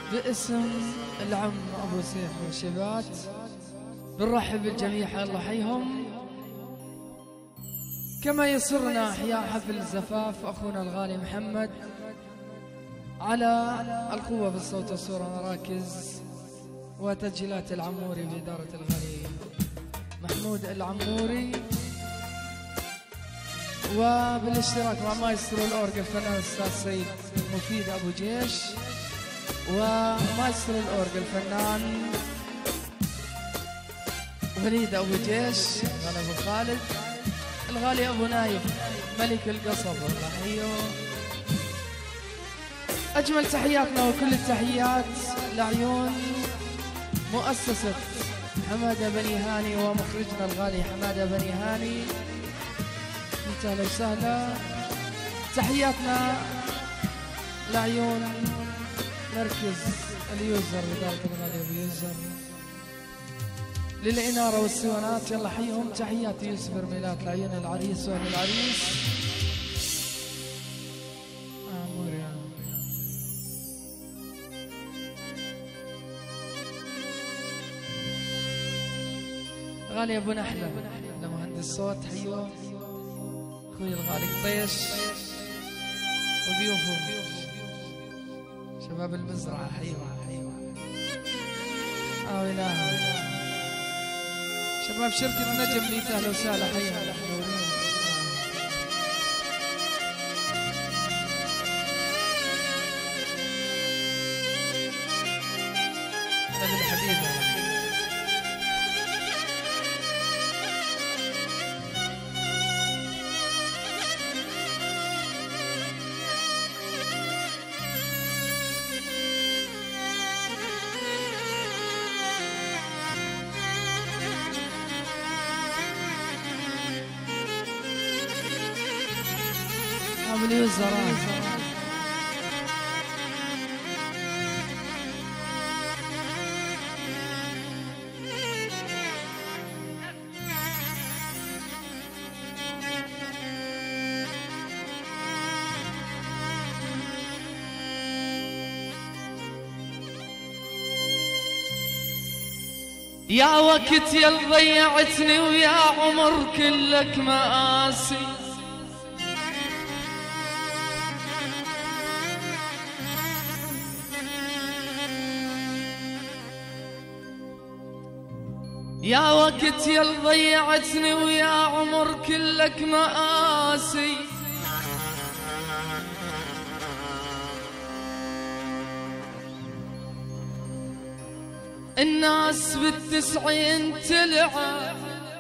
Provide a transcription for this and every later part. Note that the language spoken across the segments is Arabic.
باسم العم أبو سيف والشبات بنرحب بالجميع، الله يحييهم. كما يسرنا إحياء حفل زفاف أخونا الغالي محمد على القوة بالصوت والصورة مراكز وتسجيلات العموري بإدارة الغالي محمود العموري، وبالاشتراك مع مايسترو الأورج الفنان الأستاذ سيد مفيد أبو جيش، ومايسترو الأورج الفنان وليد أبو جيش، الغالي أبو خالد، الغالي أبو نايف ملك القصب، الله يحييه. أجمل تحياتنا وكل التحيات لعيون مؤسسة حمادة بني هاني ومخرجنا الغالي حمادة بني هاني، أهلا وسهلا. تحياتنا لعيون مركز اليوزر إدارة الغالي أبو يوزر للإنارة والسوانات، يلا حيهم. تحيات يوسف رميلات لعيون العريس وأهل العريس. غالي أبو نحلة لمهندس صوت، حيوه أخوي الغالي قطيش وضيوفه شباب المزرعة، حيوه إله شباب شركة نجم ليت، أهلا وسهلا، حيها أنا بالحبيبة. الوزراء يا وقت يا ضيعتني ويا عمر كلك مآسي، يا وقت يا ضيعتني ويا عمر كلك مآسي، الناس بالتسعين تلعب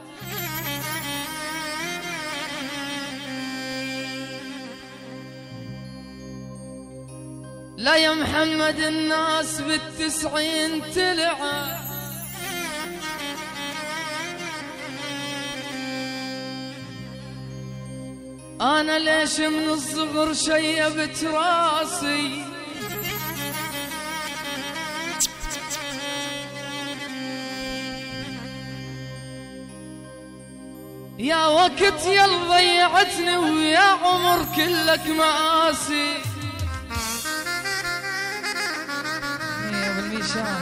لا يا محمد، الناس بالتسعين تلعب، أنا ليش من الصغر شيبت راسي، يا وقت يا ضيعتني ويا عمر كلك مآسي. يا بالميشان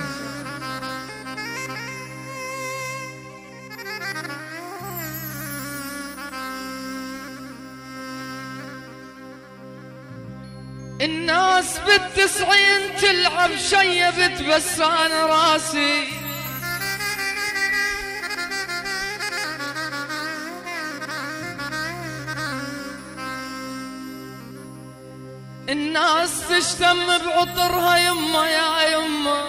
الناس بالتسعين تلعب شيبت بس أنا راسي، الناس تشتم بعطرها يما يا يما،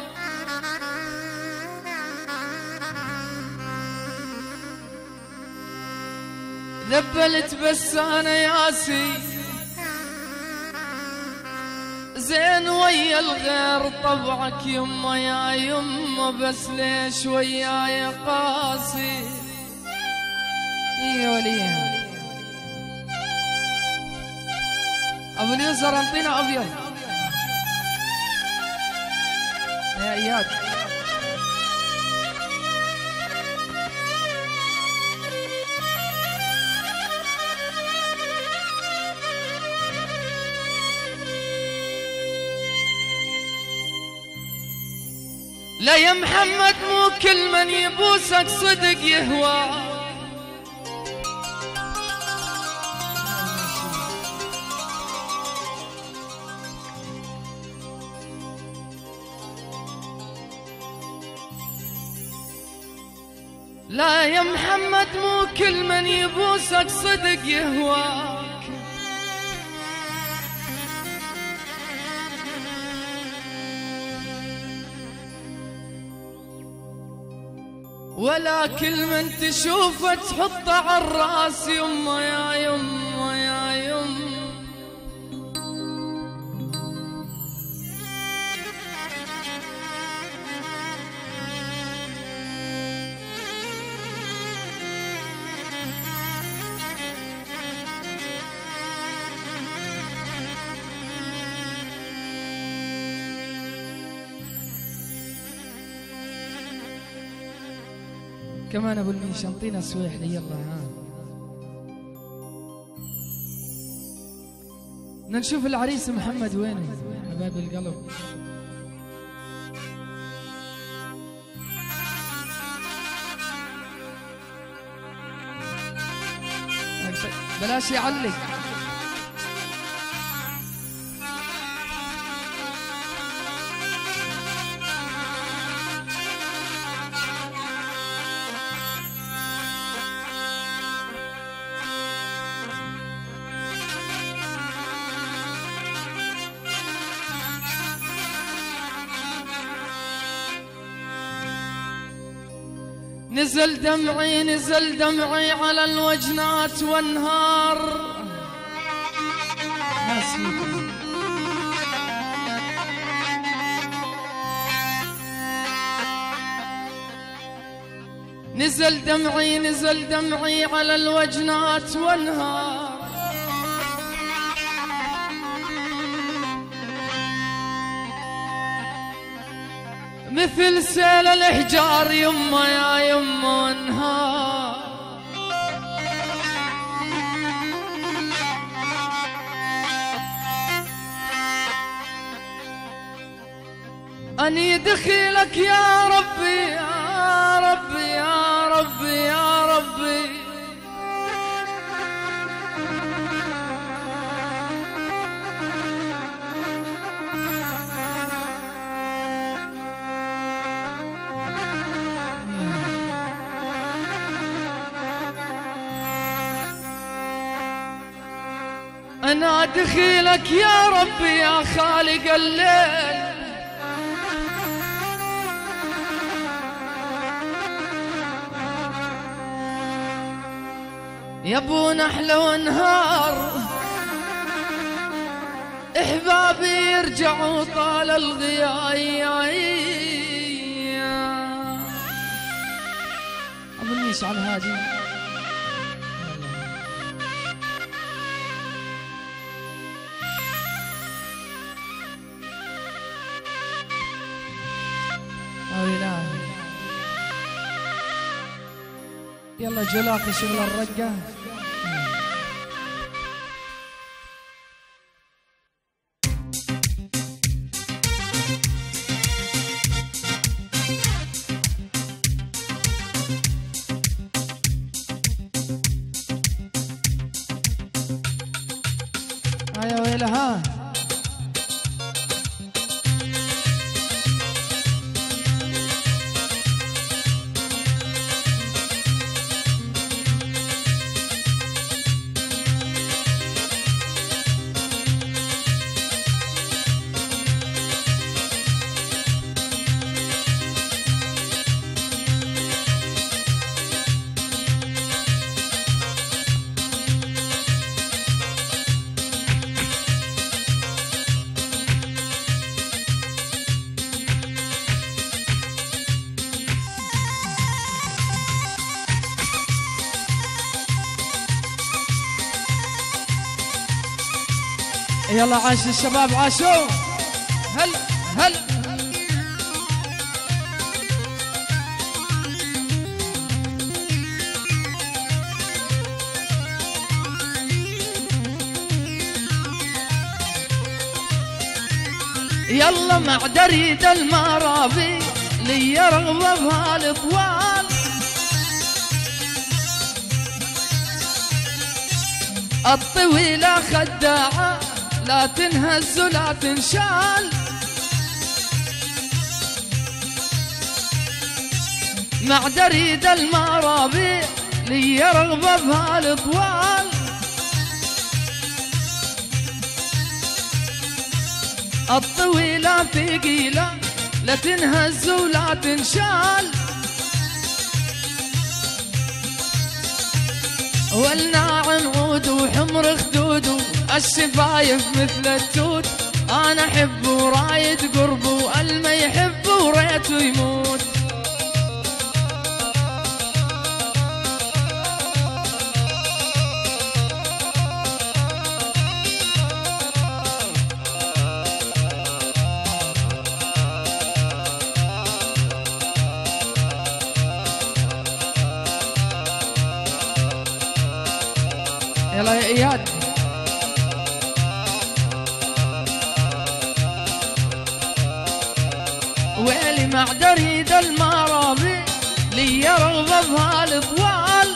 ذبلت بس أنا ياسي، زين ويا الغير طبعك يما يا يما، بس ليش وياي قاسي. يا وليه أبو اليسر انطينا أبيض يا إياد. لا يا محمد مو كل من يبوسك صدق يهواك، لا يا محمد مو كل من يبوسك صدق يهواك، ولا كل من تشوفه تحطه عالراس يمه يا يمه يا يمه. كمان ابو الميش انطينا سويح لي يلا ها. بدنا نشوف العريس محمد وينه حبايب القلب. بلاش يعلق. نزل دمعي نزل دمعي على الوجنات وانهار. نزل دمعي نزل دمعي على الوجنات وانهار. مثل سيل الإحجار يمه يا يمه وانهار. أني دخيلك يا ربي يا ربي يا ربي يا ربي. أنا دخيلك يا ربي يا خالق الليل. يا ابو نحلة وانهار احبابي يرجعوا طال الغياء. ابو الميش على الهادي. يلا جلاك شغل الرقة. هيا ويلا ها. يلا عاش الشباب عاشوا. هل هل يلا مع دريد المرابي لي رغبة بهالطوال. الطويلة خداعة لا تنهز ولا تنشال، مع دريد المرابيع لي رغبة بهالطوال. الطويلة ثقيلة لا تنهز ولا تنشال، والناعم عود وحمر خدود الشفايف مثل التوت. انا احب ورايد قربه الما يحب وريته يموت. يلا يا اياد. ويلي مع دريد المرابيع لي رغبة بهالطوال.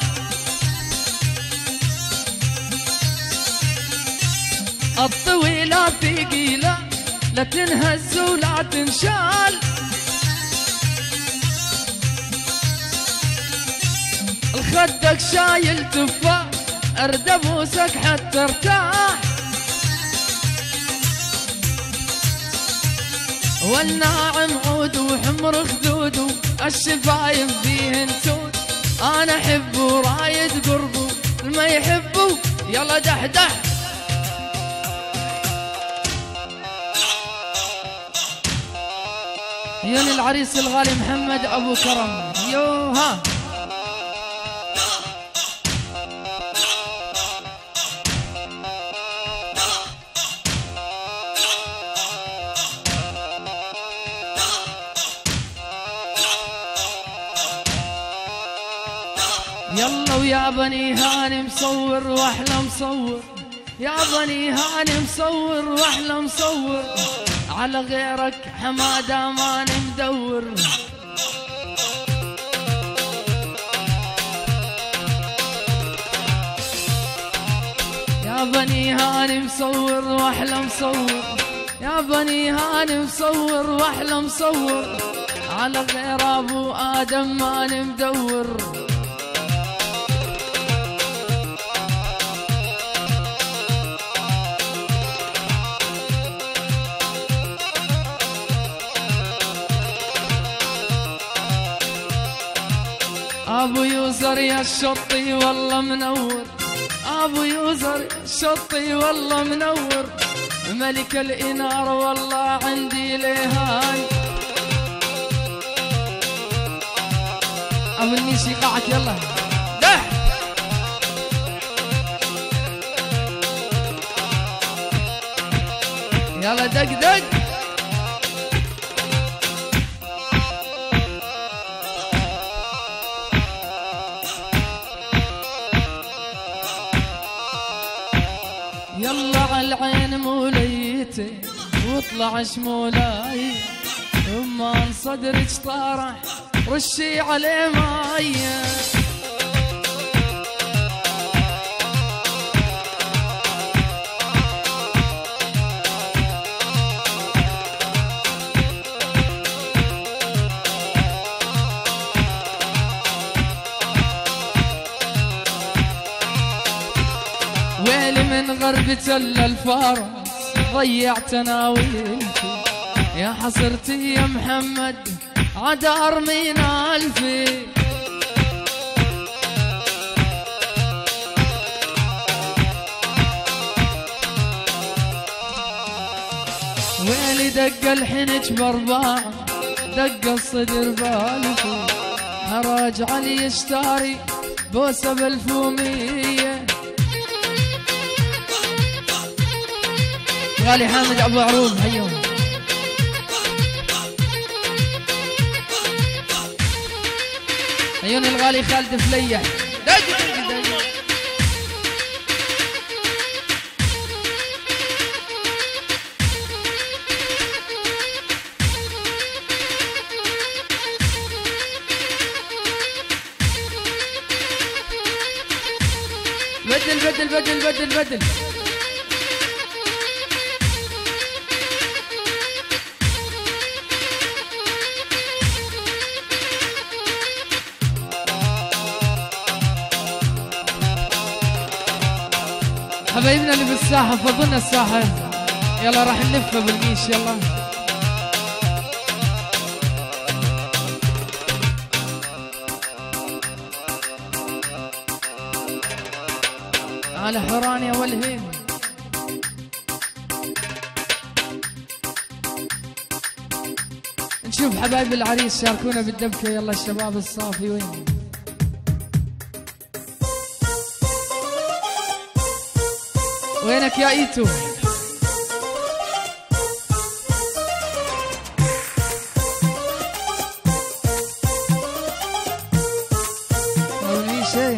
الطويلة ثقيلة لا تنهز ولا تنشال، الخدك شايل تفاح ارد ابوسك حتى ارتاح، والناعم عود وحمر خدود الشفايف فيهن توت. انا احب ورايد قربه ما يحبه يلا دحدح. عيون العريس الغالي محمد ابو كرم. يوها يلا ويا بني هاني مصور واحلى مصور، يا بني هاني مصور واحلى مصور، على غيرك حماده ماني مدور. يا بني هاني مصور واحلى مصور، يا بني هاني مصور واحلى مصور، على غير ابو ادم ماني مدور. ابو يوزر يا الشطي والله منور، ابو يوزر الشطي والله منور، ملك الانار والله عندي لهاي. ابو النيشي قاعك يلا دح. يلا دق دق. يلا عالعين موليتي واطلع شمولاي، وما صدرك طارح رشي عليه ماي. ويلي من غربة الفارس ضيع تناويلتي، يا حصرتي يا محمد عدار من ألفي. ويلي دق الحنج برباع دق الصدر بالفي، حراج علي يشتاري بوسه بالفوميه. غالي حامد ابو عروب هيوم. عيون الغالي خالد فليح. بدل بدل بدل بدل. حبايبنا اللي بالساحة فضلنا الساحة، يلا راح نلفها بالميش. يلا على حورانيا والهين. نشوف حبايب العريس شاركونا بالدبكة. يلا الشباب الصافي وين؟ وينك يا ايتو؟ شيء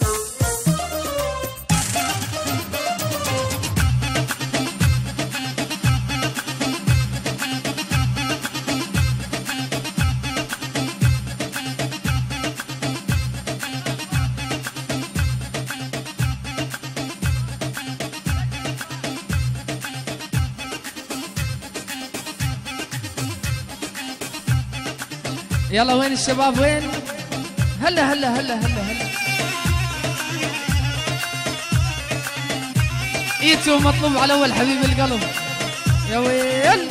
يلا وين الشباب وين؟ هلا هلا هلا هلا هلا. ايتو مطلوب على اول حبيب القلب يا ويل.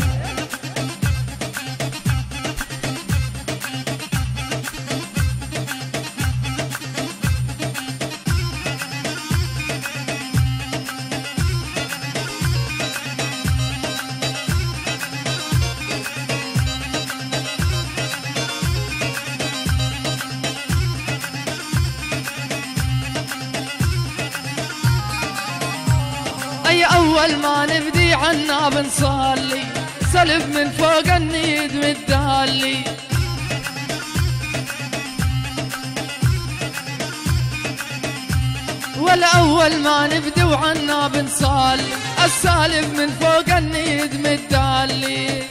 أول ما نبدي عنا بنصلي سلب من فوق النيد متدالي. ولا أول ما نبدي وعنا بنصلي السالب من فوق النيد متدالي.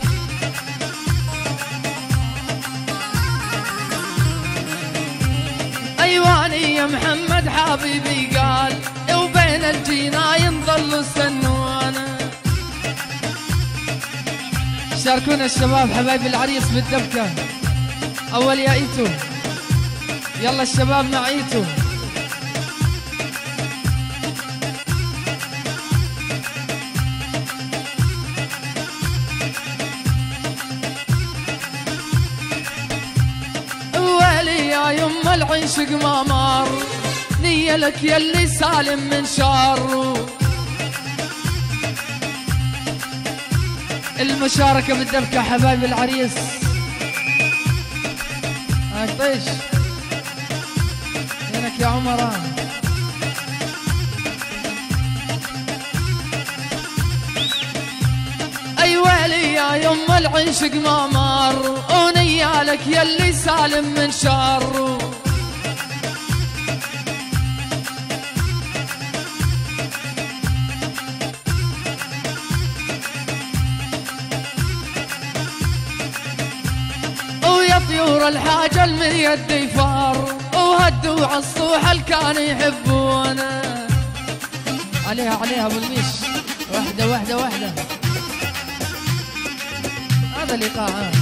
أيواني يا محمد حبيبي قال وبين الجناين ظلوا استنونا. شاركونا الشباب حبايب العريس بالدبكة. أول يا إيتو، يلا الشباب مع إيتو. ويلي يا يم العشق ما مر نية لك يلي سالم من شر. المشاركة بالدبكة حبايب العريس. طيش هناك يا عمران. اي ويلي يا يم العشق ما مر ونية لك يلي سالم من شر. طيور الحاجة من يدي فار وهدوا عالصوح اللي كانوا يحبونا. عليها عليها بالميش، واحدة واحدة واحدة. هذا الإيقاع.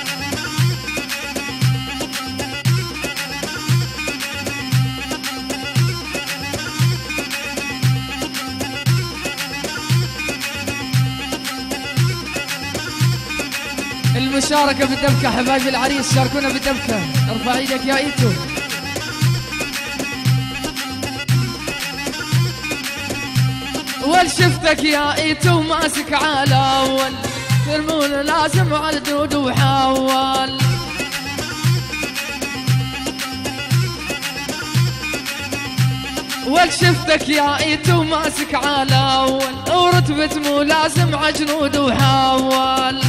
المشاركة بالدبكة حبايب العريس، شاركونا بالدبكة. ارفع ايدك يا ايتو. والشفتك يا ايتو ماسك على اول ترمون لازم على الدود وحاول. والشفتك يا ايتو ماسك على اول ورتبة مو لازم عجنود وحاول.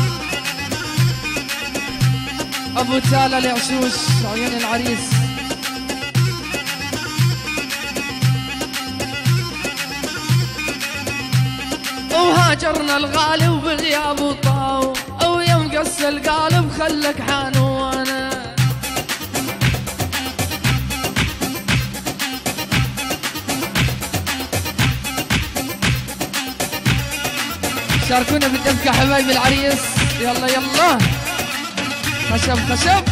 ابو تالا العشوش عيون العريس. وهاجرنا الغالي وبغيابه طاو ويوم قص القالب خلك حانوانا. شاركونا بالدبكة حبايب العريس. يلا يلا خشب خشب.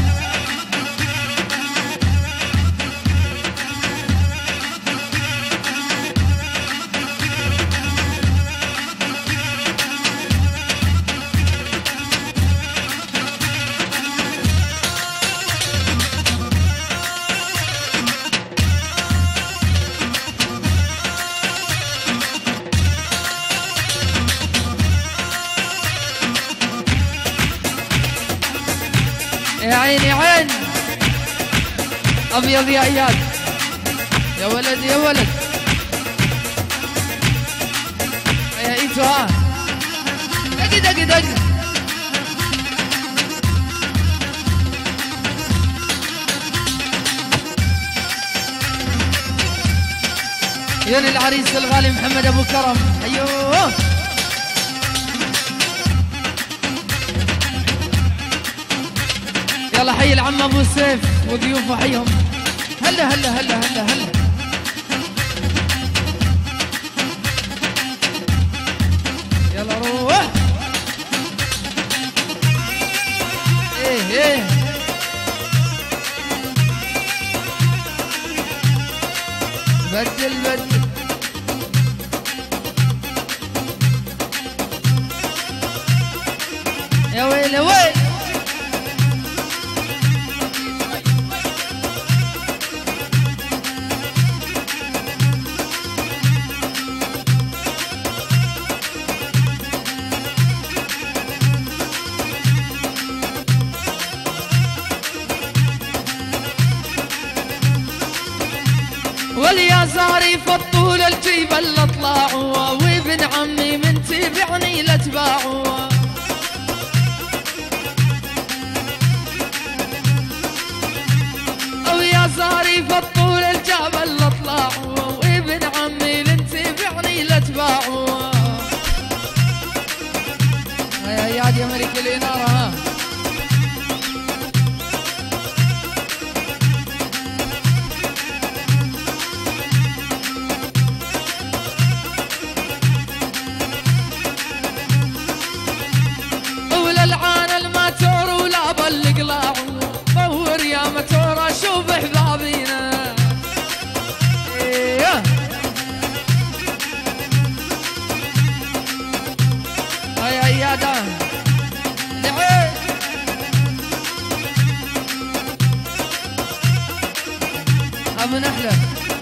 يا عيني عين ابيض يا اياد، يا ولد يا ولد يا ايتو. ها دق دق دق. يا العريس الغالي محمد ابو كرم. ايوه يلا حي العم ابو سيف وضيوفه حيهم. هلا هلا هلا هلا هلا. يلا روح. ايه ايه بدل بدل. يا ويلي ويل. واليا زاري فطول الجبل اطلعوا، وابن عمي من تبعني لاتباعوا. ويا زاري فطول الجبل اطلعوا، وابن عمي من تبعني لاتباعوا. يا اياد يا ملك الاناره. ها العان الماتور ولا بالقلاع، طور يا ماتور اشوف احبابينا. ايه هيا اياده لعين. ابو نحله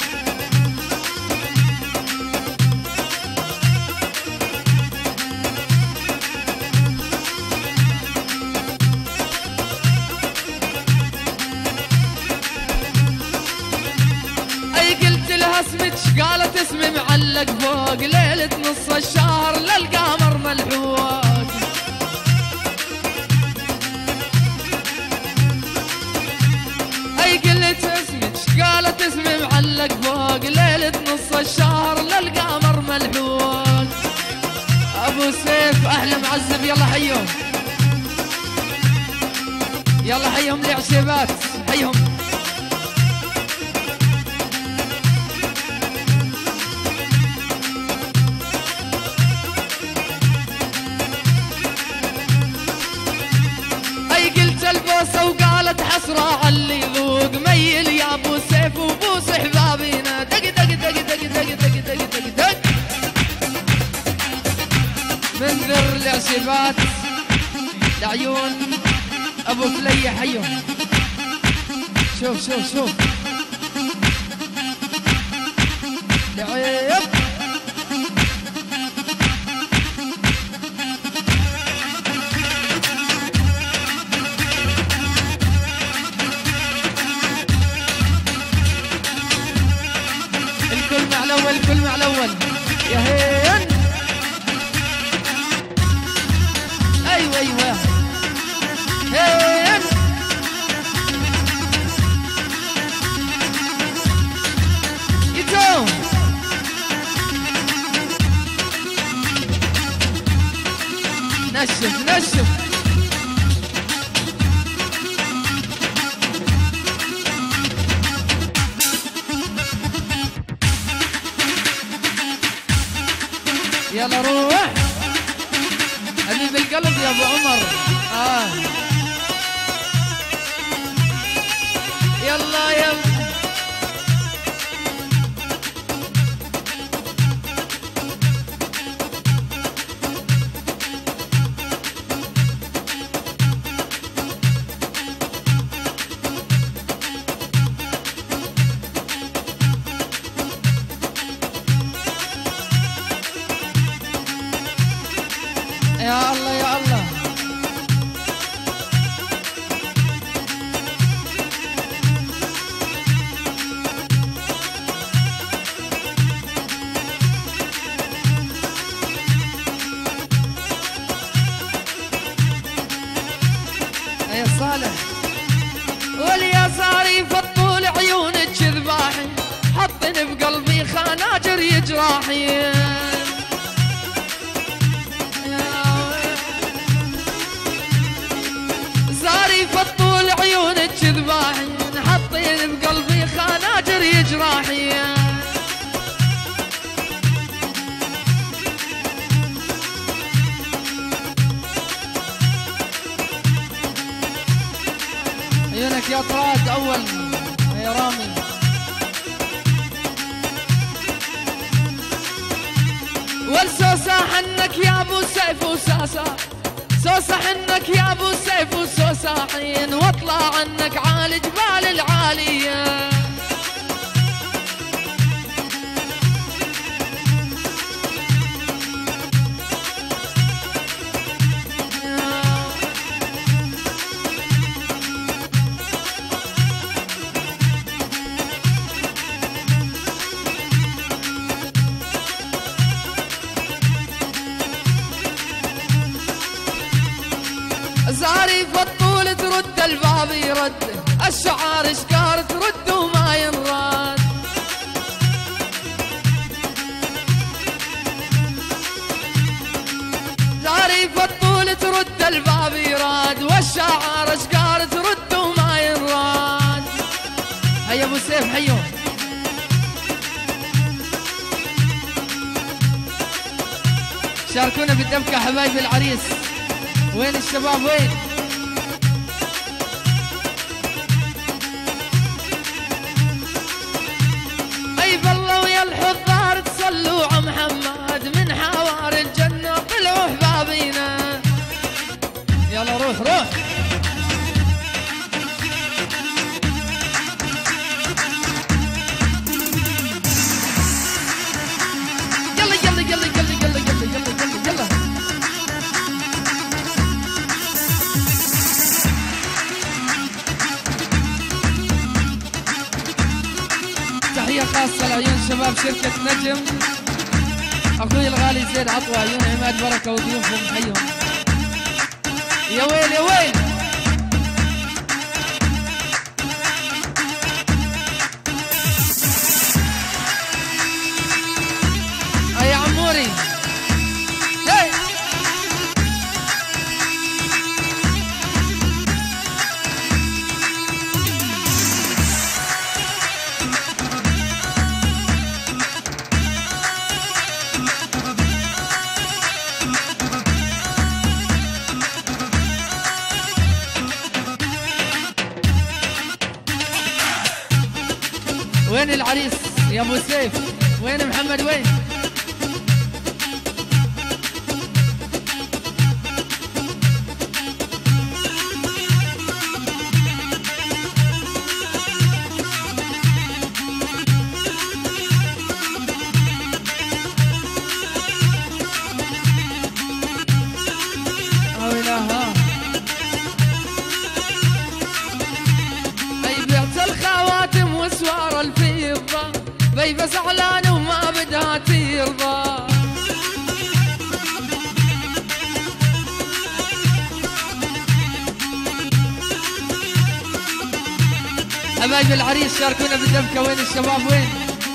اسمك قالت اسمي معلق فوق، ليلة نص الشهر للقمر ملحوق. اي قلت اسمك قالت اسمي معلق فوق، ليلة نص الشهر للقمر ملحوق. ابو سيف اهلا معزب. يلا حيهم يلا حيهم لعشيبات حيهم. البوسه وقالت حسره علي ذوق، ميل يا ابو سيف وبوس احبابينا. دق دق دق دق دق دق دق دق دق. من ذر العشيبات لعيون ابو فليح حيهم. شوف شوف شوف لعيب. الكل مع الاول يا هين. ايوه ايوه هين. يتو نشف نشف. يلا روح. القلب يا ابو عمر. يلا يلا يا الله يا الله. يا صالح واليساري فطول عيونك ذباحي حطني بقلبي خناجر يجراحي. فطول عيونك ذباحي حطيني بقلبي خناجر يجراحي. عيونك يا طراد اول يا رامي. والسوسه حنك يا ابو سيف وساسه سوسه حنك يا ابو سيف وسوسه حين واطلع عنك عالي جبال العاليه. زاري فالطول ترد الباب يرد الشعار شكار ترد وما ينرد. زاري فالطول ترد الباب يرد والشعار شكار ترد وما ينرد. هيا ابو سيف حيو. شاركونا بالدبكة حبايب العريس. وين الشباب وين؟ اي بالله ويا الحضار تصلوا على محمد من حوار الجنة طلعوا حبابينا. يلا روح روح. يلا يلا يلا يلا يلا يلا يلا يلا. تحية خاصة لعيون شباب شركة نجم أخوي الغالي زيد عطوة عيون عماد بركة وضيوفهم حيهم. يا ويل يا ويل. يا عموري هي. وين العريس يا ابو سيف؟ وين محمد وين؟ بيبة زعلان وما بدها ترضى. حبايب العريس شاركونا بالدبكة. وين الشباب وين؟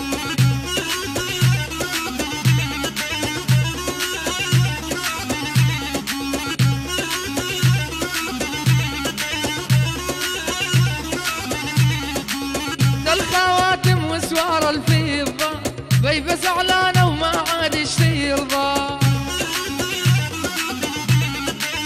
الخواتم وسوار الفضة بيبة زعلانة وما عاد يرضى.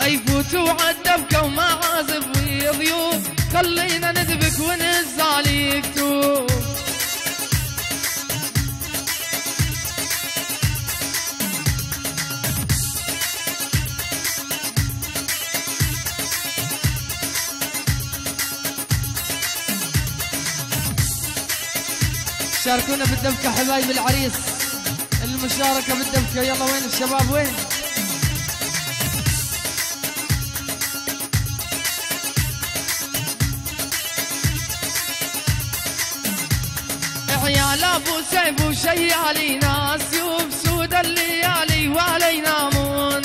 يفوتوا عالدبكة ومعازف وضيوف، خلينا ندبك ونزعل يكتوب. شاركونا بالدبكة حبايب العريس، المشاركة بالدبكة. يلا وين الشباب وين؟ عيال ابو سيف وشيالي ناس يوف الليالي ولا ينامون.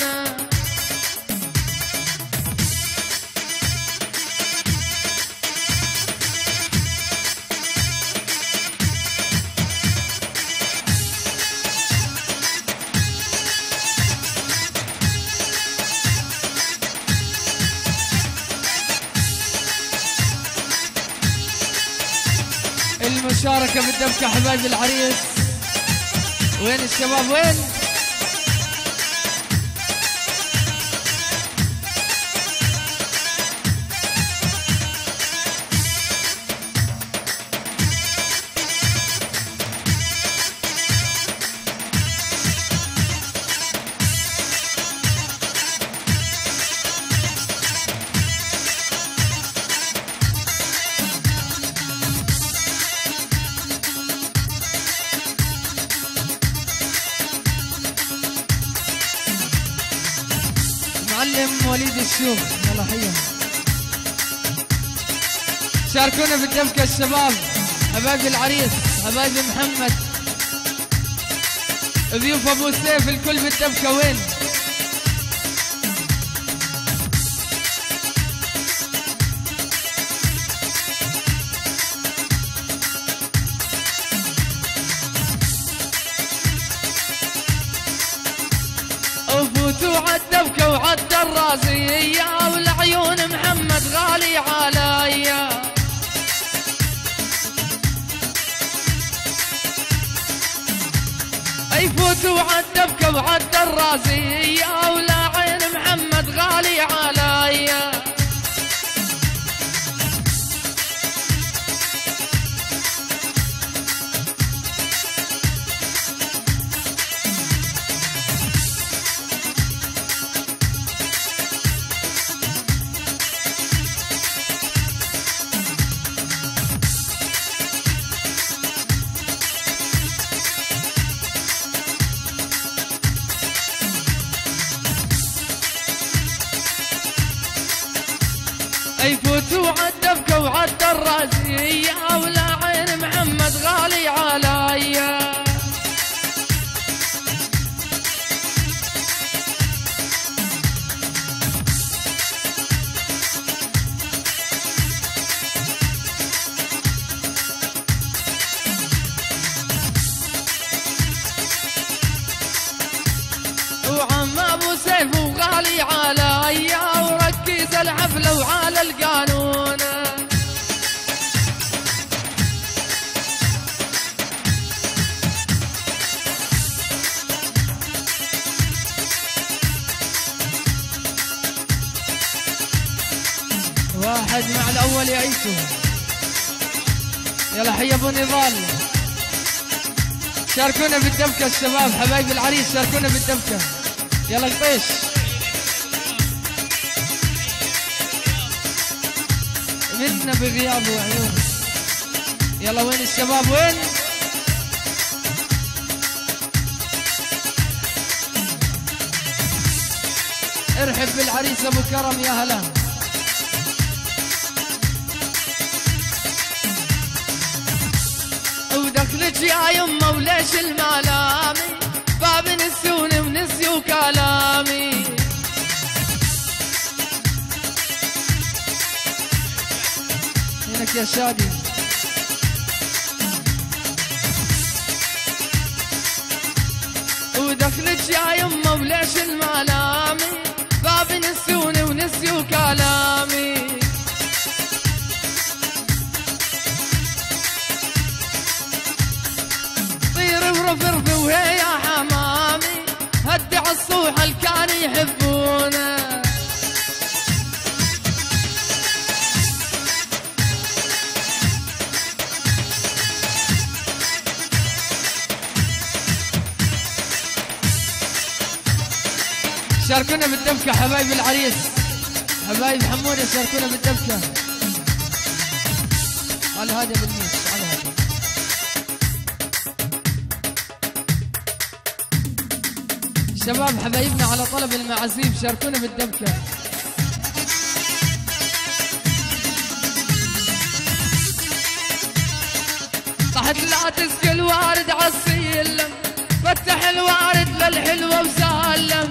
المشاركة بالدبكة حبايب العريس، وين الشباب وين؟ معلم وليد الشوخ، يلا حيهم. شاركونا بالدبكة الشباب حبايب العريس، حبايب محمد، ضيوف ابو سيف، الكل بالدبكة وين؟ فوتوا عالدبكة وعالدرازية والعيون محمد غالي عليا. اي فوتوا عالدبكة وعالدرازية والعين محمد غالي عليا. يفوتوا عالدبكة وعالدرازية والعين محمد غالي عليا. وعم ابو سيف وغالي عليا، وركز الحفلة وعلى القانون. واحد مع الاول يعيشوا. يلا حي ابو نضال، شاركونا بالدبكة الشباب حبايب العريس، شاركونا بالدبكة. يلا قطيش منا بغياب وعيون. يلا وين الشباب وين؟ ارحب بالعريس ابو كرم، يا هلا. ودخلت يا يمه وليش الملامي، باب نسوني ونسيوا كلامي. هناك يا شادي. ودخلت يا يمه وليش الملامي، باب نسوني ونسيوا كلامي. رفرفي وهي يا حمامي، هدي عالصوح اللي كانوا يحبونه. شاركونا بالدبكة حبايب العريس، حبايب حمودة شاركونا بالدبكة. على هذا بالميس، على هذا. شباب حبايبنا على طلب المعازيم شاركونا بالدبكة. طحت لا تسقي الوارد عالسلم، فتح الوارد للحلوة وسلم.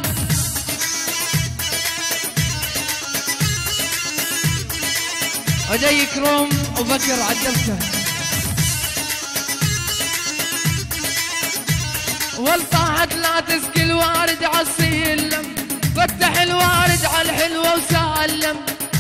وجاي كروم وبكر عالدبكة. والطاحت لا تسقي الوارد عالسلم، فتح الوارد عالحلوة وسلم.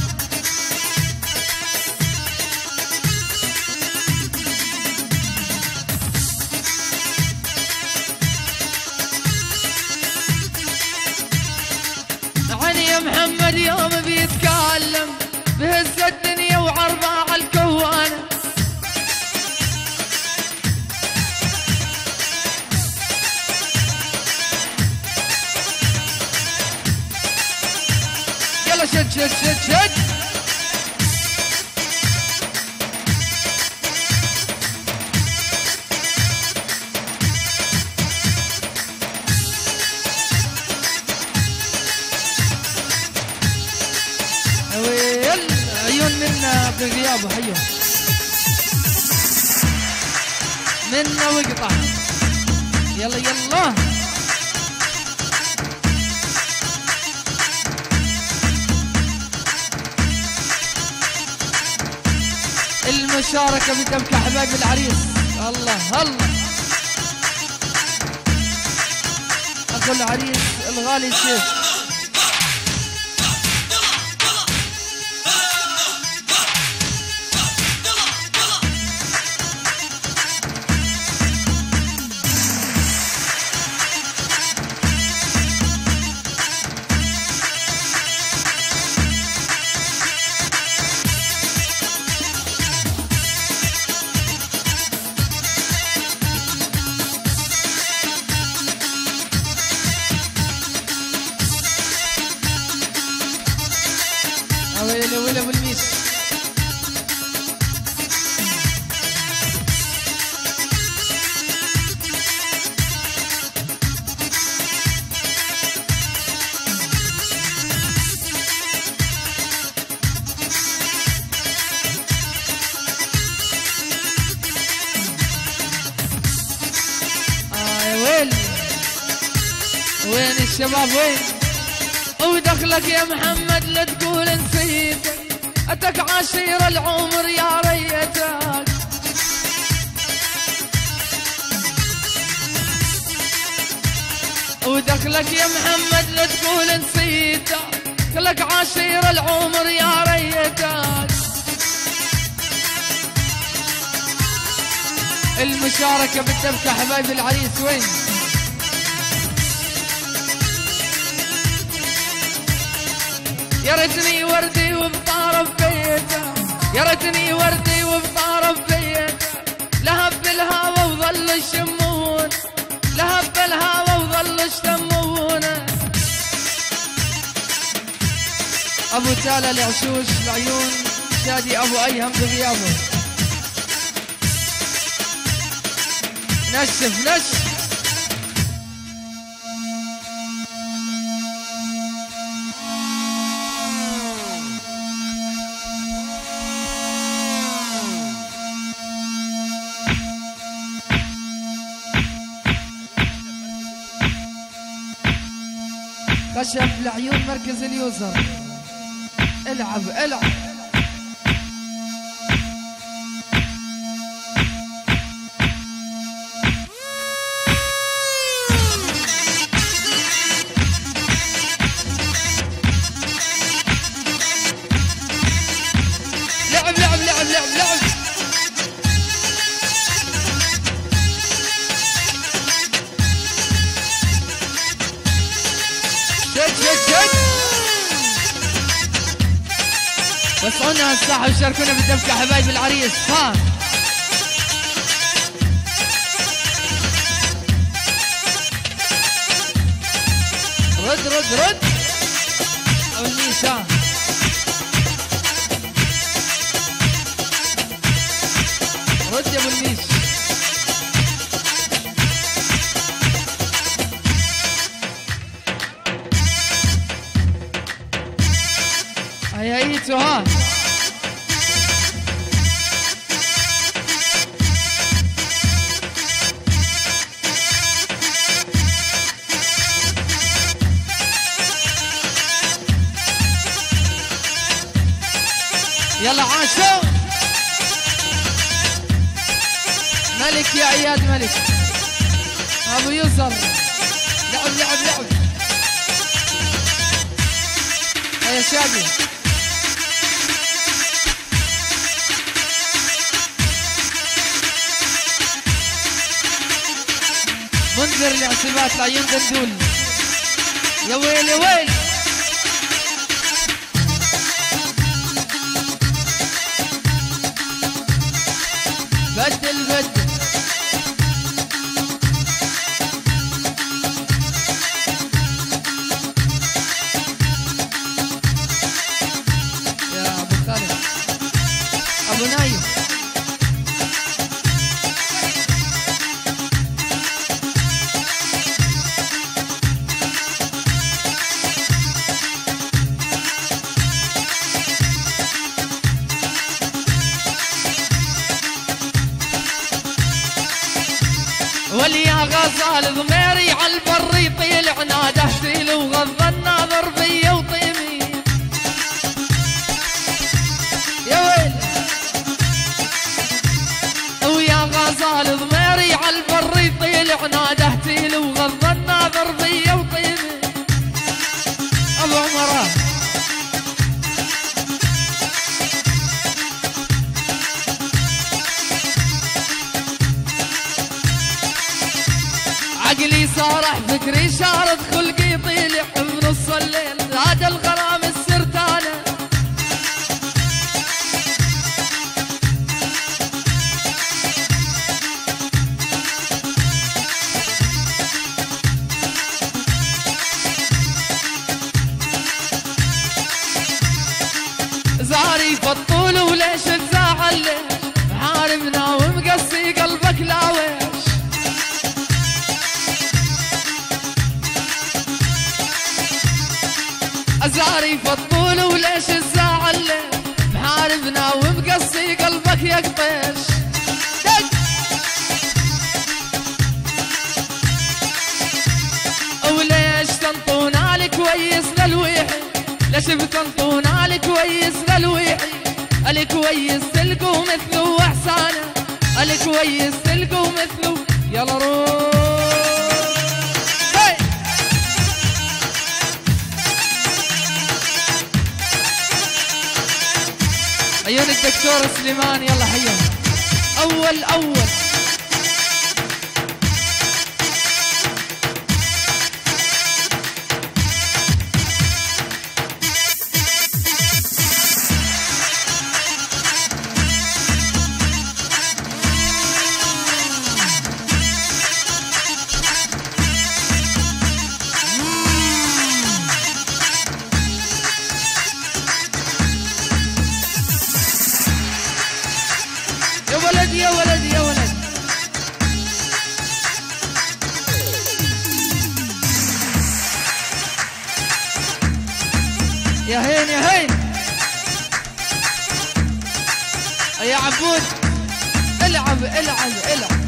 عني يا محمد يوم بيتكلم، بهز الدنيا وعرضها عالكوانة. يلا شد شد شد شد. عيون منا بغيابه، حيو منا وقطع. يلا يلا المشاركة بدبكة حبايب العريس. الله الله اخو العريس الغالي سيف. ويلي ويلي بالميس. يا ويلي وين الشباب وين؟ ودخلك يا محمد لا تقول نسيتك، اتك عشير العمر يا ريتك. ودخلك يا محمد لا تقول نسيتك، لك عشير العمر يا ريتك. المشاركة بالدبكة حبايب العريس وين؟ يا ريتني وردي وبطارف بيته، يا ريتني وردي وبطارف بيته. لهب الهوى وظل يشمون، لهب الهوى وظل يشتمون. ابو تالا العشوش العيون، شادي ابو ايهم بغيابه. نشف نشف. خشب العيون مركز اليوزر. العب العب. لعب لعب لعب لعب لعب. شد شد شد. وسعونا هالساحة وشاركونا بالدبكة حبايب العريس. ها رد رد رد رد ابو الميس. ها رد يا ابو الميس. هيا ايتو. ها يلا عاشو ملك يا عياد ملك. ابو يسر لعب لعب لعب. يا شادي منذر لعصبات العيون دندول. يا ويل يا ويل. بدل بدل يا ابو خالد ابو نايم. وليا غزال ضميري عالبر يطيل عناده سيل وغض الناظر بيا وطيمي. يا ويل. ويا غزال ضميري عالبر يطيل عناده سيل وغض الناظر بيا وطيمي. ابو عمره عقلي صارح فكري شارد خلقي يطيلح بنص الليل زاد الغرام السرتانه. زاري فالطول وليش تزعل ليش حاربنا ومقصي قلبك لاويش. زاري فالطول وليش تزعل ليش محاربنا ومقصي قلبك يقطش. وليش تنطونا الكويس للويحي ليش بتنطونا الكويس للويحي. الكويس تلقوا مثله واحسانه الكويس تلقوا مثله. يلا روح عيون الدكتور سليمان. يلا حيهم اول اول. يا ولد يا ولد. يا هين يا هين. يا عبود العب العب العب.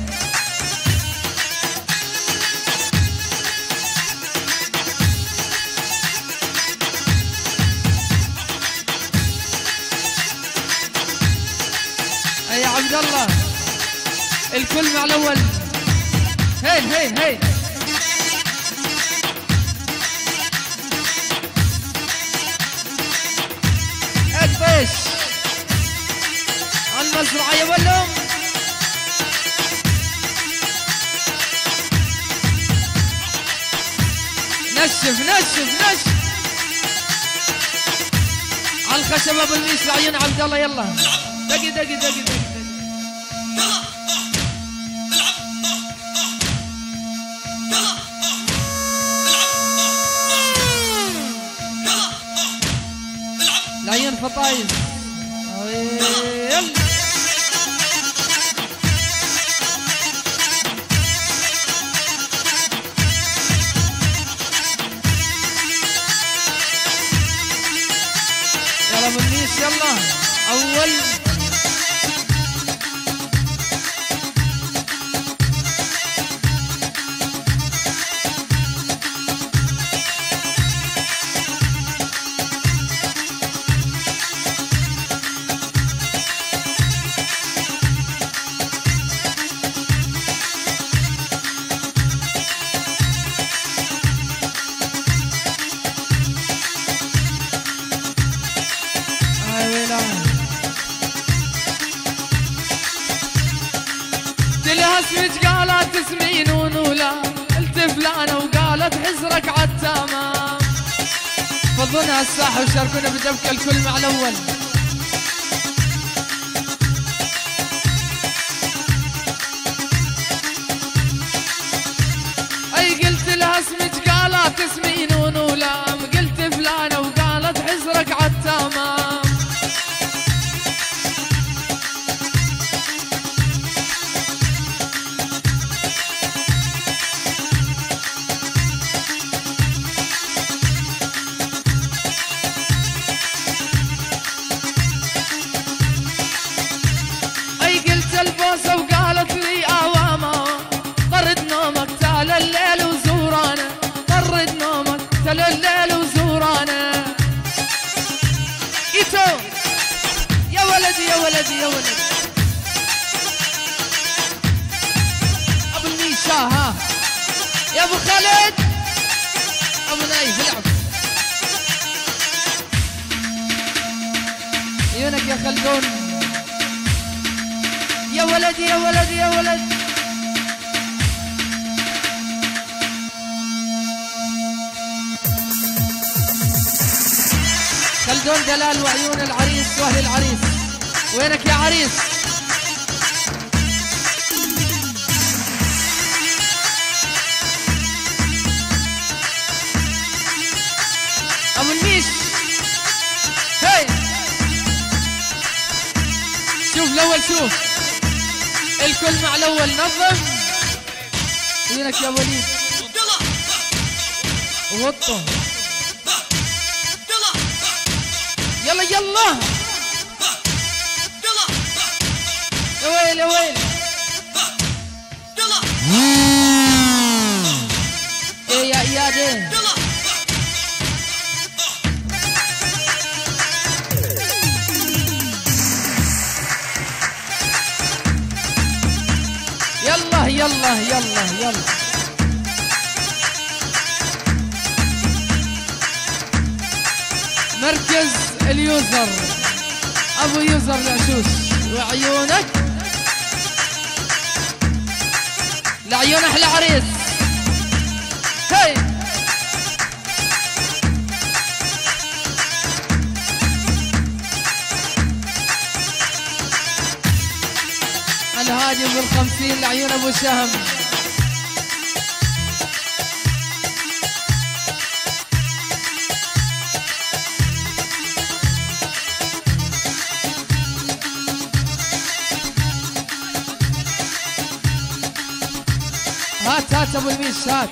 يا عبد الله الكل مع الاول. هين هين هين. الطيش على المزرعه يا ولهم. نشف نشف نشف على الخشب ابو الميس لعيون عبد الله. يلا دقي دقي دقي دقي. الفطايز. يلا بالنيس يلا اول. اسمك قالت اسمي نون ولا، قلت فلانة وقالت حزرك عالتمام. فضونا الساحة وشاركونا بدبكة الكل مع الأول. أي قلت لها اسمك قالت اسمي نون ولا، قلت فلانة وقالت حزرك عالتمام. وقالت لي اوامه طرد نومك تعال الليل وزورانا، طرد نومك تعال الليل وزورانا. ايتو يا ولدي يا ولدي يا ولدي ابو الميشا ها يا ابو خالد ابو نايف العب عيونك يا خلدون. يا ولدي يا ولدي يا ولد. خلدون دلال وعيون العريس واهل العريس. وينك يا عريس؟ ابو النيش هاي شوف الاول شوف الكل مع الاول نظم. وينك يا وليد؟ وطه يلا يلا يا ويل يا ويل. ايه يا اياد يلا يلا يلا يلا. مركز اليوزر ابو يوزر العشوش. وعيونك لعيون احلى عريس. هي الهادي بال50 لعيون ابو شهم. هات هات ابو الميش هات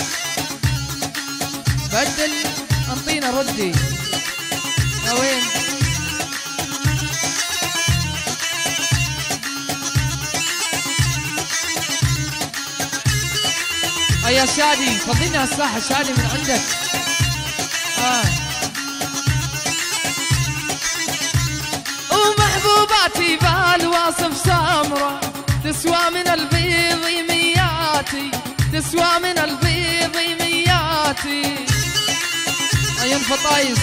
بدل انطينا ردي. يا وين يا شادي؟ فضينا الساحة شادي من عندك. ومحبوباتي بالواصف سامرة، تسوى من البيض مياتي، تسوى من البيض مياتي. عيون فطايس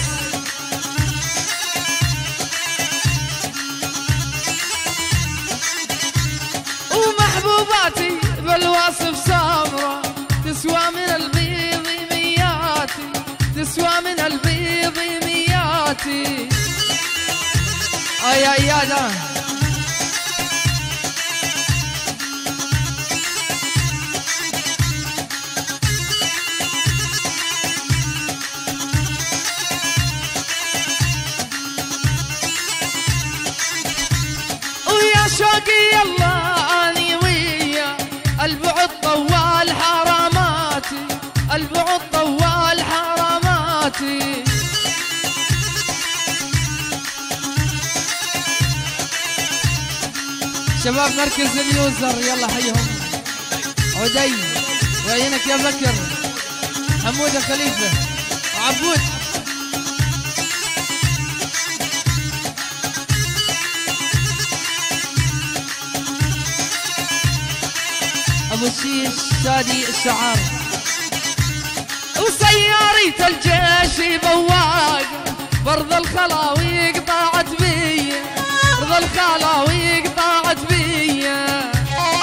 ومحبوباتي بالواصف سامرة، تسوى من البيض مياتي، تسوى من البيض مياتي. يا اياد يلا اني ويا البعد طوال حراماتي، البعد طوال حراماتي. شباب مركز اليوزر يلا حيهم. عدي وعينك يا بكر، حمود خليفه وعبود. ابو الشيش شادي الشعار. وسيارة الجيش بواق برض الخلاويق ضاعت بيا، برض الخلاويق ضاعت بيا.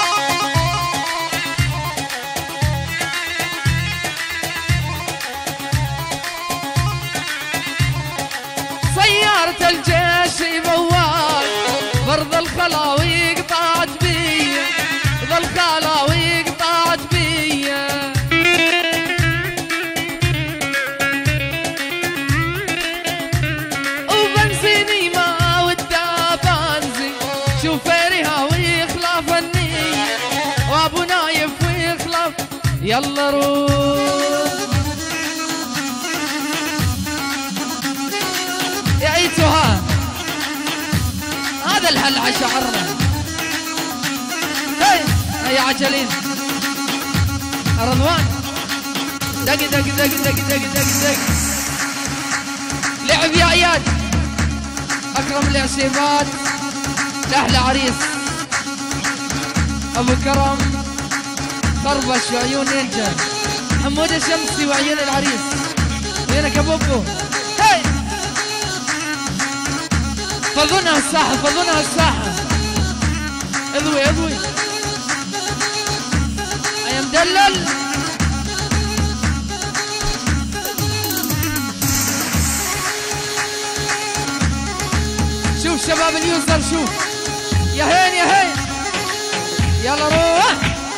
سيارة الجيش بواق برض الخلاويق ضاعت بيا، برض الخلاويق ضاعت بيا. وبنزيني ما ودا بنزين، شوفيرها ويخلاف النية، وابو نايف ويخلاف. يلا روح يا ايتها، هذا الحل على شعرنا. هيا عجلين رضوان، دق دق دق دق دق دق دق. لعب يا اياد اكرم العسيبات لاحلى عريس ابو كرم خربش وعيون نينجا، حمود الشمسي وعيون العريس. وينك يا بوبو؟ هاي فضونا الساحه، فضونا الساحه. اضوي اضوي يا مدلل. شوف شباب اليوزر، شوف يا هين يا هين. يلا روح.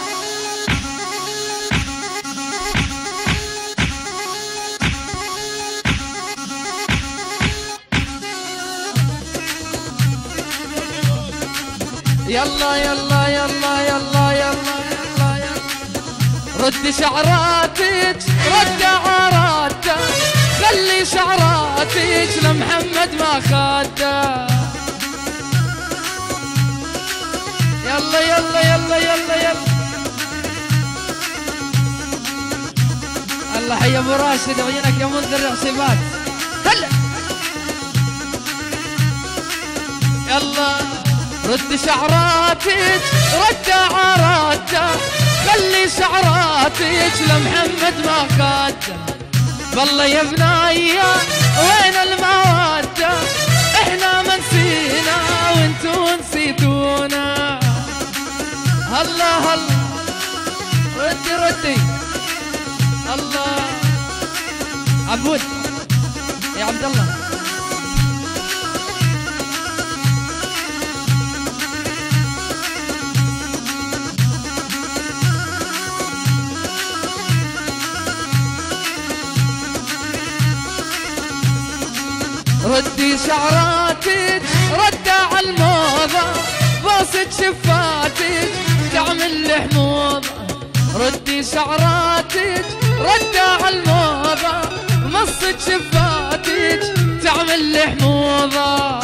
يلا يلا يلا يلا يلا يلا. رد شعراتك رد عراتك، خلي شعراتك لمحمد ما خاده. يلا يلا يلا يلا يلا. الله حي ابو راشد وعينك يا منذر عصيبات. هلا يلا. رد شعراتك رد عراتك، خلي شعراتك لمحمد ما خاده. والله يا بنايا وين المودة، احنا ما نسينا وانتو نسيتونا. هلا هلا ردي ردي. الله عبود يا عبد الله. ردي شعراتك رد على الموضة، بوسة شفاتك تعمل لي حموضة. ردي شعراتك رد على الموضة، مصة شفاتك تعمل لي حموضة.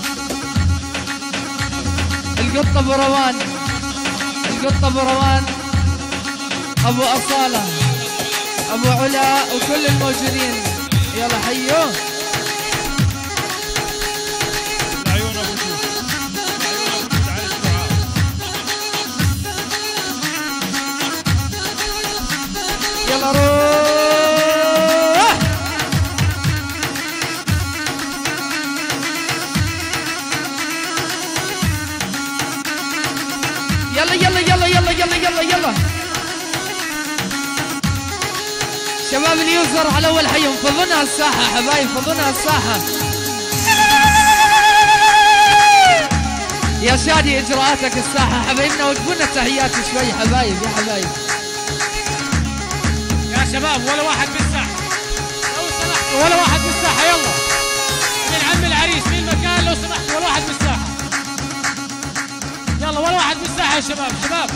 القطة ابو روان، القطة ابو روان، ابو اصالة، ابو علا وكل الموجودين. يلا حيوه. يلا روح. يلا يلا يلا يلا يلا يلا يلا. شباب اليوزر على اول حيهم، فضونا الساحه حبايب، فضونا الساحه. يا شادي اجراءاتك الساحه حبايبنا، وجبونا تحيات شوي حبايب يا حبايب. شباب ولا واحد بالساحة لو سمحتوا، ولا واحد بالساحة. يلا من عم العريس في المكان لو سمحتوا، ولا واحد بالساحة. يلا يلا ولا واحد بالساحه يا شباب شباب.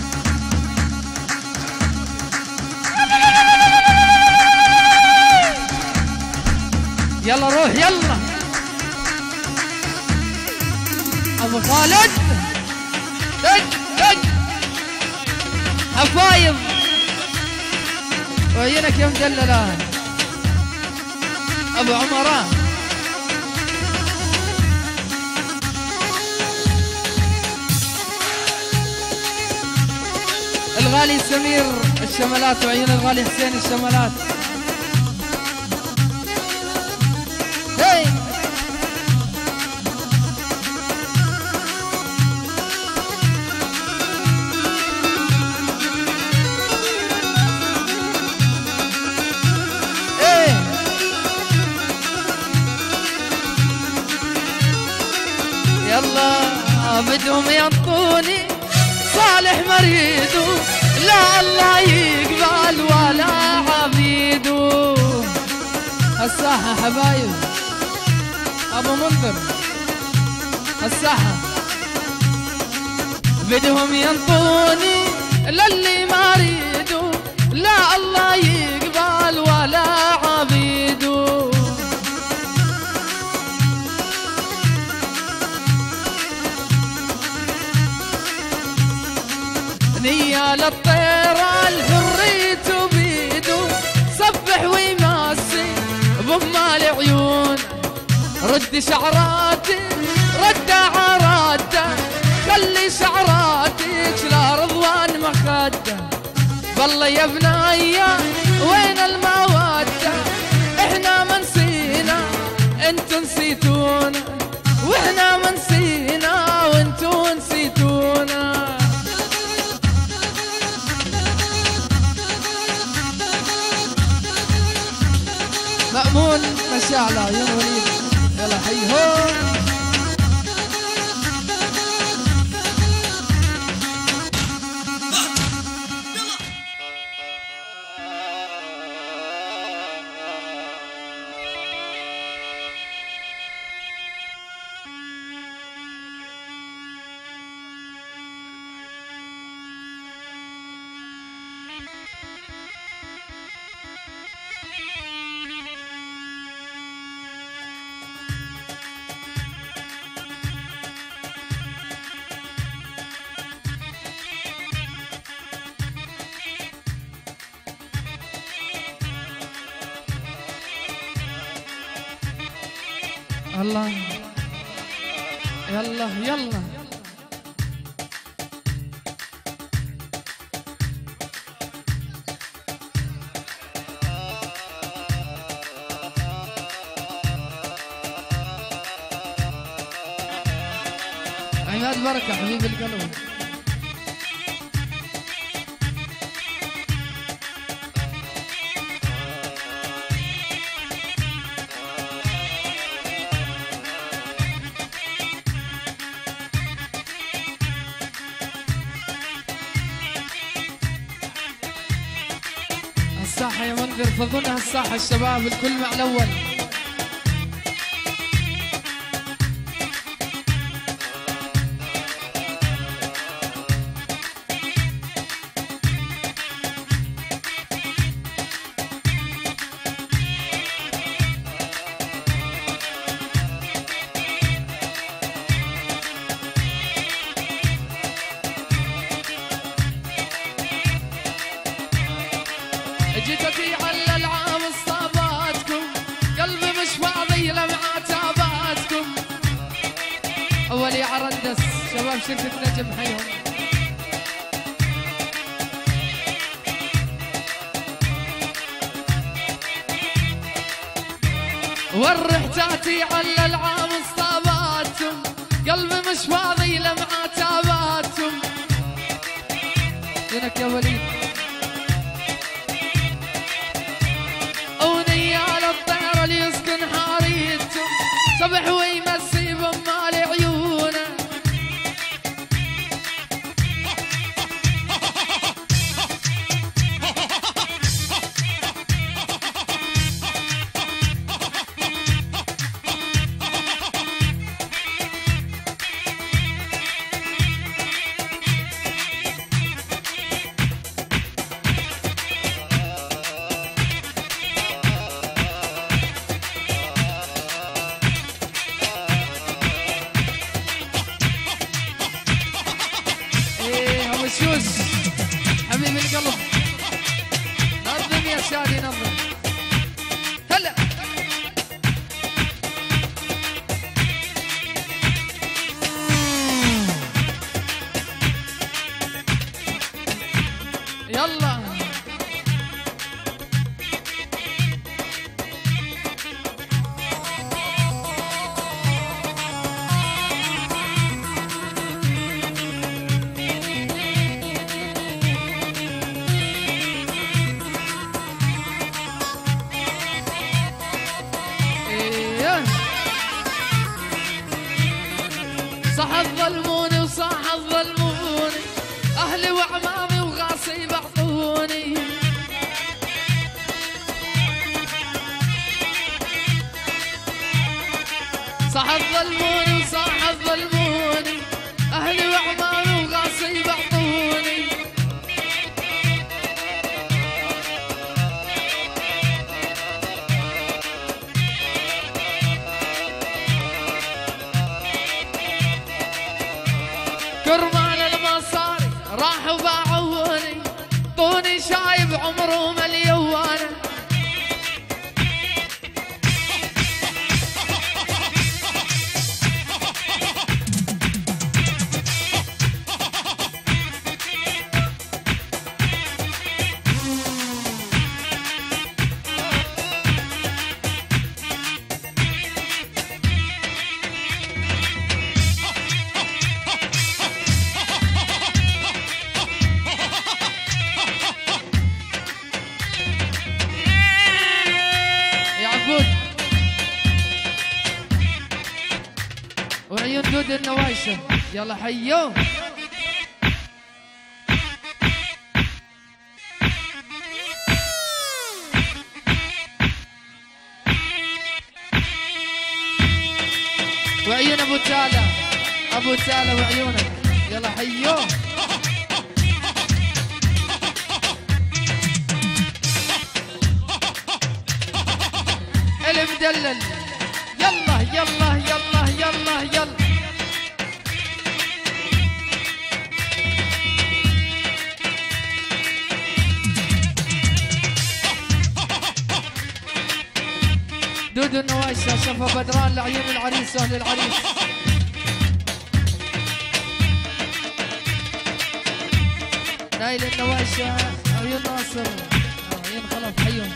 يلا روح يلا ابو خالد دق دق حفايض وعينك يا مجللان ابو عمران. الغالي سمير الشمالات وعيون الغالي حسين الشمالات. هي يلا بدهم ينطوني صالح مريدو لا الله يقبل ولا عبيدو. الساحة حبايب ابو منذر الساحة بدهم ينطوني للي ما ريدو لا الله يقبل ولا عبيدو. نيال الطيرة الحرية بيدو صبح ويماسي بمال عيون رد شعراتي رد عراته خلي شعراتك لا رضوان مخده. بالله يا بنايا وين المودة احنا ما نسينا انتو نسيتونا واحنا ما نسينا وانتو نسيتونا. مأمون مشاعلة عيون وليد يلا حيهم. الله يلا يلا عماد بركة حبيب القلب. الساحة يا منذر فضلها الساحة الشباب الكل مع الأول. جيتتي على العام اصطاباتكم قلبي مش فاضي لمع تاباتكم. اولي عرندس شباب شركة نجم حيهم. والرحتاتي على العام اصطاباتكم قلبي مش فاضي لمع تاباتكم. لك يا وليد يسكن حاريتهم صبح ويمسي بمال عيونه. شادي نظر هلا يلا صح ظلموني وصح ظلموني أهلي وعمامي وغاصي بعطوني صح ظلموني وصح ظلموني أهلي وعمامي وغاصي بعطوني كرمال المصاري راحوا باعوني طوني شايب عمره مليوانه وعيون دود النوايشة يلا حيو وعيون ابو تالا ابو تالا وعيونك يلا حيو المدلل يلا يلا يلا يلا يلا دودو النوايشة شفا بدران لعيون العريس واهل العريس نايل النوايشة عيون ناصر عيون خلف حيهم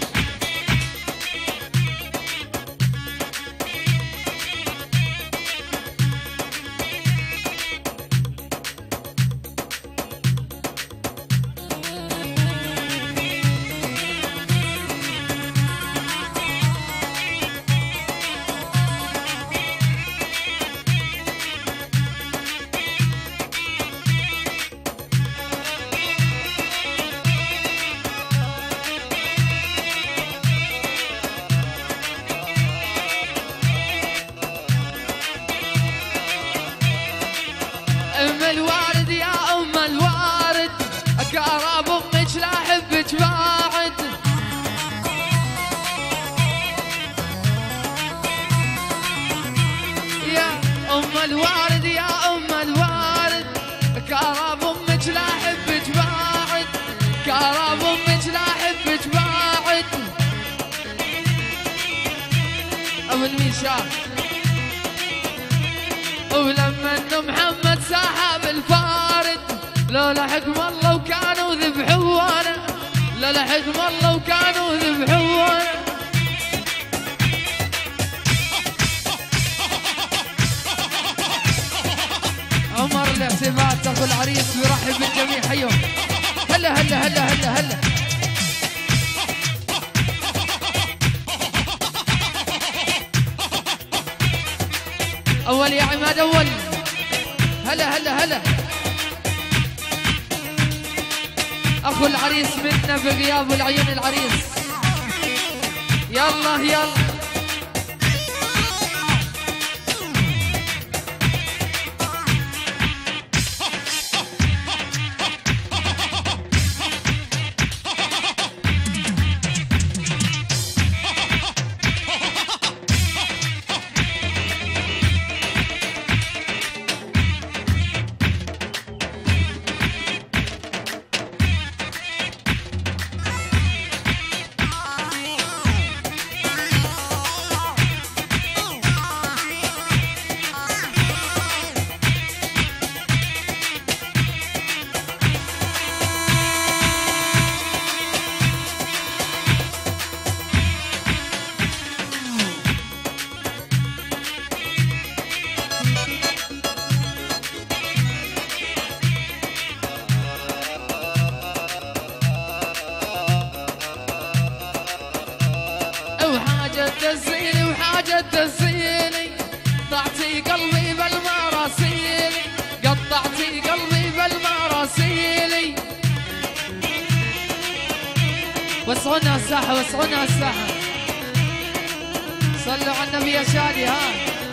الوارد يا ام الوارد اقرب امك لا احبك بعد يا ام الوارد يا ام الوارد اقرب امك لا احبك بعد اقرب امك لا احبك بعد ابو الميشار ولما انه محمد سحب الفارد لولا حكم الله وكانوا ذبحونا لولا حكم الله وكانوا ذبحونا عمر الاعتماد اخو العريس ويرحب بالجميع حيهم هلا هلا هلا هلا هلا اول يا عماد اول هلا هلا هلا اخو العريس منا بغياب العيون العريس يلا يلا حاجة تسيلي، قطعتي قلبي بالمراسيل، قطعتي قلبي بالمراسيل. وسعونا الساحة وسعونا الساحة، صلوا على النبي يا شادي. ها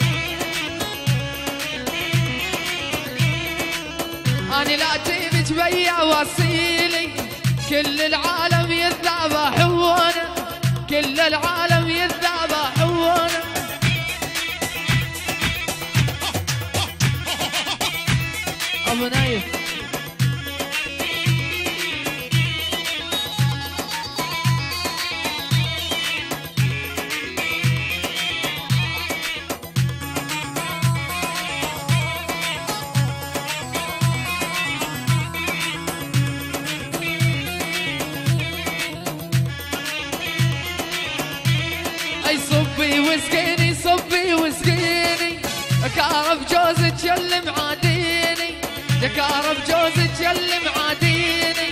أنا لا أجيبك بيا وصيلي، كل العالم يذبحون، كل العالم يذبحون. أبو نايف صبي وسقيني صبي وسقيني، كارب جوزك يلي معاديني، كارب جوزك يلي معاديني.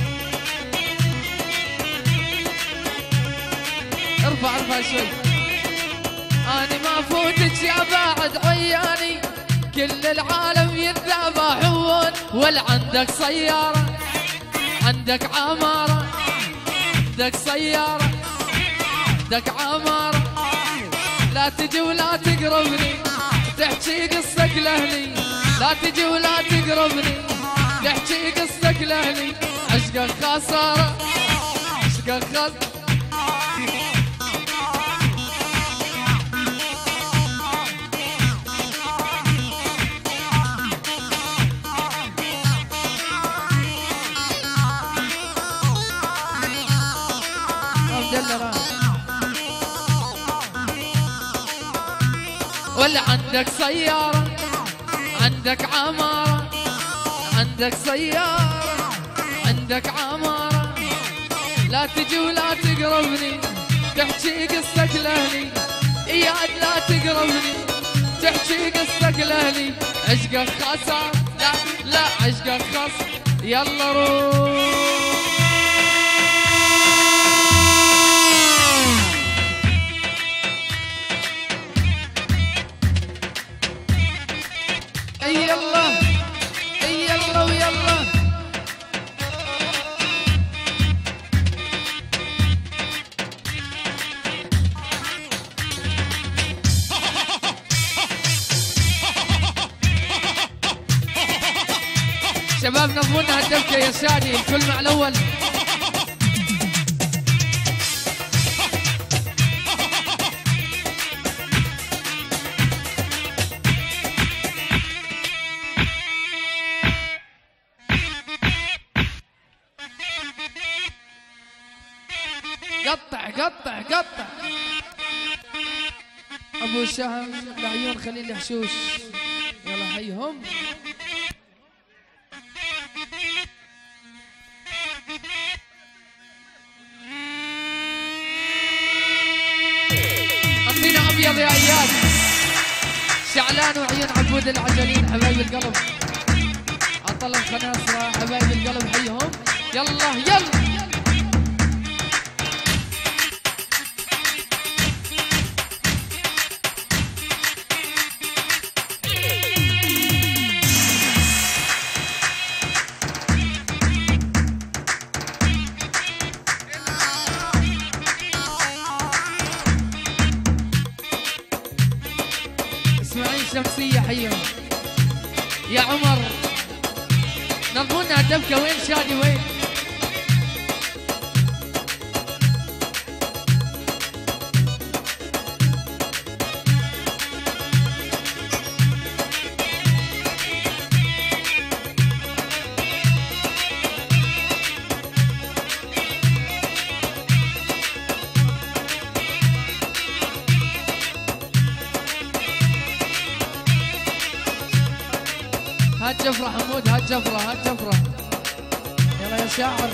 ارفع ارفع شوي. اني ما فوتك يا بعد عياني، كل العالم يذبحون. ولا عندك سيارة عندك عمارة، عندك سيارة عندك عمارة، لا تجي ولا تقربني تحكي قصتك لأهلي، لا تجي ولا تقربني تحكي قصتك لأهلي. عشقك خسارة عشقك خسارة. ولا عندك سيارة عندك عمارة، عندك سيارة عندك عمارة، لا تجي ولا تقربني تحكي قصتك لأهلي. إياد لا تقربني تحكي قصتك لأهلي. عشقك خسر لا لا عشقك خسر. يلا روح. يلا يلا ويلا. شباب نظمونا هالدبكة يا شادي، الكل مع الأول. قطع قطع قطع. ابو شهم العيون خليل الحشوش، يلا حيهم. اعطينا ابيض يا اياد، شعلان وعيون عبود العجلين حبايب القلب، عطل الخناصره حبايب القلب حيهم. يلا يلا. شمسية حيهم يا عمر. نظمونا الدبكة. وين شادي وين؟ هات جفرة حمود، هات جفرة هات جفرة. يلا يا شاعر.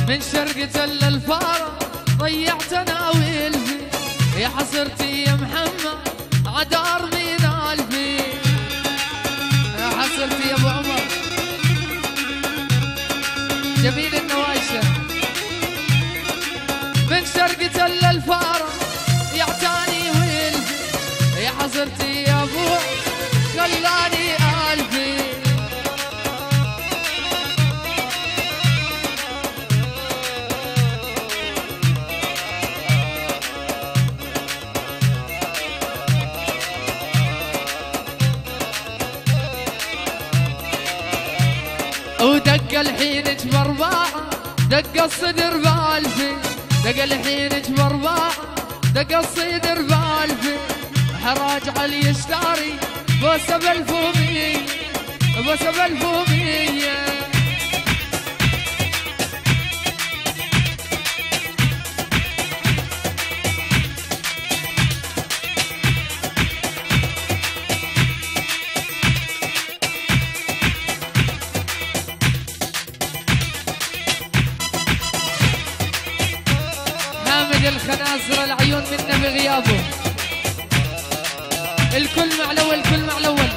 من شرقة الفارة ضيعت انا ويلفي، يا حسرتي يا محمد عدار من الفي، يا حسرتي يا ابو عمر جميل النوايشه. من شرقة الفارة يعتاني ويلفي، يا حسرتي يا ابو خلاني الفي. ودق الحين جبر باعه دق الصدر بالفي، دق الحين جبر باعه دق الصدر بالفي. حراج علي يشتاري بوسه بالفوميه بوسه بالفوميه. الخنازر العيون منا بغيابه، الكل مع الاول الكل مع الاول.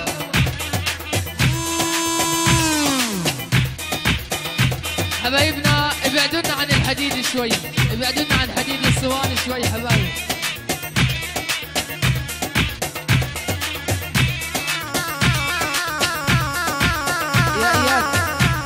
حبايبنا ابعدونا عن الحديد شوي، ابعدونا عن حديد الصواني شوي حبايب. يا اياد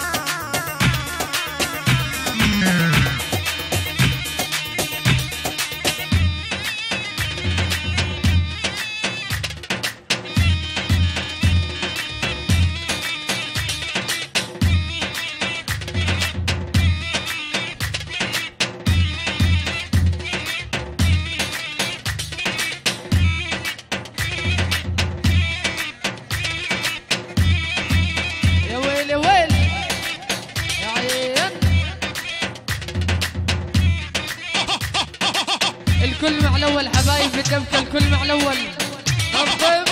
الكل مع الاول حبايب الدبكه، الكل مع الاول نظم.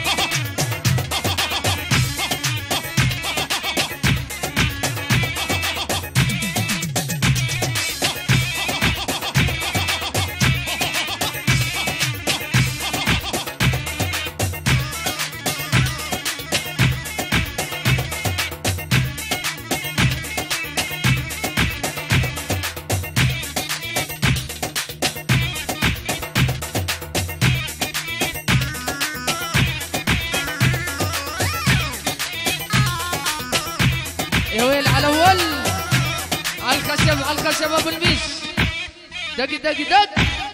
يا ويل على اول على الخشب على الخشب ابو الميش دق دق دق.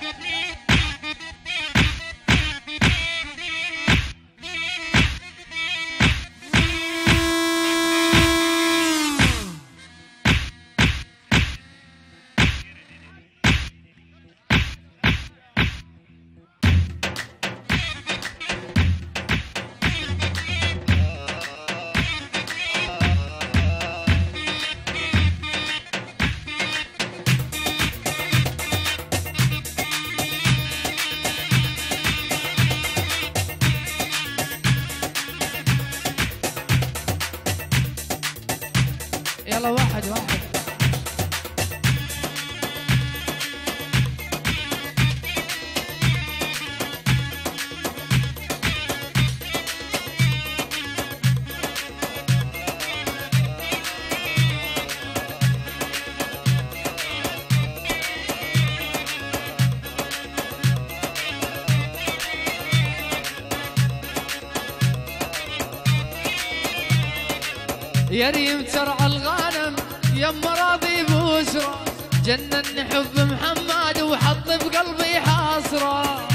يلا واحد واحد. يا ريم ترعى الغنم يما راضي بوسرة، جنني حب محمد وحط بقلبي حسرة.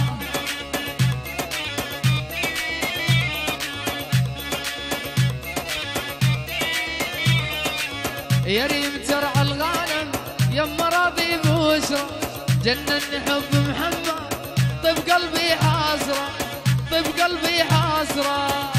يا ريم ترعى الغنم يما راضي بوسرة، جنني حب محمد طيب قلبي حسرة طيب قلبي حسرة.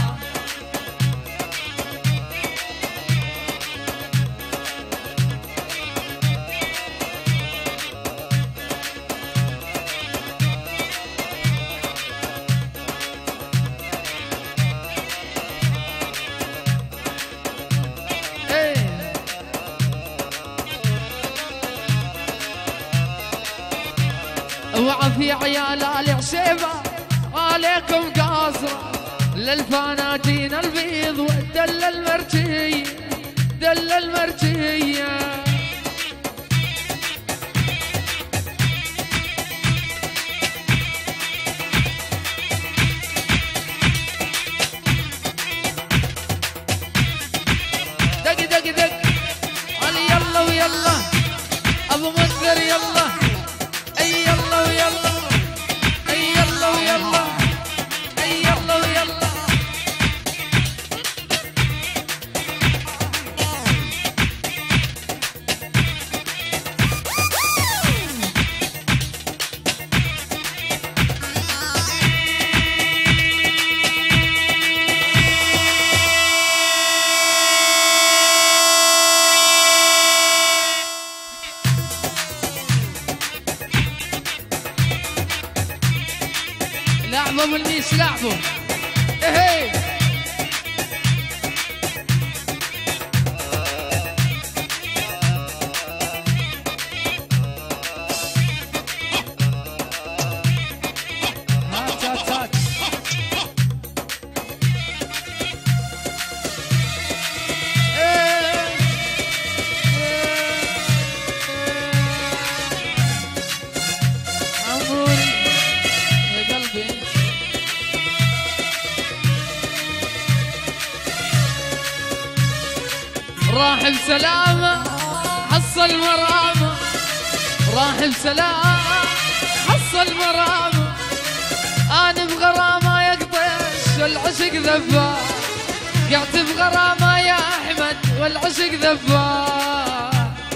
في عيال آل عشيبة عليكم قاصرة، للفاناتين البيض والدلة المرجية، دلة المرجية. دق دق دق علي يلا ويلا ابو منذر يلا، اي يلا ويلا، اي يلا ويلا، اي يلا ويلا. لعبوا بالميس لعبوا اهي. هات هات هات عمري يا قلبي انت. راح بسلامة حصل مرامة، راح بسلامة حصل مرامة، أنا بغرامة يقطش والعشق ذباب، قعت بغرامة يا أحمد والعشق ذباب.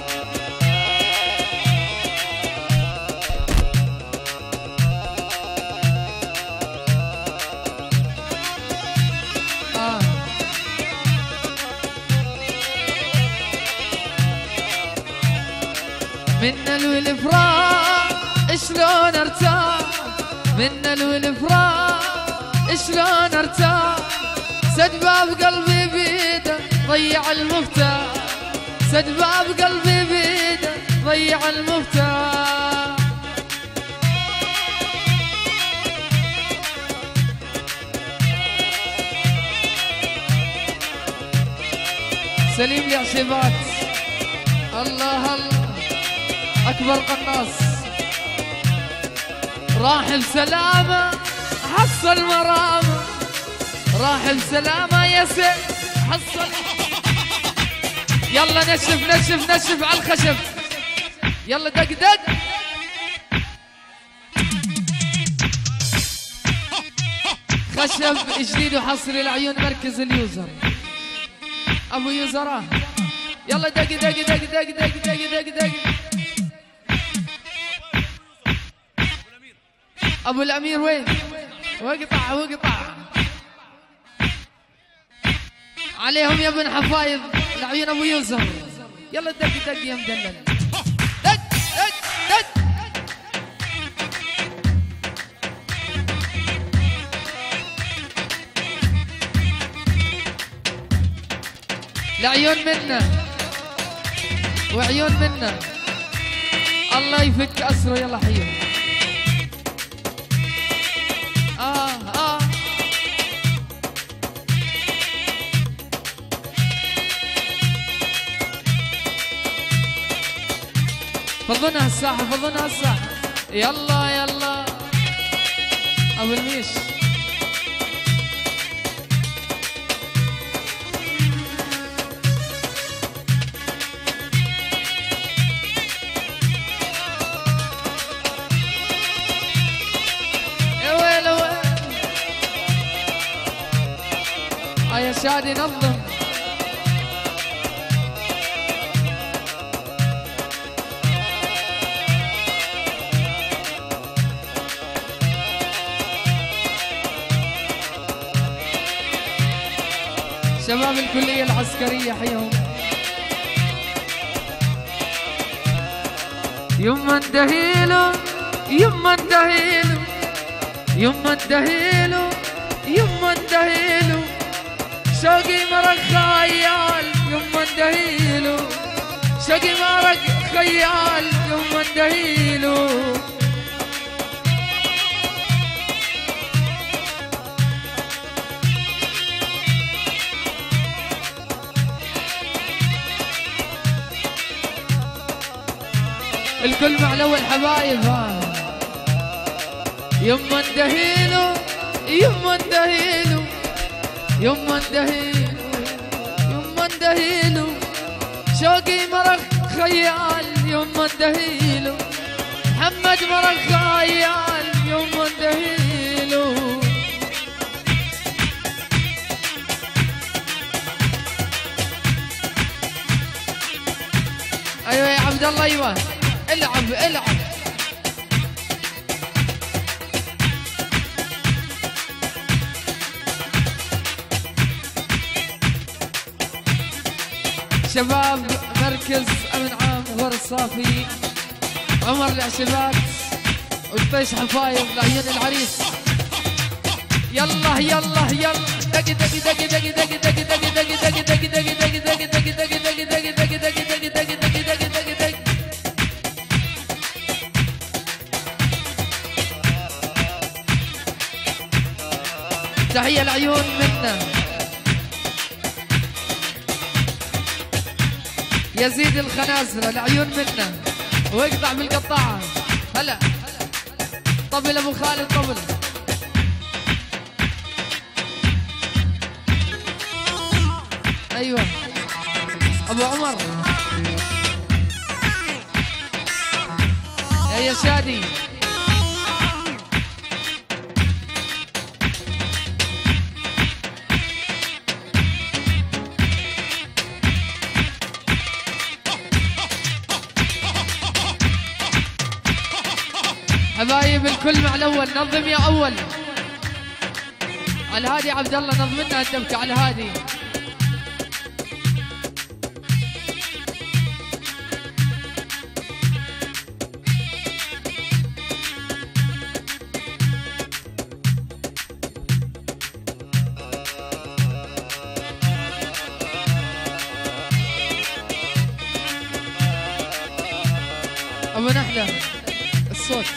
من الفراق شلون ارتاح، من الفراق شلون ارتاح، سد باب قلبي بيده ضيع المفتاح، سد باب قلبي بيده ضيع المفتاح. سليم لي عشيبات الله الله أكبر قناص. راح بسلامة حصل مرامة، راح بسلامة يا سيد حصل. يلا نشف نشف نشف على الخشب، يلا دق دق. خشب جديد وحصري لعيون مركز اليوزر أبو يوزراه. يلا دق دق دق دق دق دق دق دق. ابو الامير وين؟ واقطع واقطع عليهم يا ابن حفايظ لعيون ابو يوسف. يلا دق دق يا مدلل، دق دق دق. لعيون منا وعيون منا، الله يفك اسره. يلا حيهم. فضنا الساحة فضنا الساحة. يلا يلا ابو الميش. يا ويل ويل يا شادي نظم. شباب الكلية العسكرية حيهم. يما اندهيلو يما اندهيلو يما اندهيلو يما اندهيلو، شوقي مرق خيال يما اندهيلو، شوقي مرق خيال يما اندهيلو. الكل معلو الحبايب ها. يما اندهيلو يما اندهيلو يما اندهيلو يما اندهيلو شوقي مرخ خيال يما اندهيلو محمد مرخ خيال يما اندهيلو. ايوه يا عبد الله ايوه العب العب. شباب مركز امن عام غور الصافي عمر العشبات والطيش حفايض لعيون العريس. يلا يلا يلا دق دق دق دق دق دق دق دق دق دق دق دق دق دق دق تحية العيون منا يزيد الخنازرة العيون منا واقطع بالقطاعة. هلا طبل ابو خالد طبل. ايوه ابو عمر يا شادي. حبايب الكل مع الاول نظم يا اول. على الهادي عبد الله نظم لنا الدبكه على الهادي. ابو نحله الصوت.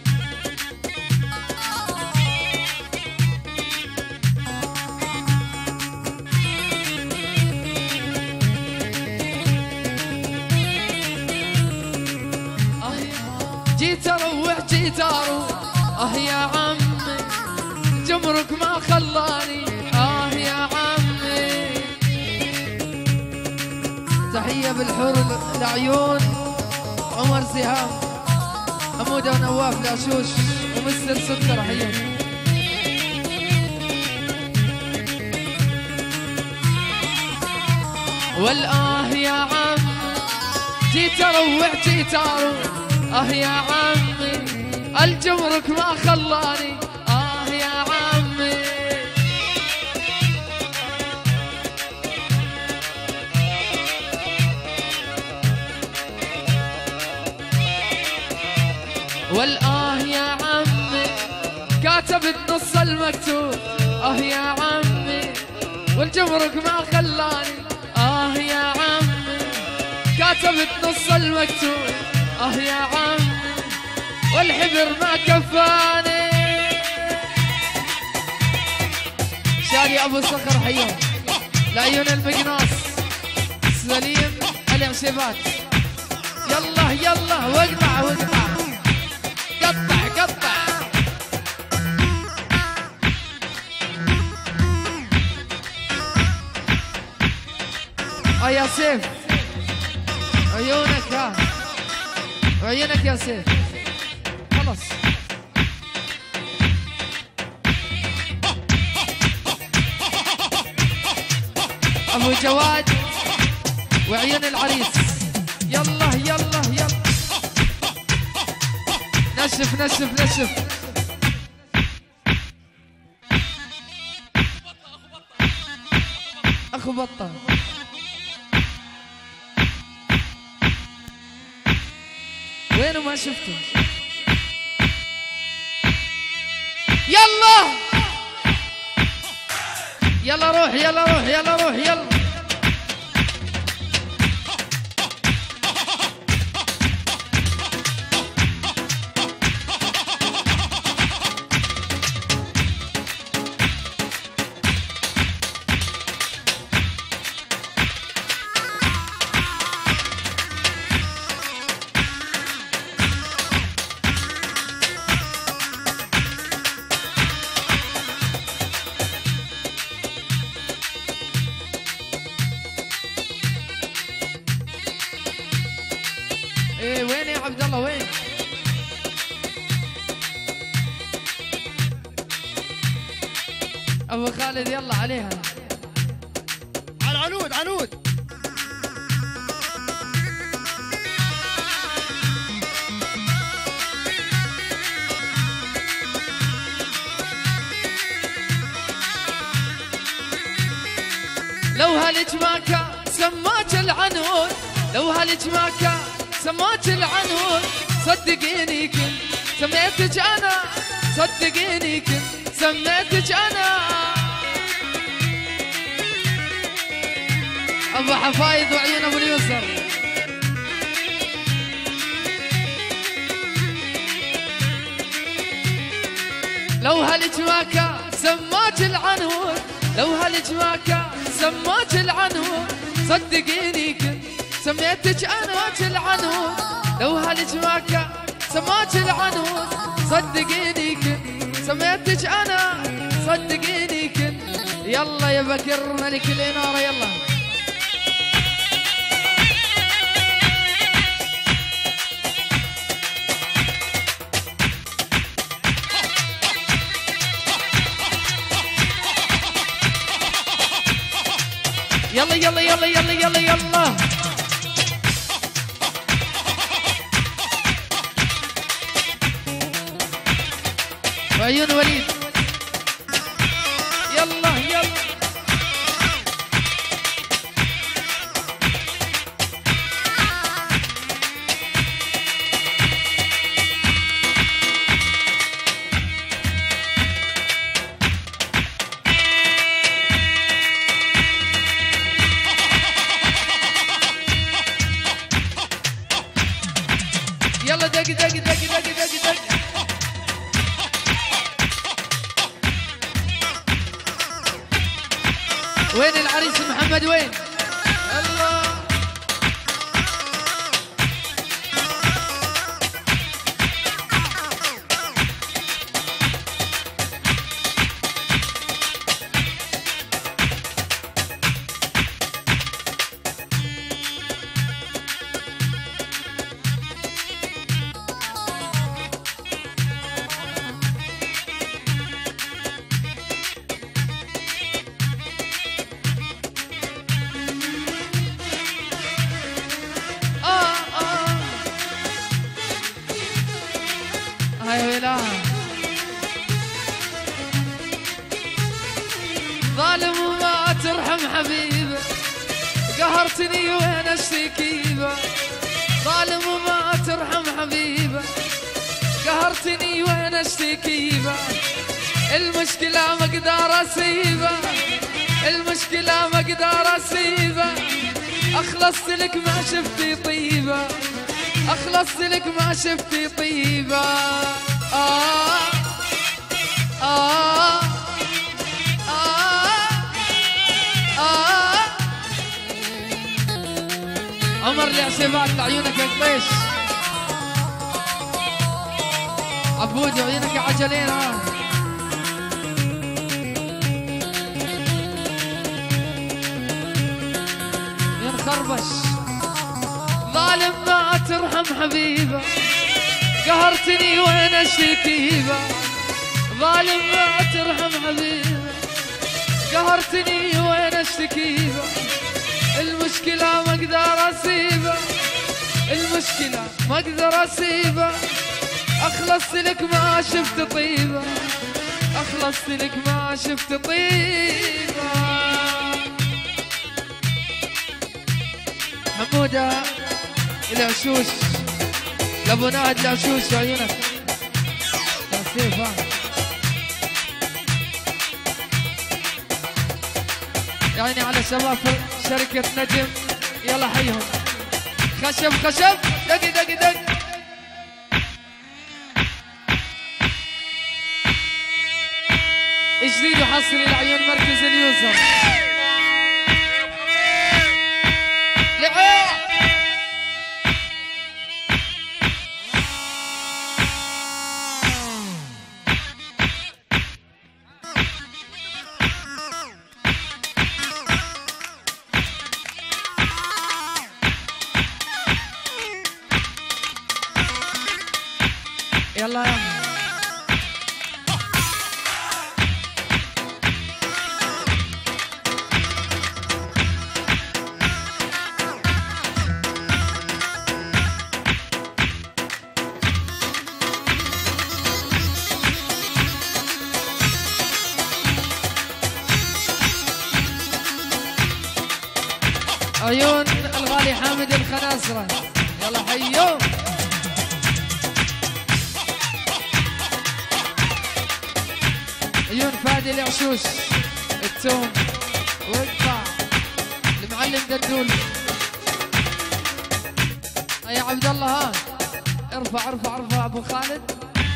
جيت اروح جيت اروح يا عمي جمرك ما خلاني يا عمي. تحية بالحور العيون عمر سهام حمودة ونواف لاشوش ومستر سكر حيهم. والآه يا عم جيت اروح جيت اروح يا عمي الجمرك ما خلاني يا عمي. والآه يا عمي كاتبت نص المكتوب يا عمي والجمرك ما خلاني يا عمي كاتبت نص المكتوب يا عمي والحبر ما كفاني. شادي ابو صخر حيهم لعيون المقناص سليم العشيبات. يلا يلا واقطع واقطع قطع قطع. يا سيف عيونك ها عيونك يا سيف خلص. ابو جواد وعيون العريس. يلا يلا يلا نشف نشف نشف. اخو بطه وينه ما شفته. يلا يلا روح يلا روح يلا روح يلا. يلا وين؟ ابو خالد يلا عليها. على عنود عنود. لو هلج ما كان سماك العنود، لو هلج ما كان سماك العنود، صدقيني كنت سميتك انا، صدقيني كنت سميتك انا. ابو حفايض وعيون ابو اليسر. لو هلج ما كان سماك العنود، لو هلج ما كان سماك العنود، صدقيني كنت سميتك انا العنود. لو هلج ما كان سماك العنود، صدقيني كنت سميتك انا، صدقيني كنت. يلا يا بكر ملك الاناره يلا. يلا يلا يلا يلا يلا يلا. وعيون وليد يلا يلا. يلا دق دق دق دق دق دق. وين العريس محمد وين؟ الله. هاي ويلا. ظالم وما ترحم حبيبه، قهرتني وين اشتكيبه. ظالم وما ترحم حبيبه، قهرتني وين اشتكيبه. المشكلة ما اقدر اسيبه، المشكلة ما اقدر اسيبه. اخلصت لك ما شفتي طيبه، اخلصت لك ما شفتي طيبه. عمر العسيبات لعيونك يا قطيش. عبود عيونك يا عجلين. ينخربش. ظالم ما ترحم حبيبه، قهرتني وين اشتكيبه. ظالم ما ترحم حبيبه، قهرتني وين اشتكيبه. المشكلة ما اقدر اسيبه، المشكلة ما اقدر اسيبه. اخلصت لك ما شفت طيبه، اخلصت لك ما شفت طيبه. حموده العشوش لابو ناهد العشوش عيونك يا سيف. يعني على شباب شركة نجم يلا حيهم. خشب خشب دق دق دق. جديد وحصري لعيون مركز اليوزر. يلا يا عيون الغالي حامد الخناصرة. يلا حيو. عيون فادي العشوش التوم واقطع المعلم دندول. يا عبد الله ها ارفع ارفع ارفع ابو خالد.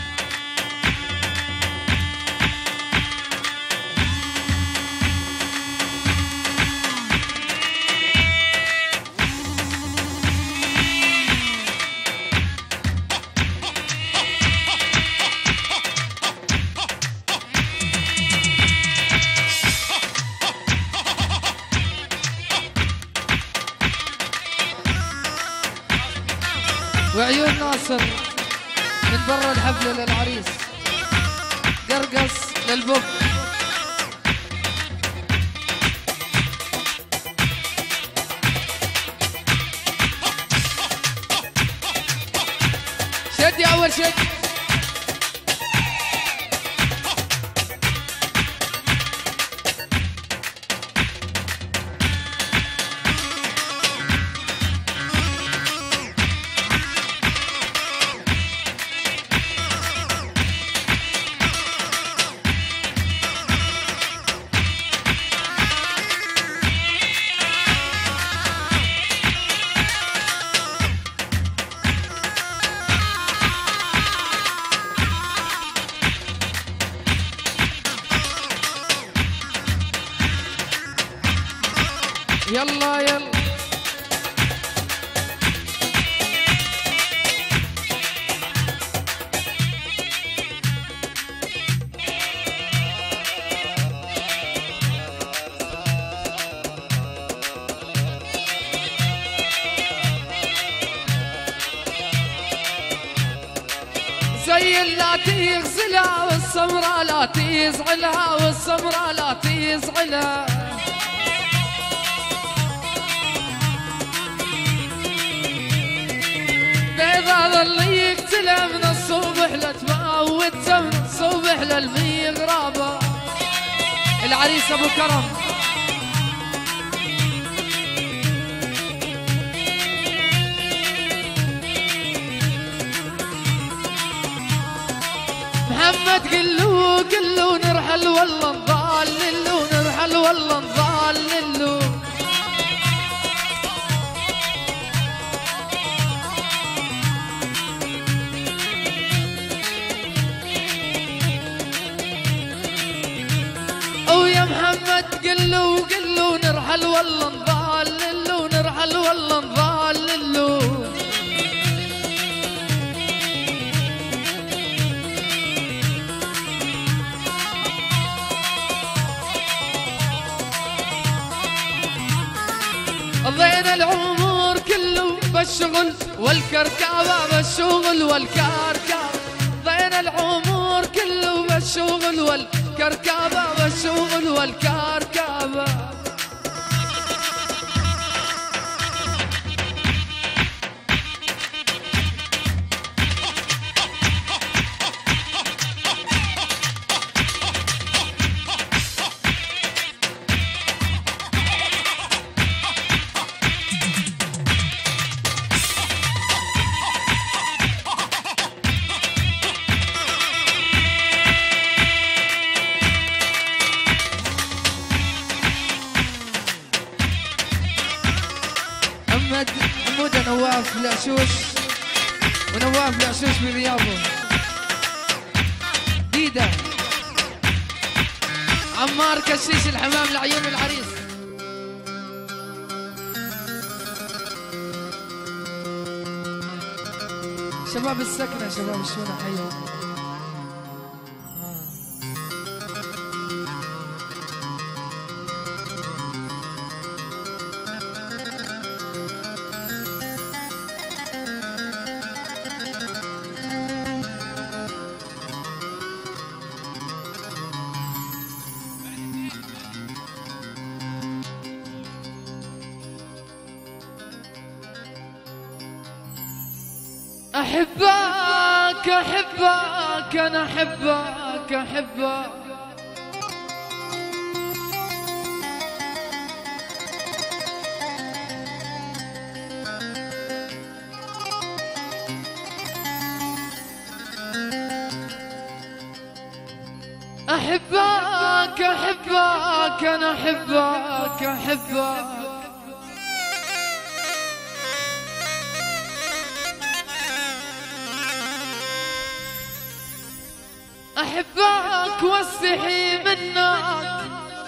وعيون ناصر من برا الحفلة للعريس. قرقص للبوب. شد يا أول شد. يلا يلا زي لا تغسلها والسمرة لا تزعلها والسمرة لا تزعلها. بيضا اللي يقتله من الصبح لتموته من الصبح للمغربة. العريس ابو كرم. محمد قلو نرحل والله نضاللو نرحل والله نضاللو. ويا محمد قلو نرحل والله نضاللو نرحل والله نضاللو. ضينا العمر كله بالشغل والكركبة بالشغل والكركبة. ضينا العمر كله بالشغل والكركبة بالشغل والكركبة. حمودة نواف العشوش ونواف العشوش برياضه. ديدة عمار كشيش الحمام لعيون العريس. شباب السكنة شباب الشونة حيهم. أحبك أحبك أنا أحبك أحبك أحبك أحبك أنا أحبك أحبك أحبك واستحي منك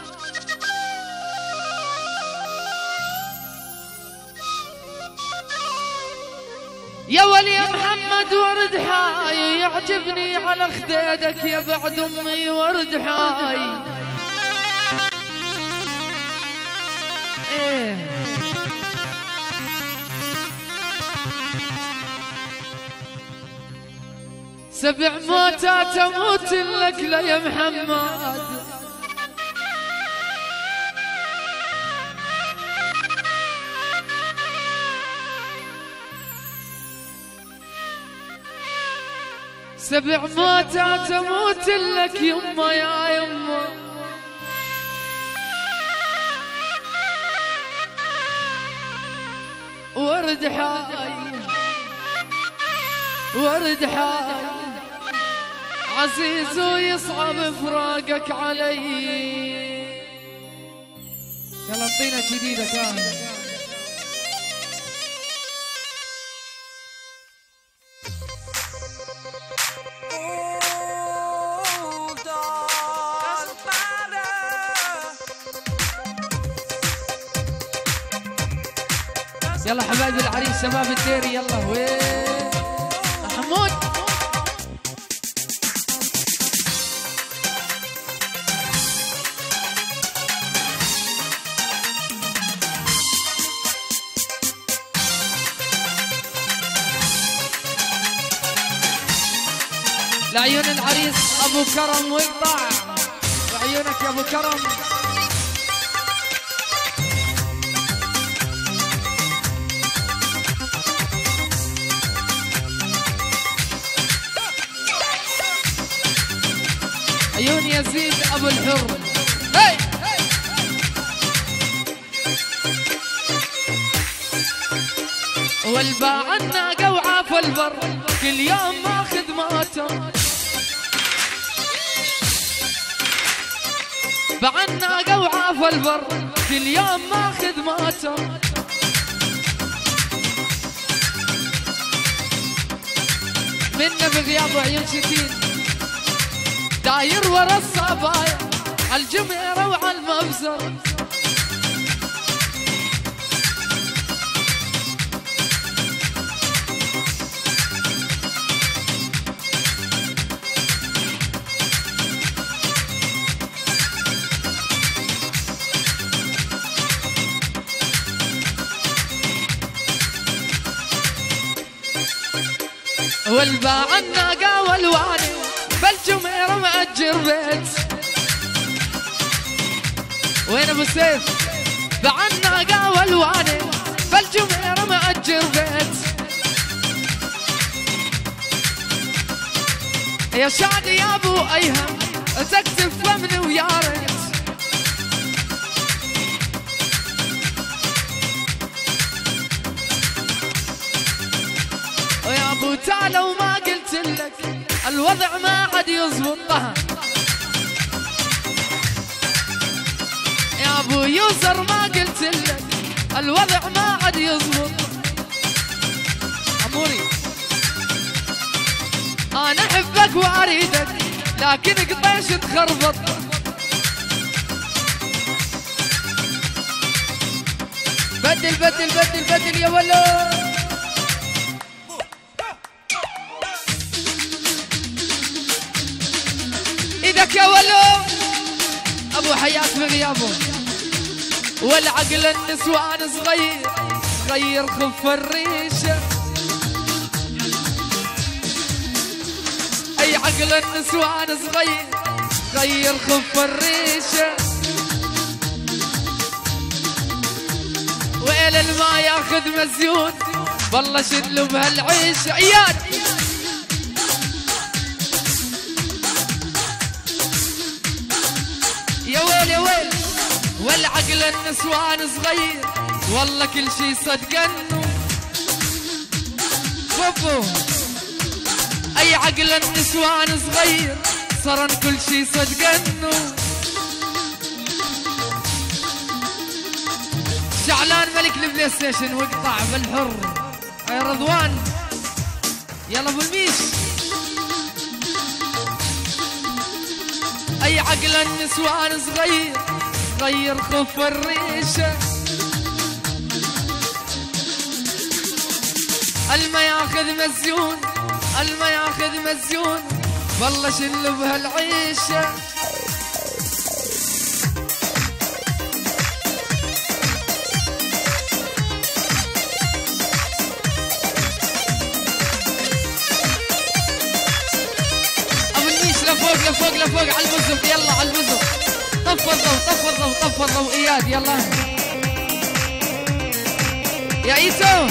يا ولي يا محمد ورد حاي يعجبني على خديدك يا بعد امي ورد حاي ايه 7 موتات اموت لك يا محمد سبع موتات اموت لك يما يا يما ورد حاي ورد حاي عزيز ويصعب فراقك علي يلا انطينا جديدة كامل يلا حبايب العريس شباب الديري يلا وين حمود لعيون العريس ابو كرم ويقطع وعيونك يا ابو كرم عيون يزيد ابو الحر هي والباع الناقه وعاف البر كل يوم ماخذ ماته باع الناقه وعاف البر كل يوم ماخذ ماته منا بغيابه عيون شتين داير ورا الصبايا عالجميرة وعالمبزر والباع الناقة والواني بالجميرة مأجر بيت وين ابو سيف باع الناقة والواني بالجميرة مأجر بيت يا شادي يا ابو ايهم تكتب فمني ويا ريت ويا ابو تعالى وما قلت لك الوضع ما عاد يزبطها يا ابو يوزر ما قلت لك الوضع ما عاد يزبط اموري انا احبك واريدك لكن قطيش تخربط بدل بدل بدل بدل يا ولد ايدك يا ولو ابو حياة بغيابه والعقل النسوان صغير غير خف الريشه اي عقل النسوان صغير غير خف الريشه ويل الما ياخذ مزيون والله شلوا بهالعيش اياد. يا ويل يا ويل والعقل النسوان صغير والله كل شي صدقنو. فوفو اي عقل النسوان صغير صرن كل شي صدقنو. شعلان ملك البلاي ستيشن وقطع بالحر يا رضوان. يلا ابو الميش. اي عقل النسوان صغير صغير خف الريشه. الما ياخذ مزيون الما ياخذ مزيون والله شلوا بهالعيشه. لفوق لفوق على البزق يلا على البزق. طف الضوء طف الضوء طف الضوء اياد يلا يا ايتو.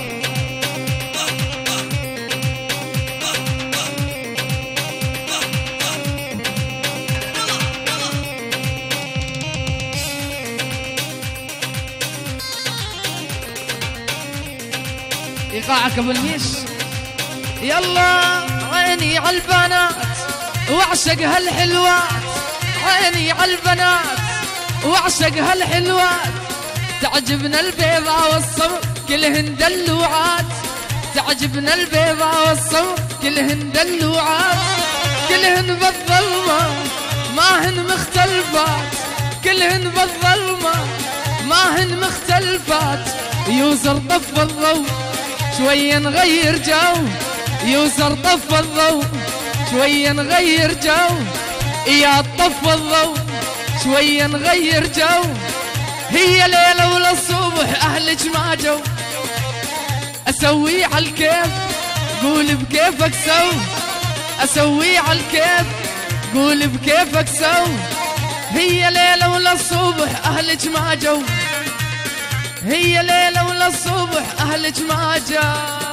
ايقاعك ابو الميش. يلا عيني على البنات واعشق هالحلوات. عيني على البنات واعشق هالحلوات. تعجبنا البيضة والصبر كلهن دلوعات. تعجبنا البيضة والصبر كلهن دلوعات. كلهن بالظلمة ما هن مختلفات. كلهن بالظلمة ما هن مختلفات. يوزر طف الضوء شوية نغير جو. يوزر طف الضوء شوية نغير جو. يا طف الضوء شوية نغير جو. هي ليلة ولا الصبح أهلك ما جو. أسوي عالكيف قول بكيفك سو. أسوي عالكيف قول بكيفك سو. هي ليلة ولا الصبح أهلك ما جو. هي ليلة ولا الصبح أهلك ما جو.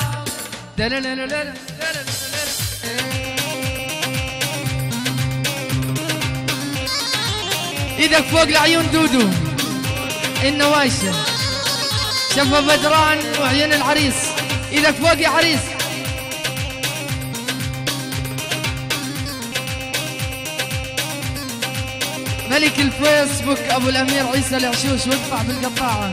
ايدك فوق العيون دودو النوايشة شفا بدران وعيون العريس. ايدك فوق يا عريس. ملك الفيسبوك ابو الامير عيسى العشوش وقطع بالقطاعة.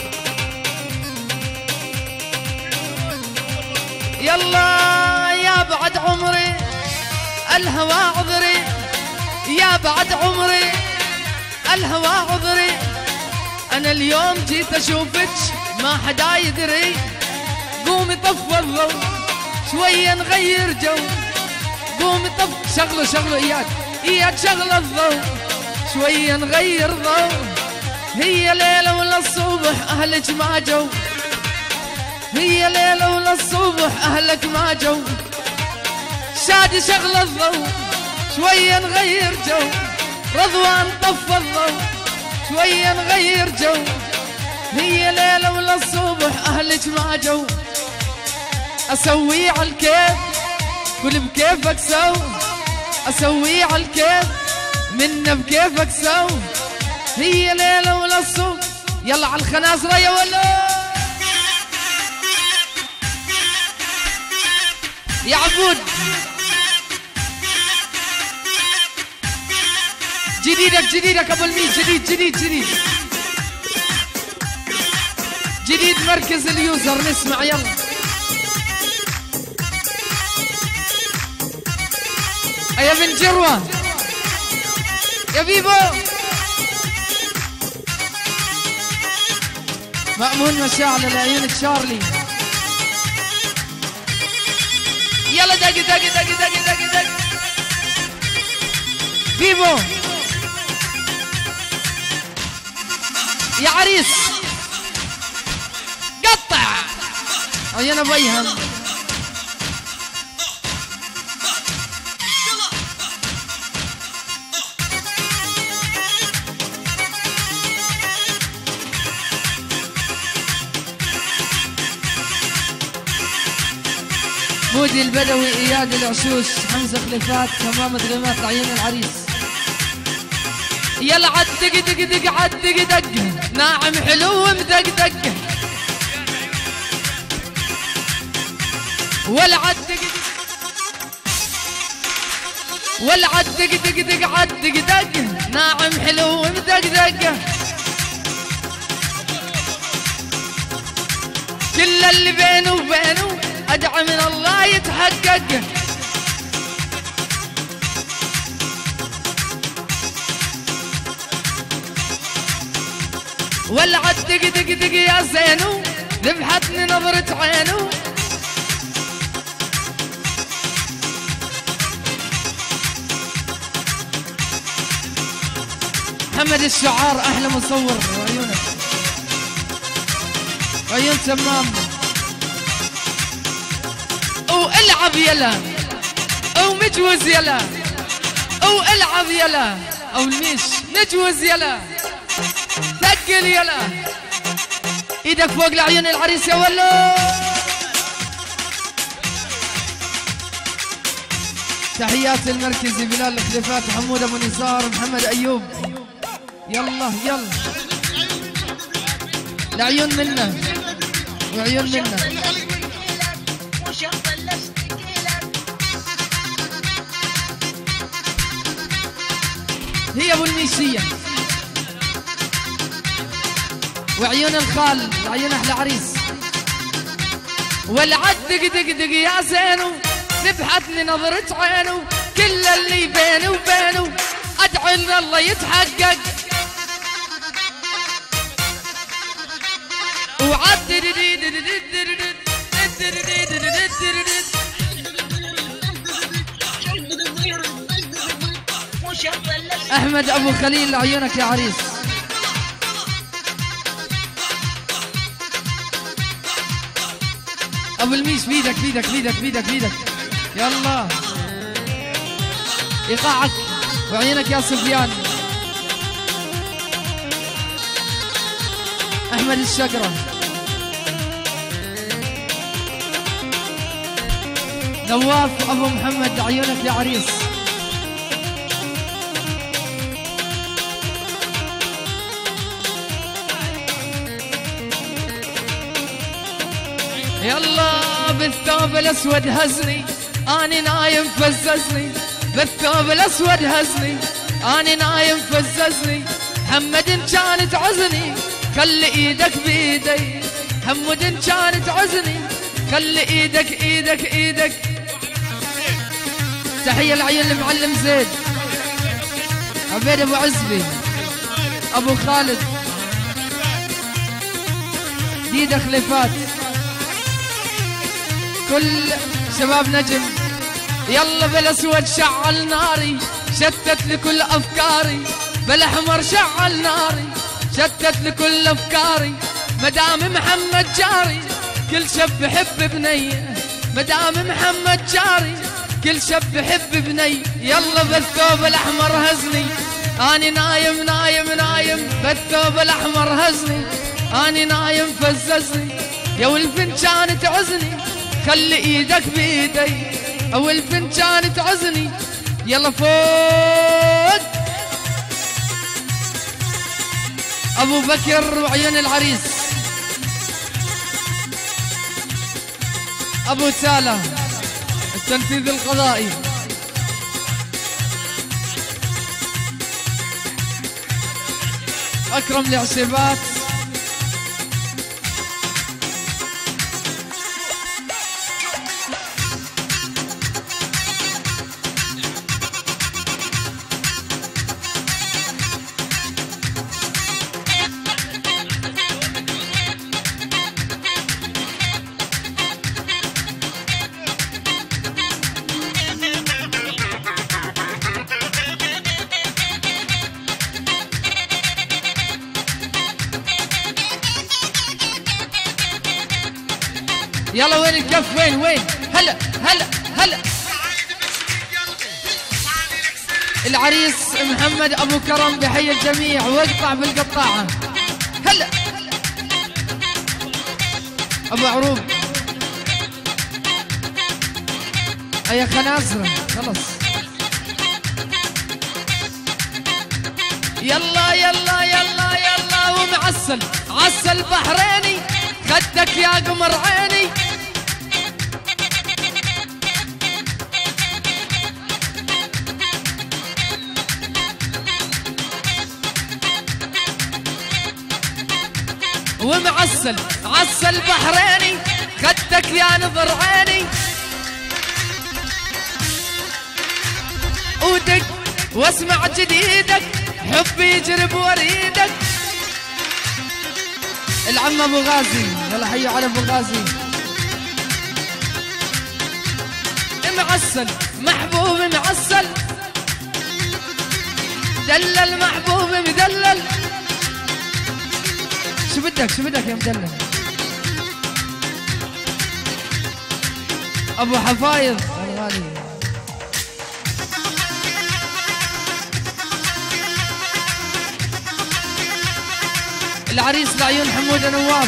يلا يا بعد عمري الهوى عذري. يا بعد عمري الهوى عذري. انا اليوم جيت اشوفك ما حدا يدري. قومي طف الضوء شوية نغير جو. قومي طف شغلوا اياد اياد شغل الضوء شوية نغير ضوء. هي ليلة ولا الصبح اهلك ما جو. هي ليلة ولا الصبح اهلك ما جو. شادي شغل الضوء شوية نغير جو. رضوان طف الضوء شوية نغير جو. هي ليلة ولا الصبح أهلك ما جو. أسوي عالكيف كل بكيفك سو. أسوي عالكيف منا بكيفك سو. هي ليلة ولا الصبح. يلا على الخنازرة يا ولا يا عبود. جديدك ابو الميت. جديد مركز اليوزر. نسمع يلا يا بن جروة يا بيبو. مأمون مشاعل العيون تشارلي. يلا دق بيبو يا عريس. قطع عيون ابو ايهم. هودي البدوي، اياد العشوش، حمزه خليفات، تمام غيمات العيون العريس. يلا عد دق دق دق عد دق دق، ناعم حلو مدقدق. ولا عد دق ولا عد دق دق دق عد دق دق، ناعم حلو مدقدق. كل اللي بينه وبينه أدعى من الله يتحقق. ولعت دق دق دق يا زينو، ذبحتني نظرة عينو. محمد الشعار أحلى مصور، وعيونك عيون تمام. والعب يلا، او مجوز يلا، او العب يلا، او الميش نجوز يلا، ثقل يلا. ايدك فوق لعيون العريس يا ولو. تحيات المركزي بلال الخليفات، حمود ابو نزار، محمد ايوب. يلا يلا لعيون منا وعيون منا. هي ابو الميشيه وعيون الخال، عيون احلى عريس. والعد دق دق دق يا زينو، ذبحتني نظرة عينو. كل اللي بيني وبينه ادعي ان الله يتحقق. وعد احمد ابو خليل، عيونك يا عريس. ابو الميس بيدك بيدك بيدك بيدك بيدك. يلا ايقاعك وعيونك يا سفيان. احمد الشقره، نواف ابو محمد، عيونك يا عريس. يلا بالثوب الاسود هزني، اني نايم فززني. بالثوب الاسود هزني، اني نايم فززني. حمد ان كان تعزني، خلي ايدك بايدي. حمد ان كان تعزني، خلي ايدك ايدك ايدك. تحية العيون المعلم زيد، عبيد ابو عزبي، ابو خالد، ديدة خليفات، كل شباب نجم. يلا بالاسود شعل ناري، شتت لكل افكاري. بالاحمر شعل ناري، شتت لكل افكاري. مدام محمد جاري، كل شاب يحب بنيه. مدام محمد جاري، كل شاب يحب بني. يلا بالثوب الاحمر هزني، اني نايم نايم نايم. بالثوب الاحمر هزني، اني نايم فززني. يا والفنجان تعزني، خلي ايدك بايدي. او الفنجان تعزني. يلا فوق ابو بكر وعيون العريس. ابو تالا التنفيذ القضائي. اكرم العشيبات. يلا وين الكف؟ وين هلا هلا هلا. العريس محمد ابو كرم بحي الجميع، واقطع بالقطاعه. هلا ابو عروب. هيا خنازرة خلص. يلا يلا يلا يلا ومعسل عسل بحريني خدك يا قمر عيني. ومعسل عسل بحريني خدك يا نظر عيني. ودق واسمع جديدك حبي يجري بوريدك. العم ابو غازي يلا حي على ابو غازي. معسل محبوب معسل دلل محبوب مدلل. شو بدك يا مدلل؟ ابو حفايظ الغالي. العريس لعيون حمودة نواف.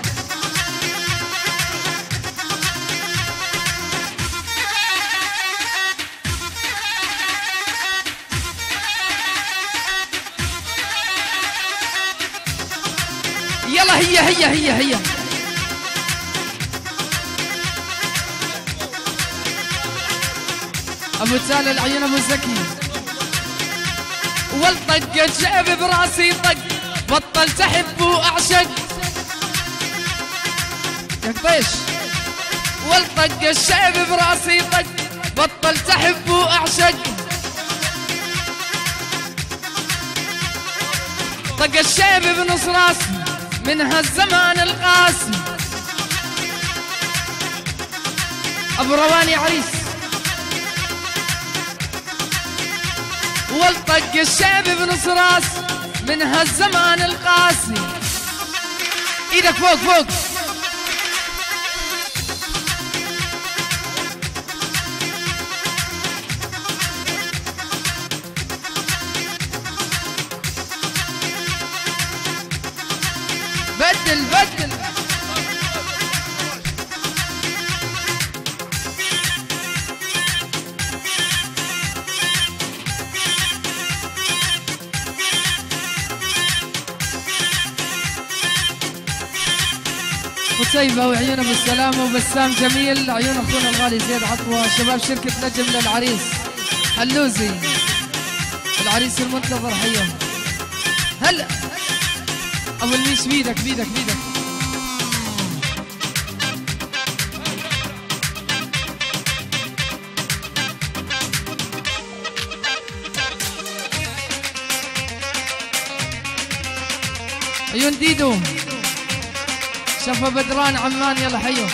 يلا هي ابو تالي العيون ابو زكي. والطق الشعب براسي طق بطلت احب واعشق يا قطيش. والطق الشعب براسي طق بطلت احب واعشق. طق الشعب بنص راسي من هالزمان القاسي. ابو رواني عريس. والطق الشعب بنص راسي من هالزمان القاسي. ايدك فوق فوق. بدل قتيبة وعيون ابو السلامة وبسام جميل. عيون اخونا الغالي زيد عطوة. شباب شركة نجم للعريس حلوزي العريس المنتظر حيهم. هلا ابو الميش بيدك. عيون ديدو شفا بدران عمان يلا حيو.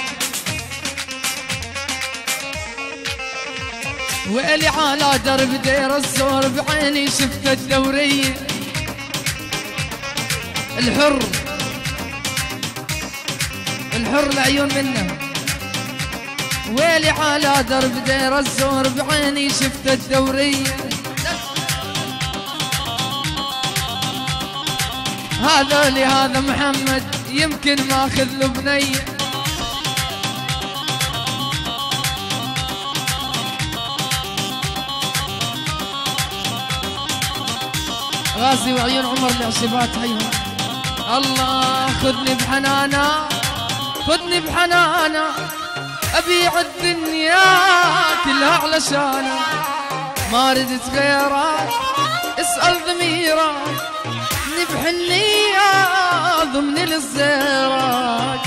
وإلي على درب دير الزور بعيني شفت الدورية. الحر العيون منه. ويلي على درب دير الزور بعيني شفت الدورية. هذا لهذا محمد يمكن ماخذ له بنية. غازي وعيون عمر العشبات حيهم. الله خذني بحنانا ابيع الدنيا كلها علشانك. ما ردت غيرك اسأل ضميرك. بحنية ضمن الزراج.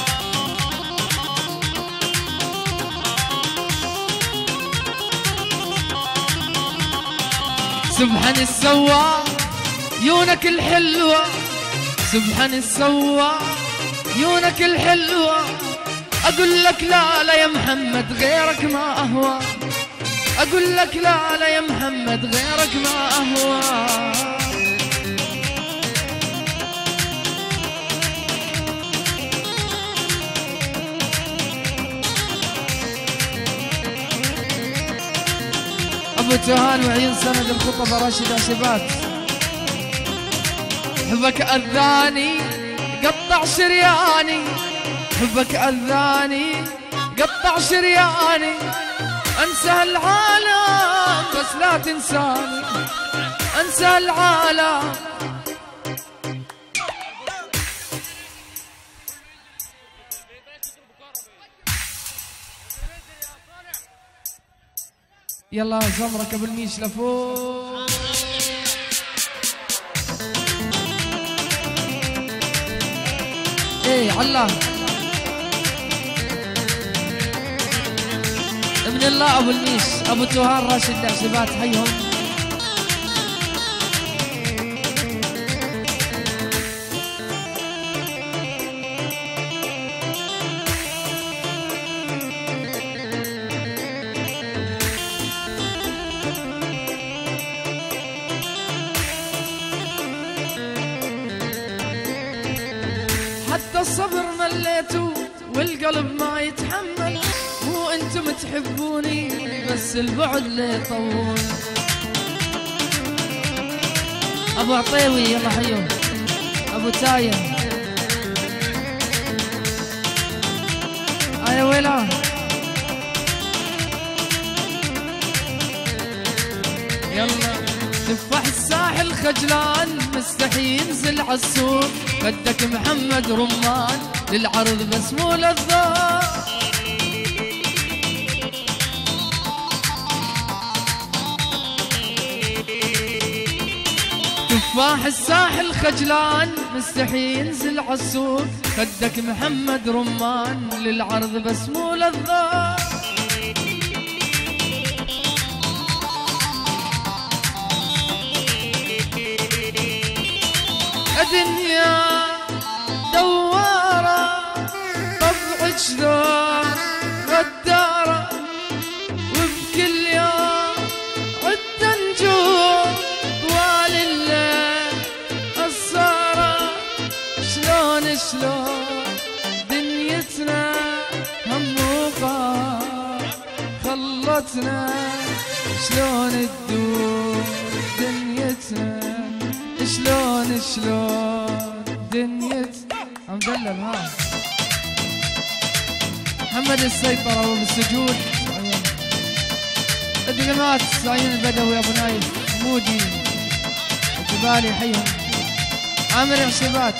سبحان السوا يونك الحلوة. سبحان السوا يونك الحلوة. اقول لك لا يا محمد غيرك ما اهوى. اقول لك لا يا محمد غيرك ما اهوى. ابو تهان وعيون سند الخطبه راشد عشبات. حبك اذاني قطع شرياني. حبك اذاني قطع شرياني. انسى العالم بس لا تنساني، انسى العالم. يلا زمرك ابو الميش لفوق. ايه علام من الله ابو الميش، ابو توهان راشد العشبات حيهم. حتى الصبر مليته والقلب ما يتحمل، مو انتم تحبوني بس البعد ليه يطول. ابو عطيوي يلا حيو، ابو تايم يا ويلا. يلا تفاح الساحل خجلان مستحي ينزل عالسوق، خدك محمد رمان للعرض بس مو للذوق. تفاح الساحل خجلان مستحي ينزل عالسوق، خدك محمد رمان للعرض بس مو للذوق. دنيا دوارة طبعك شلون غدارة، وبكل يوم عدة نجوم طوال الليل قصارة. شلون دنيتنا هم وقار خلتنا، شلون تدور دنيتنا، شلون دنيتنا. مدلل ها محمد السيطرة وبالسجود. الدقمات عيون البدوي ابو نايف مودي الجبالي حيهم. عامر عشيبات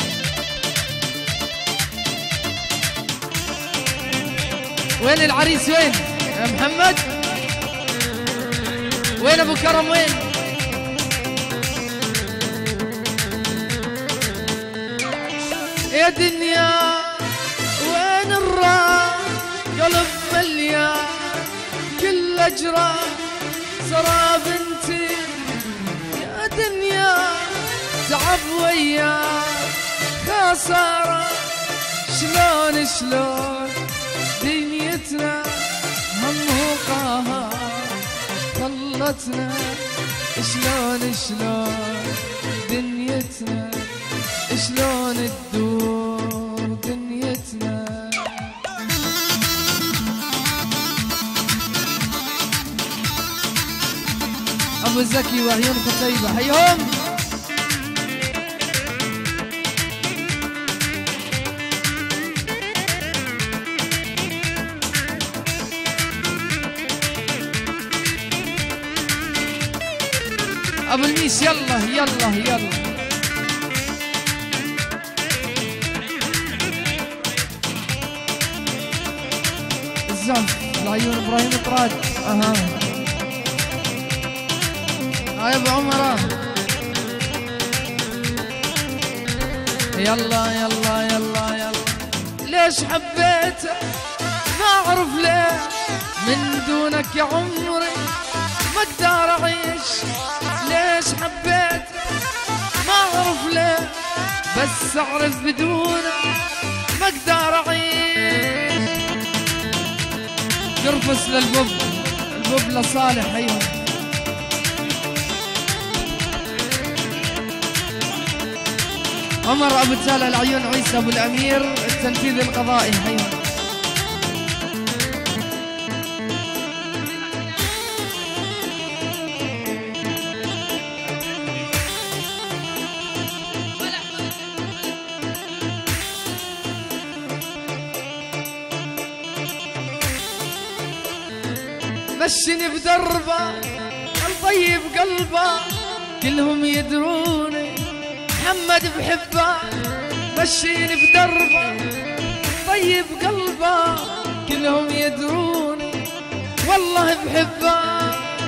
وين العريس؟ وين يا محمد؟ وين ابو كرم؟ وين يا دنيا؟ وين الراح؟ قلب مليان كل اجراح سراب انتي يا دنيا. تعب وياك خسارة، شلون دنيتنا هم هو قهر خلتنا. شلون دنيتنا، شلون تدور دنيتنا. ابو زكي وعيون قتيبة حيهم. ابو الميس يلا الزنف العيون ابراهيم طراد. هاي ابو عمره. يلا ليش حبيته ما اعرف ليه، من دونك يا عمري ما اقدر اعيش. ليش حبيت ما اعرف ليه، بس اعرف بدونك ما اقدر اعيش. قرفس للبوب لصالح ايوه. عمر ابو تالا العيون عيسى ابو الامير التنفيذ القضائي ايوه. مشيني بدربه الطيب قلبه كلهم يدروني محمد بحبه مشيني بدربه طيب قلبه كلهم يدروني والله بحبه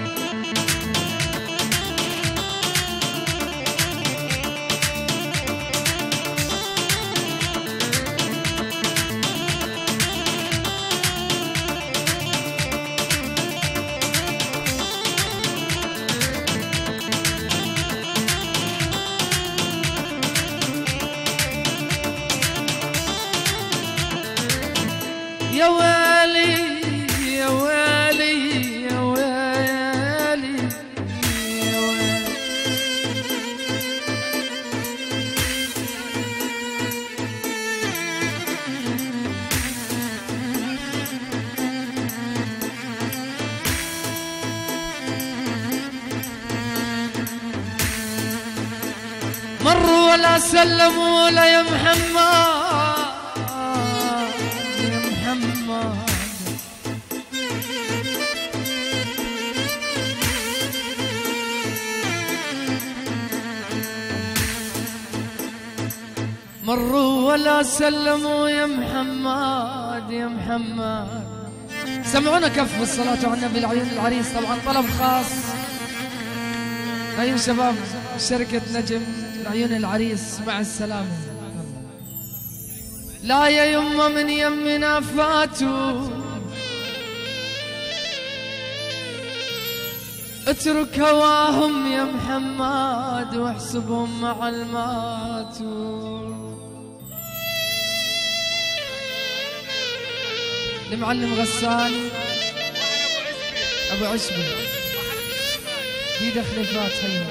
يا ويلي يا ويلي يا ويلي يا ويلي مروا ولا سلموا ولا يا محمد مروا ولا سلموا يا محمد يا محمد. سمعونا كف بالصلاة على النبي العيون العريس طبعا طلب خاص أيها شباب شركة نجم العيون العريس مع السلامة. لا يا يمه من يمنا فاتوا اترك هواهم يا محمد واحسبهم مع الماتوا. المعلم غسان ابو عشبي في دخلفات هيا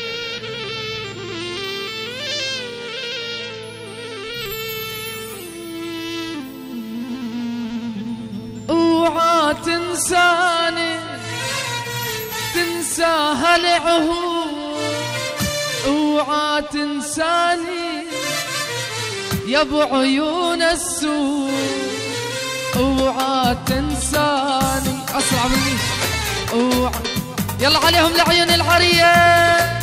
اوعى تنساني تنسى هالعهود اوعى تنساني يا ابو عيون السود اوعى تنساني اسرع بالنيش اوعى يلا عليهم لعيون العرية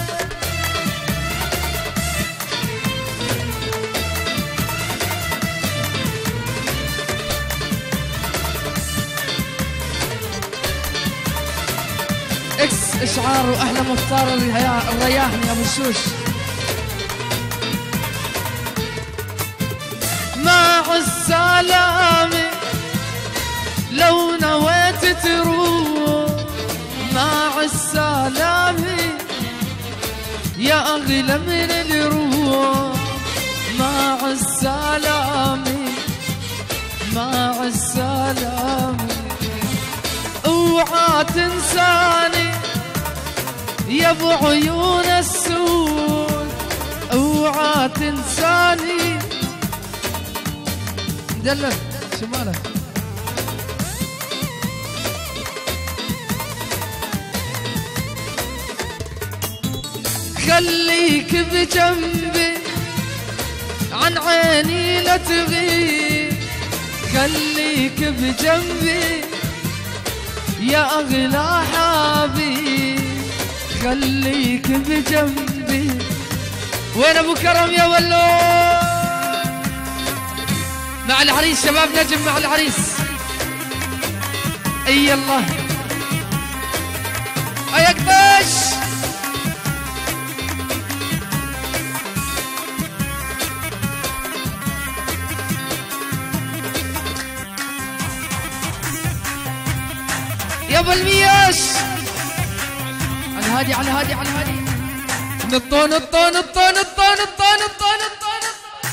اكس اشعار واحلى مفطار الرياحني يا ابو الشوش. مع السلامة لو نويت تروح مع السلامة يا أغلى من الروح مع السلامة مع السلامة اوعى تنساني يا ابو عيون السود اوعى تنساني دلل شو مالك خليك بجنبي عن عيني لا تغيب خليك بجنبي يا أغلى حبيب خليك بجنبي. وين أبو كرم يا ولو مع العريس شباب نجم مع العريس اي الله ايقبش يا ابو المياش على هادي على هادي على هادي نطون نطون نطون نطون نطون نطون نطون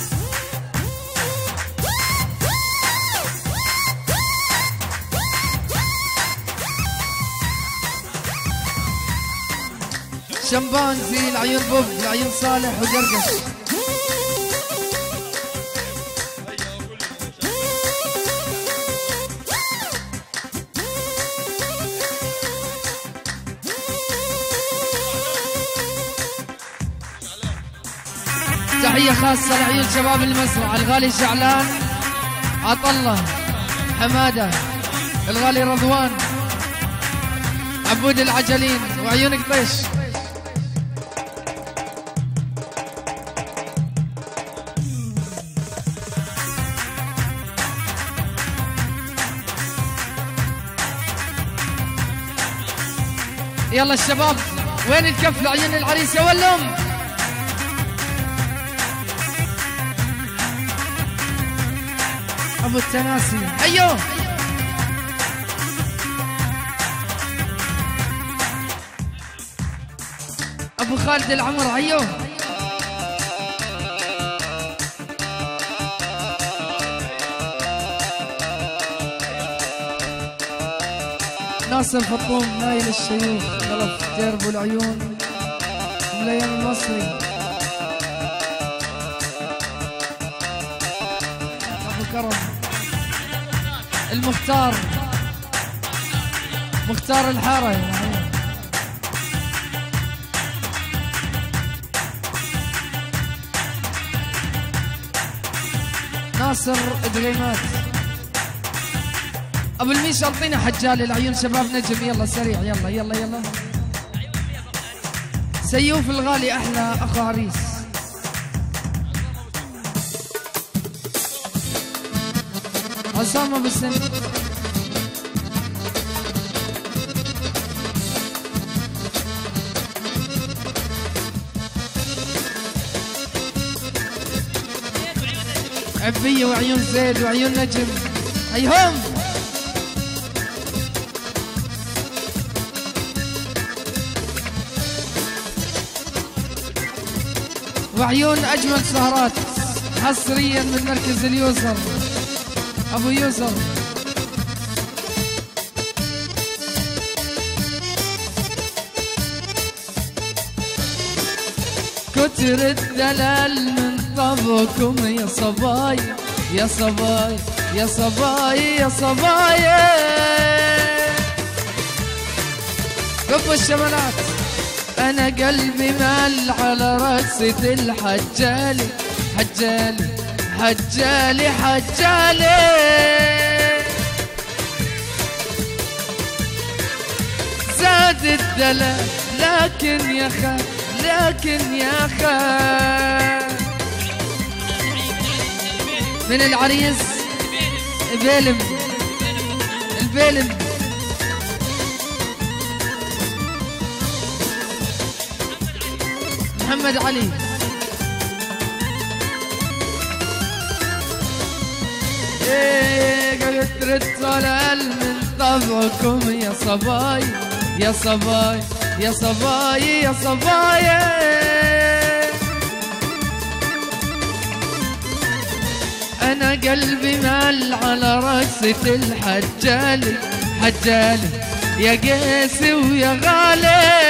شمبانزي العيون بوب العيون صالح وقرقش تحية خاصة لعيون شباب المسرح الغالي شعلان عطله حمادة الغالي رضوان عبود العجلين وعيونك طيش. يلا الشباب وين الكف لعيون العريس يا ولهم؟ ابو التناسي ايوه. ابو خالد العمر ايوه. ناصر فطوم نايل الشيوخ غلف جرب العيون مليان المصري. ابو كرم المختار مختار الحاره يعني. ناصر دريمات. ابو الميش اعطينا حجال العيون شباب نجم. يلا سريع يلا يلا يلا. سيوف الغالي احلى اخو عريس. عصام ابو السن. عبية وعيون زيد وعيون نجم. هيهم وعيون اجمل سهرات حصريا من مركز اليوزر ابو يوزر. كتر الدلال من طبكم يا صبايا يا صبايا يا صبايا يا صبايا. قبوا الشمالات. انا قلبي مال على رقصة الحجالي حجالي حجالي حجالي. زاد الدلال لكن يا خال لكن يا خال. من العريس بيلم البيلم. محمد علي. ايه قلت الطلال من طبعكم يا صبايا يا صبايا يا صبايا يا صبايا. انا قلبي مال على رقصة الحجالي حجالي يا قيسي ويا غالي.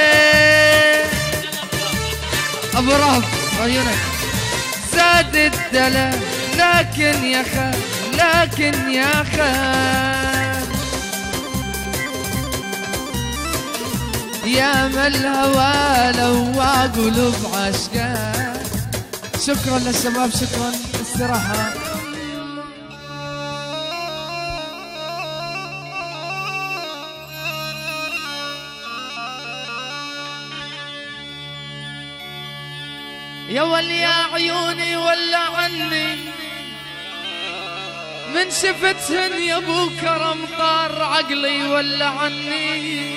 ابو رهب عيونك. زاد الدلال لكن يا خال لكن يا خال. يا ما الهوى لوى قلوب عشقان. شكرا للشباب شكرا. استراحة. يا ولي يا عيوني ولا عني من شفتهن يا ابو كرم طار عقلي ولا عني.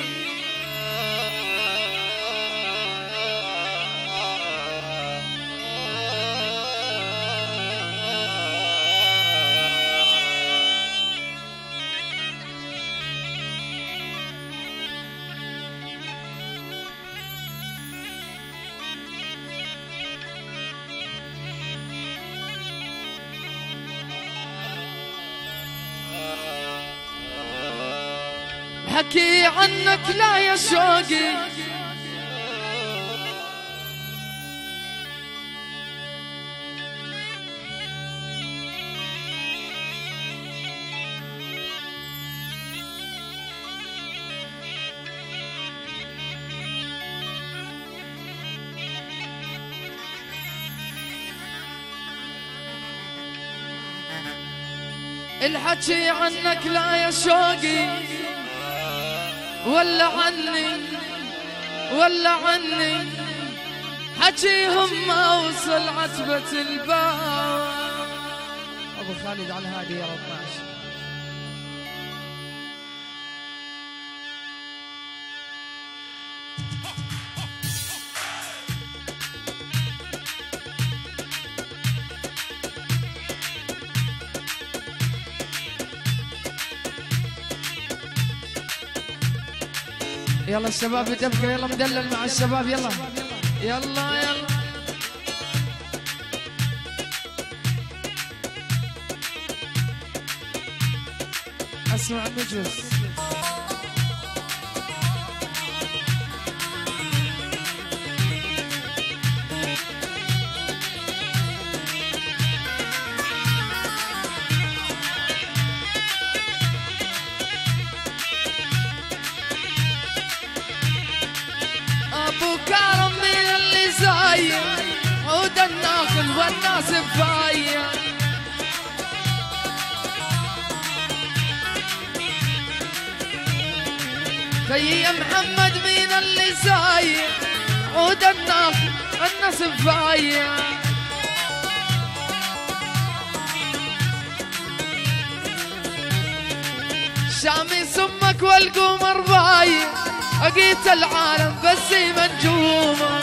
حكي عنك لا يا شوقي الحكي عنك لا يا شوقي ولا عني ولا عني حكيهم ما وصل عتبة الباب. ابو خالد على الهادي يا رب ماشي. يلا الشباب يدبكوا، يلا مدلل مع الشباب، يلا يلا يلا. اسمع المجلس. ابو كرم من اللي زاير عود الناخل والناس بفاير. خيي محمد من اللي زاير عود الناخل والناس بفاير. شامي سمك والقمر باير أقيت العالم بس منجومة.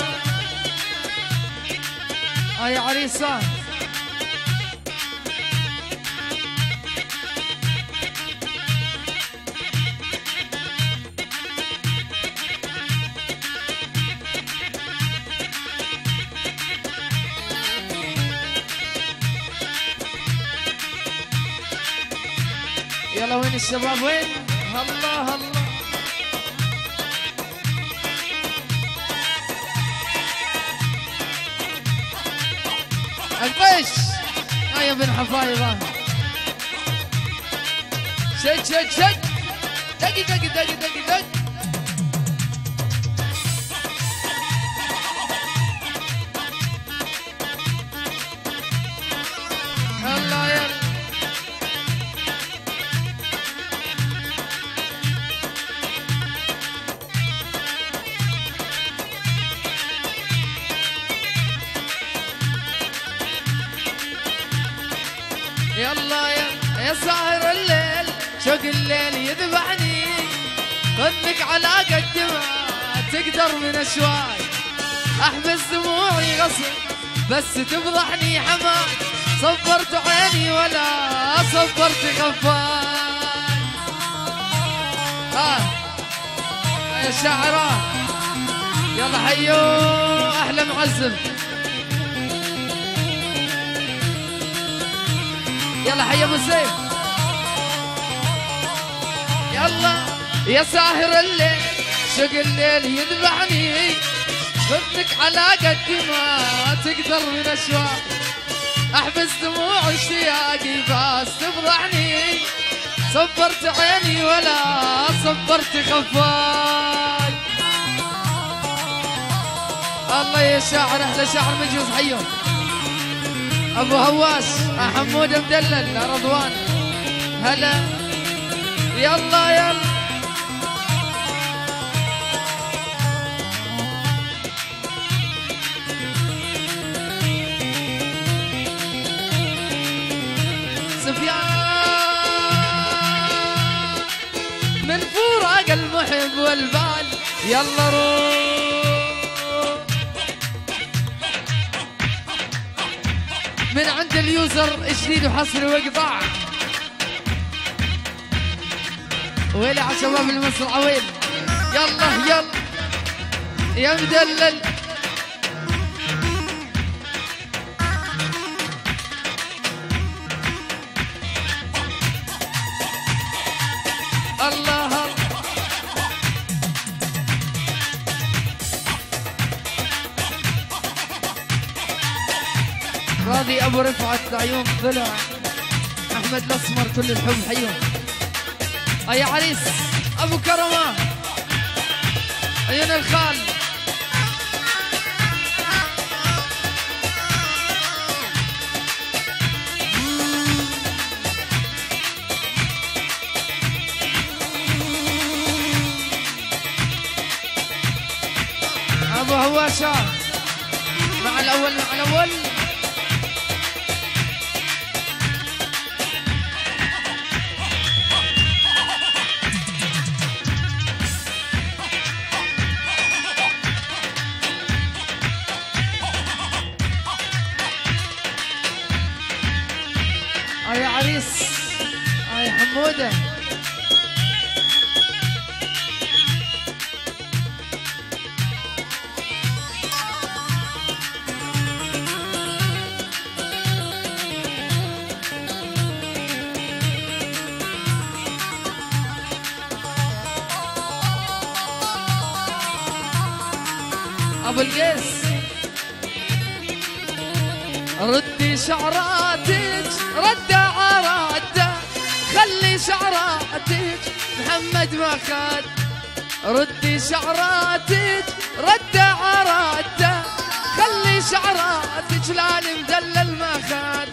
يا عريسان يلا وين الشباب وين؟ الله الله. البش يا بن حفايضة شد شد شد دقي دقي دقي دقي دقي. الله يلا يلا يا ساهر الليل شوق الليل يذبحني. خذك على قد ما تقدر من اشواي. احبس دموعي غصب بس تفضحني حماي. صبرت عيني ولا صبرت خفاي. يا شاعرة يلا حيو احلى معزم. يلا حي ابو سيف. يلا يا ساهر الليل شوق الليل يذبحني. خذك على قد ما تقدر من اشواق. احبس دموع اشتياقي بس تفضحني. صبرت عيني ولا صبرت خفاي. الله يا شاعر احلى شاعر مجلس حيهم. ابو هواس حمود مدلل رضوان هلا يلا يلا. سفيان من فراق المحب والبال يلا روح. من عند اليوزر جديد وحصري وقطاع. ويلي على شباب المصرعة ويل. يلا يلا يا مدلل. الله راضي ابو رفعت عيون ضلع. احمد الاسمر كل الحب حيهم. يا عريس ابو كرمه عيون الخال. هواشات مع الأول مع الأول. يا عريس يا حمودة أبو القيس ردي شعراتك ردة عرادة خلي شعراتك محمد ما خاد. ردي شعراتك ردة عرادة خلي شعراتك لا المدلل ما خاد.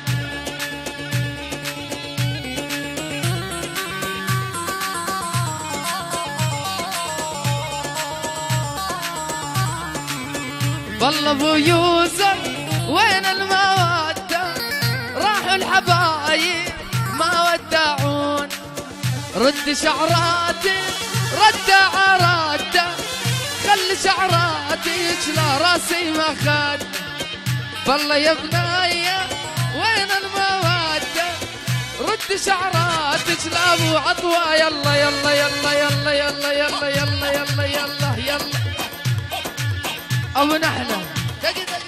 والله ابو يوسف وين المودة راحوا الحبايب ما ودعون. رد شعراتك رد عرادة خلي شعراتك لا راسي ما خاد. والله يا بنايا وين المودة رد شعراتك لا ابو عطوة. يلا يلا يلا يلا يلا يلا يلا يلا يلا يلا ابو نحلة دقي دقي.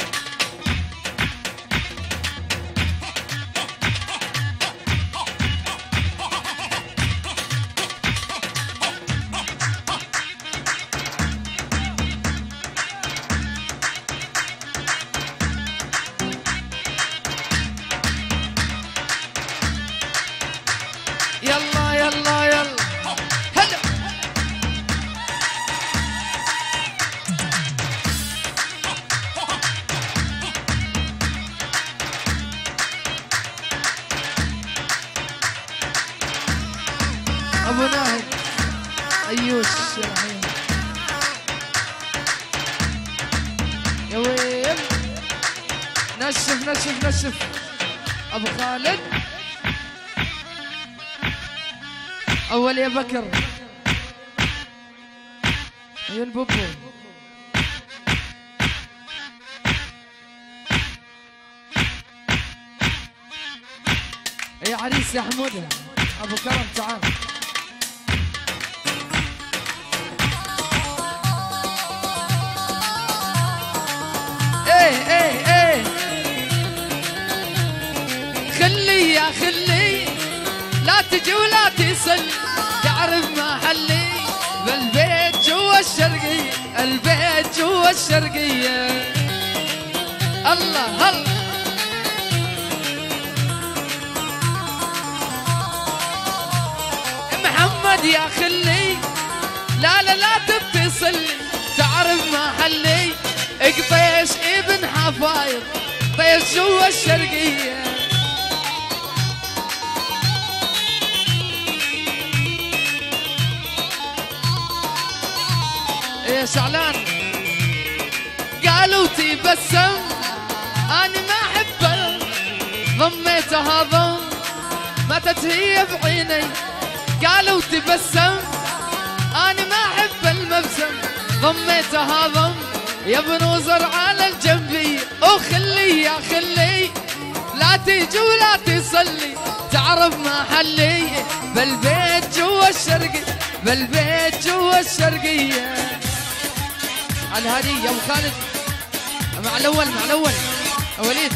يلا يلا يلا هلا ابو ناهد ايوش يا عين يا ويل. نشف نشف نشف ابو خالد اول يا بكر يا البوبو. يا عريس يا حموده ابو كرم تعال. ايه ايه ايه خلي يا خلي لا تجي ولا تصل تعرف محلي بالبيت جوا الشرقية البيت جوا الشرقية. الله الله محمد يا خلي لا لا لا تتصل تعرف محلي قطيش ابن حفايض طيش جوا الشرقية. يا شعلان قالوا تبسم انا ما احبه ضميتها ضم ماتت هي بعيني. قالوا تبسم انا ما احب المبسم ضميتها ضم يا ابن وزر على الجنبية. وخلي يا خلي لا تيجي ولا تصلي تعرف محلي بالبيت جوا الشرقية بالبيت جوا الشرقية. على هذه يا ابو خالد مع الاول مع الاول يا وليد.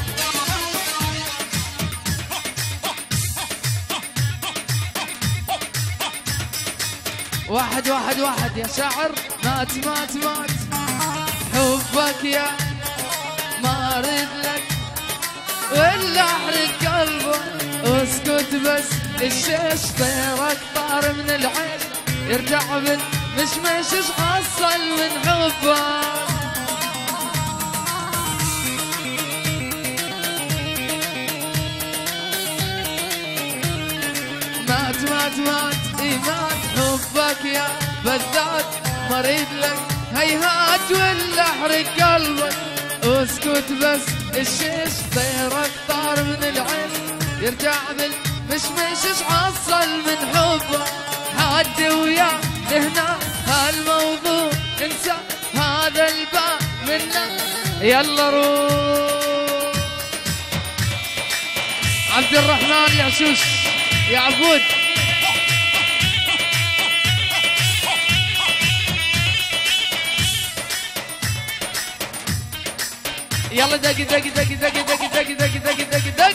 واحد واحد واحد يا شاعر مات مات مات حبك يا ما اريد لك ولا احرق قلبك. اسكت بس الشيش طيرك طار من العين يرجع بالمشمش ايش حصل من حبك. مات مات مات اي مات حبك يا بالذات مريد لك هيهات ولا احرق قلبك اسكت بس الشيش طيرك طار من العين يرجع بالمشمش ايش حصل من حبه حد وياه لهنا هالموضوع انسى هذا الباب منا يلا روح عبد الرحمن العشوش يا عبود يلا دق دق دق دق دق دق دق دق دق دق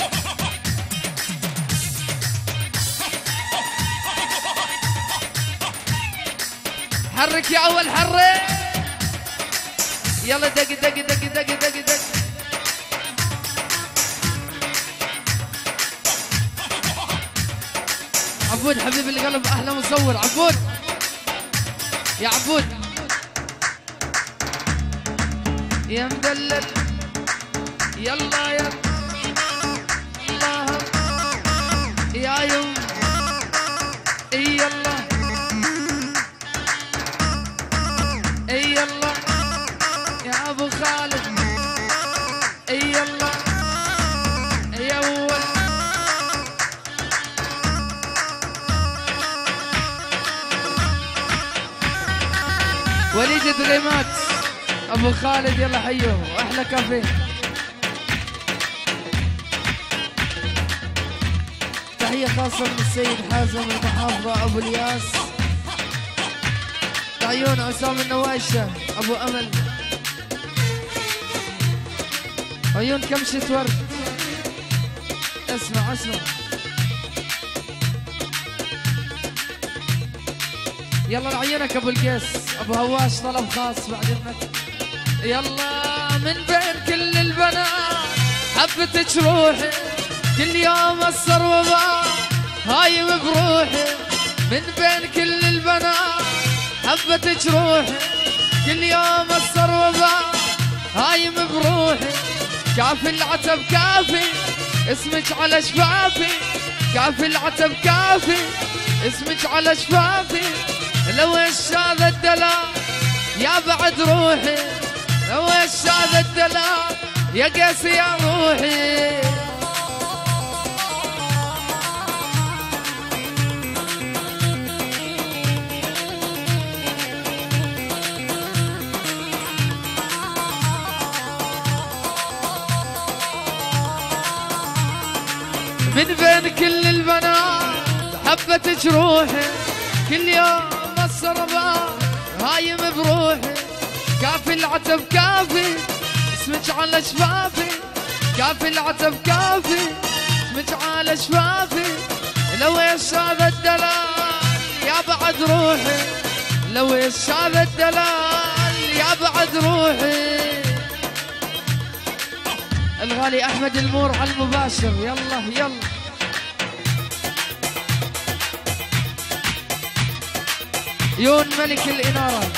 حرك يا اول حرك يلا دق دق دق دق دق دق عبود حبيب القلب احلى مصور عبود يا عبود يا مدلل يلا يا الله يا يوم يلا يلا يا ابو خالد يلا يا اول وليد دريمات ابو خالد يلا حيوه واحلى كافيه تحيه خاصه من السيد حازم المحافظه ابو الياس عيون عصام النوايشه ابو امل عيون كمشه ورد اسمع اسمع يلا لعيونك ابو القيس ابو هواش طلب خاص بعد اذنك يلا من بين كل البنات حبتك روحي كل يوم اصر وبا هايم بروحي من بين كل البنات حبتك روحي كل يوم اصر وبا هايم بروحي كافي العتب كافي اسمك على شفافي كافي العتب كافي اسمك على شفافي لو ايش هذا الدلال يا بعد روحي لو ايش هذا الدلال يا قيس يا روحي من بين كل البنات حبتك روحي كل يوم الصربات هايم بروحي كافي العتب كافي اسمك على شفافي كافي العتب كافي اسمك على شفافي لو ايش هذا الدلال يا بعد روحي لو ايش هذا الدلال يا بعد روحي الغالي احمد المور على المباشر يلا يلا يون ملك الاناره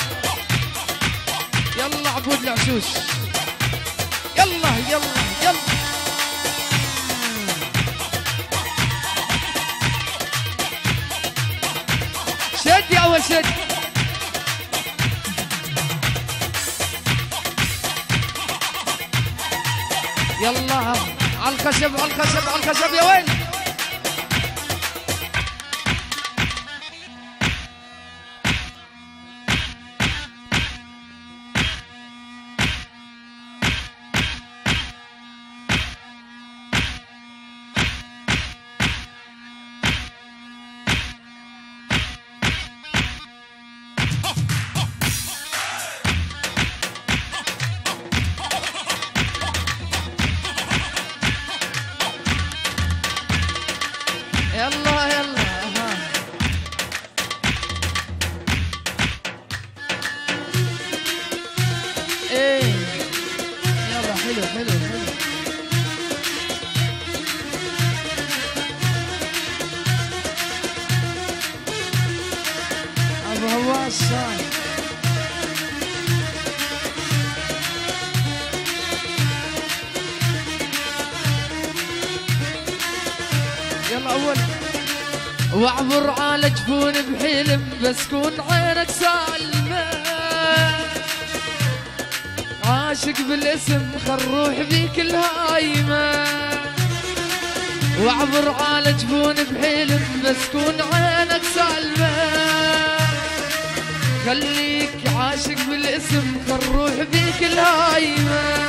يلا عبود العشوش يلا يلا يلا شد يا اول شد يلا على الخشب على الخشب على الخشب يا وين يلا يلا ايه يلا حلو حلو حلو ابو هواش يلا اول واعبر على جفون بحلم بس كون عينك سالمه عاشق بالاسم خل روح بيك الهايمة واعبر على جفون بحلم بس كون عينك سالمة خليك عاشق بالاسم خل روح بيك الهايمة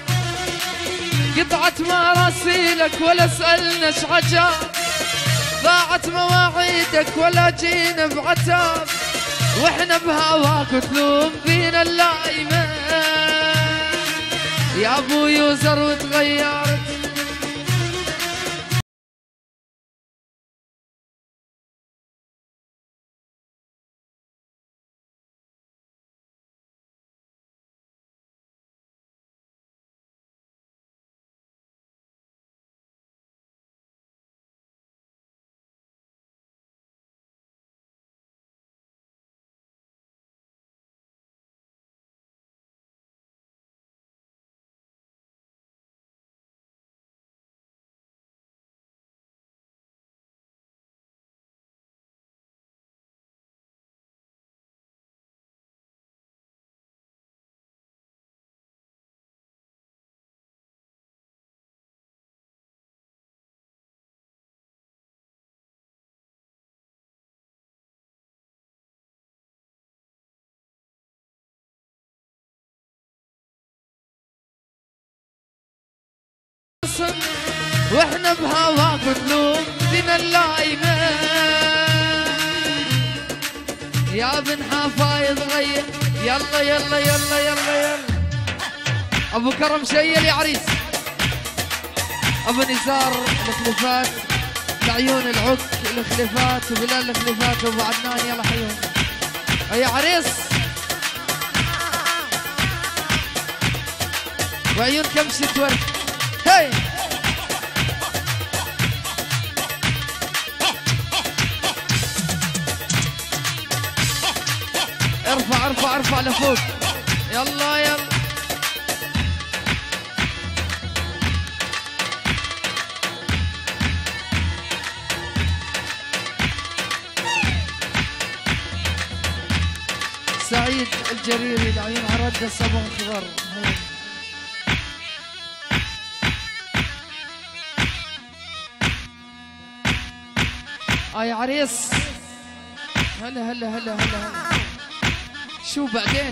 قطعت مراسيلك ولا سألنا شعجاب ضاعت مواعيدك ولا جينا بعتاب واحنا بهواك وتلوم فينا اللايمة يا ابو يوزر وتغيرت واحنا بهواك وتلوم فينا اللايمة يا بن حفايض غير يلا يلا يلا يلا يلا ابو كرم شيل يا عريس ابو نزار الخلفات لعيون العك الخلفات وبلال الخلفات وابو عدنان يلا حيهم يا عريس وعيون كمشة ورد هاي ارفع ارفع ارفع لفوق يلا يلا سعيد الجريري العيون عرض صبغ خضر يا عريس هلا هلا هلا هلا شو بعدين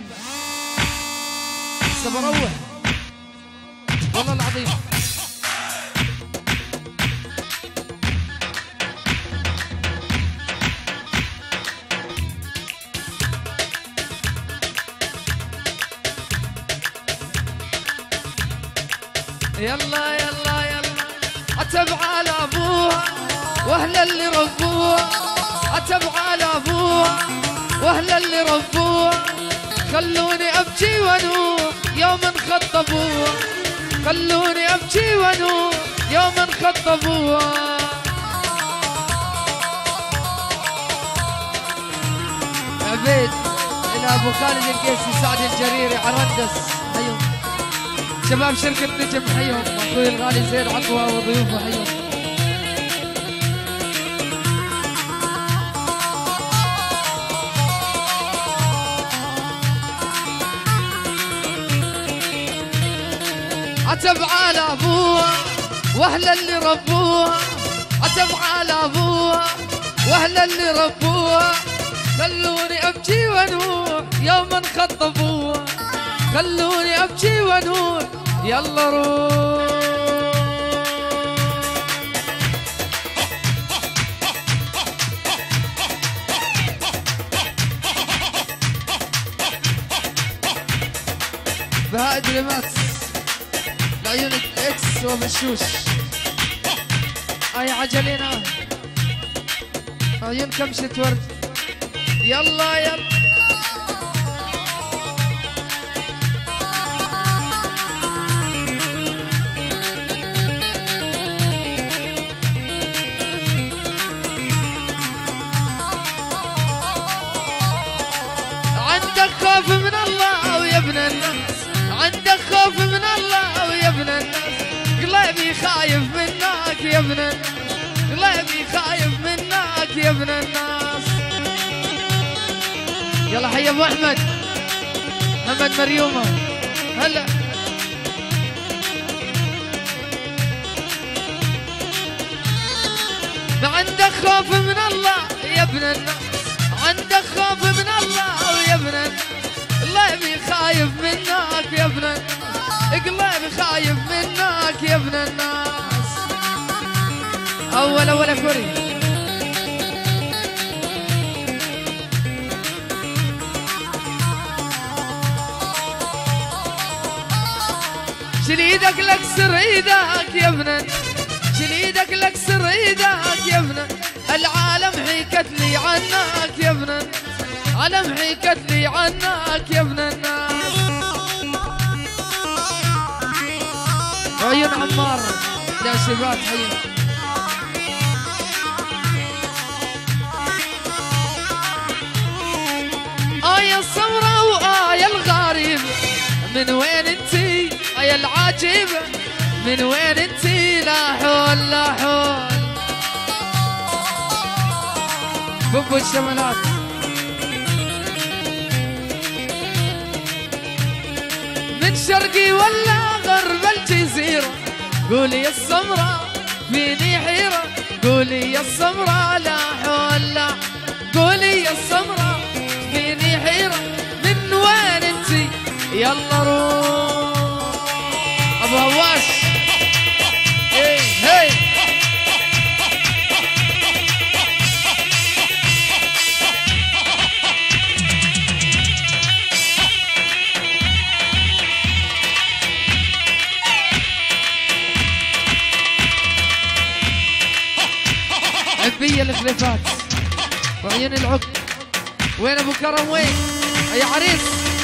هسه بروح والله العظيم يلا يلا يلا عتب على ابوها واهل اللي ربوها عتب على ابوها واهل اللي ربوها خلوني ابكي ونوح يوم انخطبوها خلوني ابكي ونوح يوم انخطبوها عبيد الى ابو خالد القيسي سعد الجريري عرندس حيهم شباب شركة نجم حيهم اخوي الغالي زيد عطوة وضيوفه حيهم عتب على ابوها واهل اللي ربوها عتب على ابوها واهل اللي ربوها خلوني ابكي ونوح يوم انخطبوها خلوني ابكي ونوح يلا روح بهاء دريمات عيون اكس وبشوش هاي عجلينا عيون كمشة ورد يلا يلا عندك خوف من الله ويا ابن الناس عندك خوف من الله ويا ابن الناس قلبي خايف منك يا ابن الناس قلبي خايف منك يا ابن الناس يلا حي ابو احمد محمد مريومة هلا. ما عندك خوف من الله يا ابن الناس، عندك خوف من الله يا ابن الناس، قلبي خايف منك يا ابن الناس، قلبي خايف منك يا ابن الناس. أول كوري شيل ايدك لكسر ايدك يا ابن الناس، شيل ايدك لكسر ايدك يا ابن الناس، العالم حكت لي عنك يا ابن الناس، العالم حكت لي عنك يا ابن الناس. عيون عمار يا شباب حيين. آية السمرة وآية الغريبة، من وين انتي آية العجيبة، من وين انتي لا حول لا حول. بوبو الشمالات من شرقي ولا غرب الجزيرة، قولي يا السمرة فيني حيرة، قولي يا السمرة لا حول لا، قولي يا السمرة فيني حيرة، من وين انتي يلا روح. ابو هواش هي هي عبية الخليفات وعيون العقد. وين ابو كرم وين يا عريس؟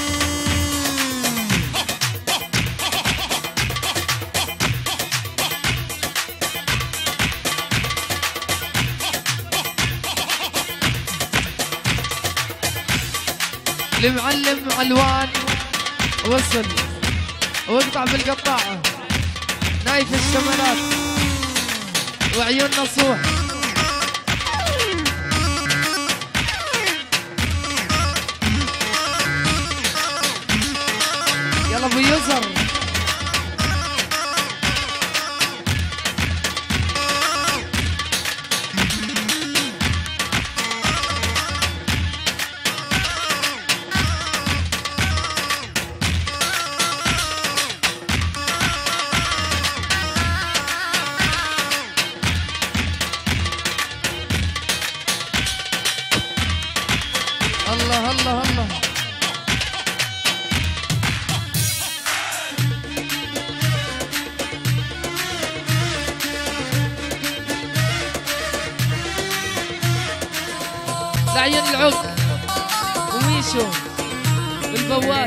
المعلم علوان وصل واقطع بالقطاعة، نايف الشمالات وعيون نصوح. يلا ابو يسر الله الله الله. لعيون العق وميشو والبوات.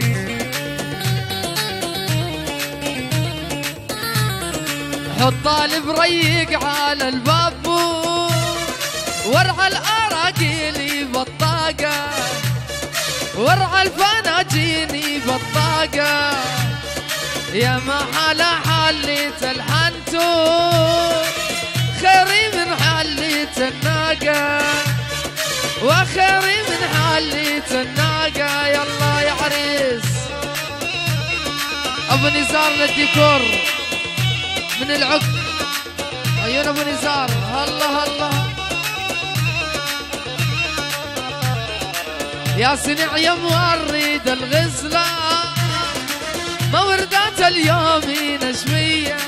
حط البريق على الباب وارعى الاراجيلي بطاقه، وارعى الفناجيني بطاقه، يا ما حلا حليت الحنتور، خيري من حليت الناقه، وخيري من حليت الناقه. يلا يا عريس ابو نزار للديكور من العقد، عيون ابو نزار. الله الله يا سنع يا مورد الغزلة، موردات اليوم نشمية،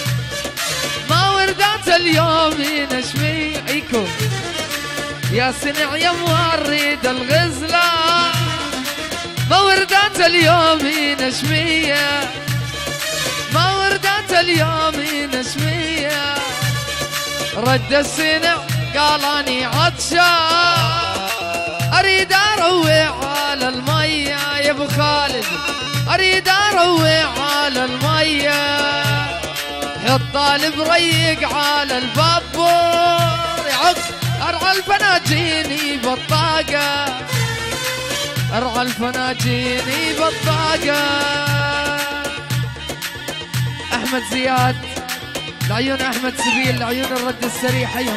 موردات اليوم نشمية. ايكو يا سنع يا مورد الغزلة، موردات اليوم نشمية، موردات اليوم نشمية. رد السنع قال اني عطشان، اريد اروع على المية يا ابو خالد، اريد اروع على المية. حط البريق على البابور يعق، ارعى الفناجيني بطاقة، ارعى الفناجيني بطاقة. احمد زياد لعيون احمد سبيل، لعيون الرد السريع حيهم.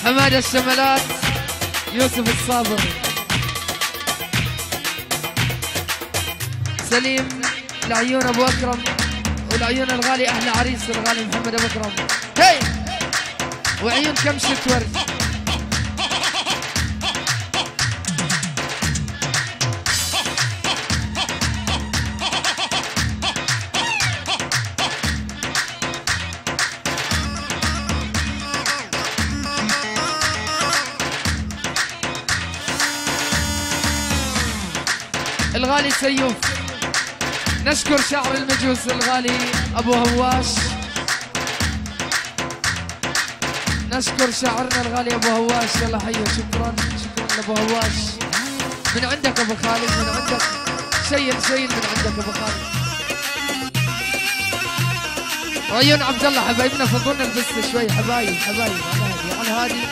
حماده الشملات، يوسف الصابر، سليم العيون ابو اكرم، والعيون الغالي احلى عريس الغالي محمد ابو اكرم، هي وعيون كمشة ورد. الغالي سيوف، نشكر شاعر المجوس الغالي ابو هواش، نشكر شاعرنا الغالي ابو هواش، يلا حيو، شكرا شكرا لابو هواش. من عندك ابو خالد، من عندك، شيل من عندك ابو خالد. وعيون عبد الله حبايبنا، فضلنا البس شوي حبايب على هادي.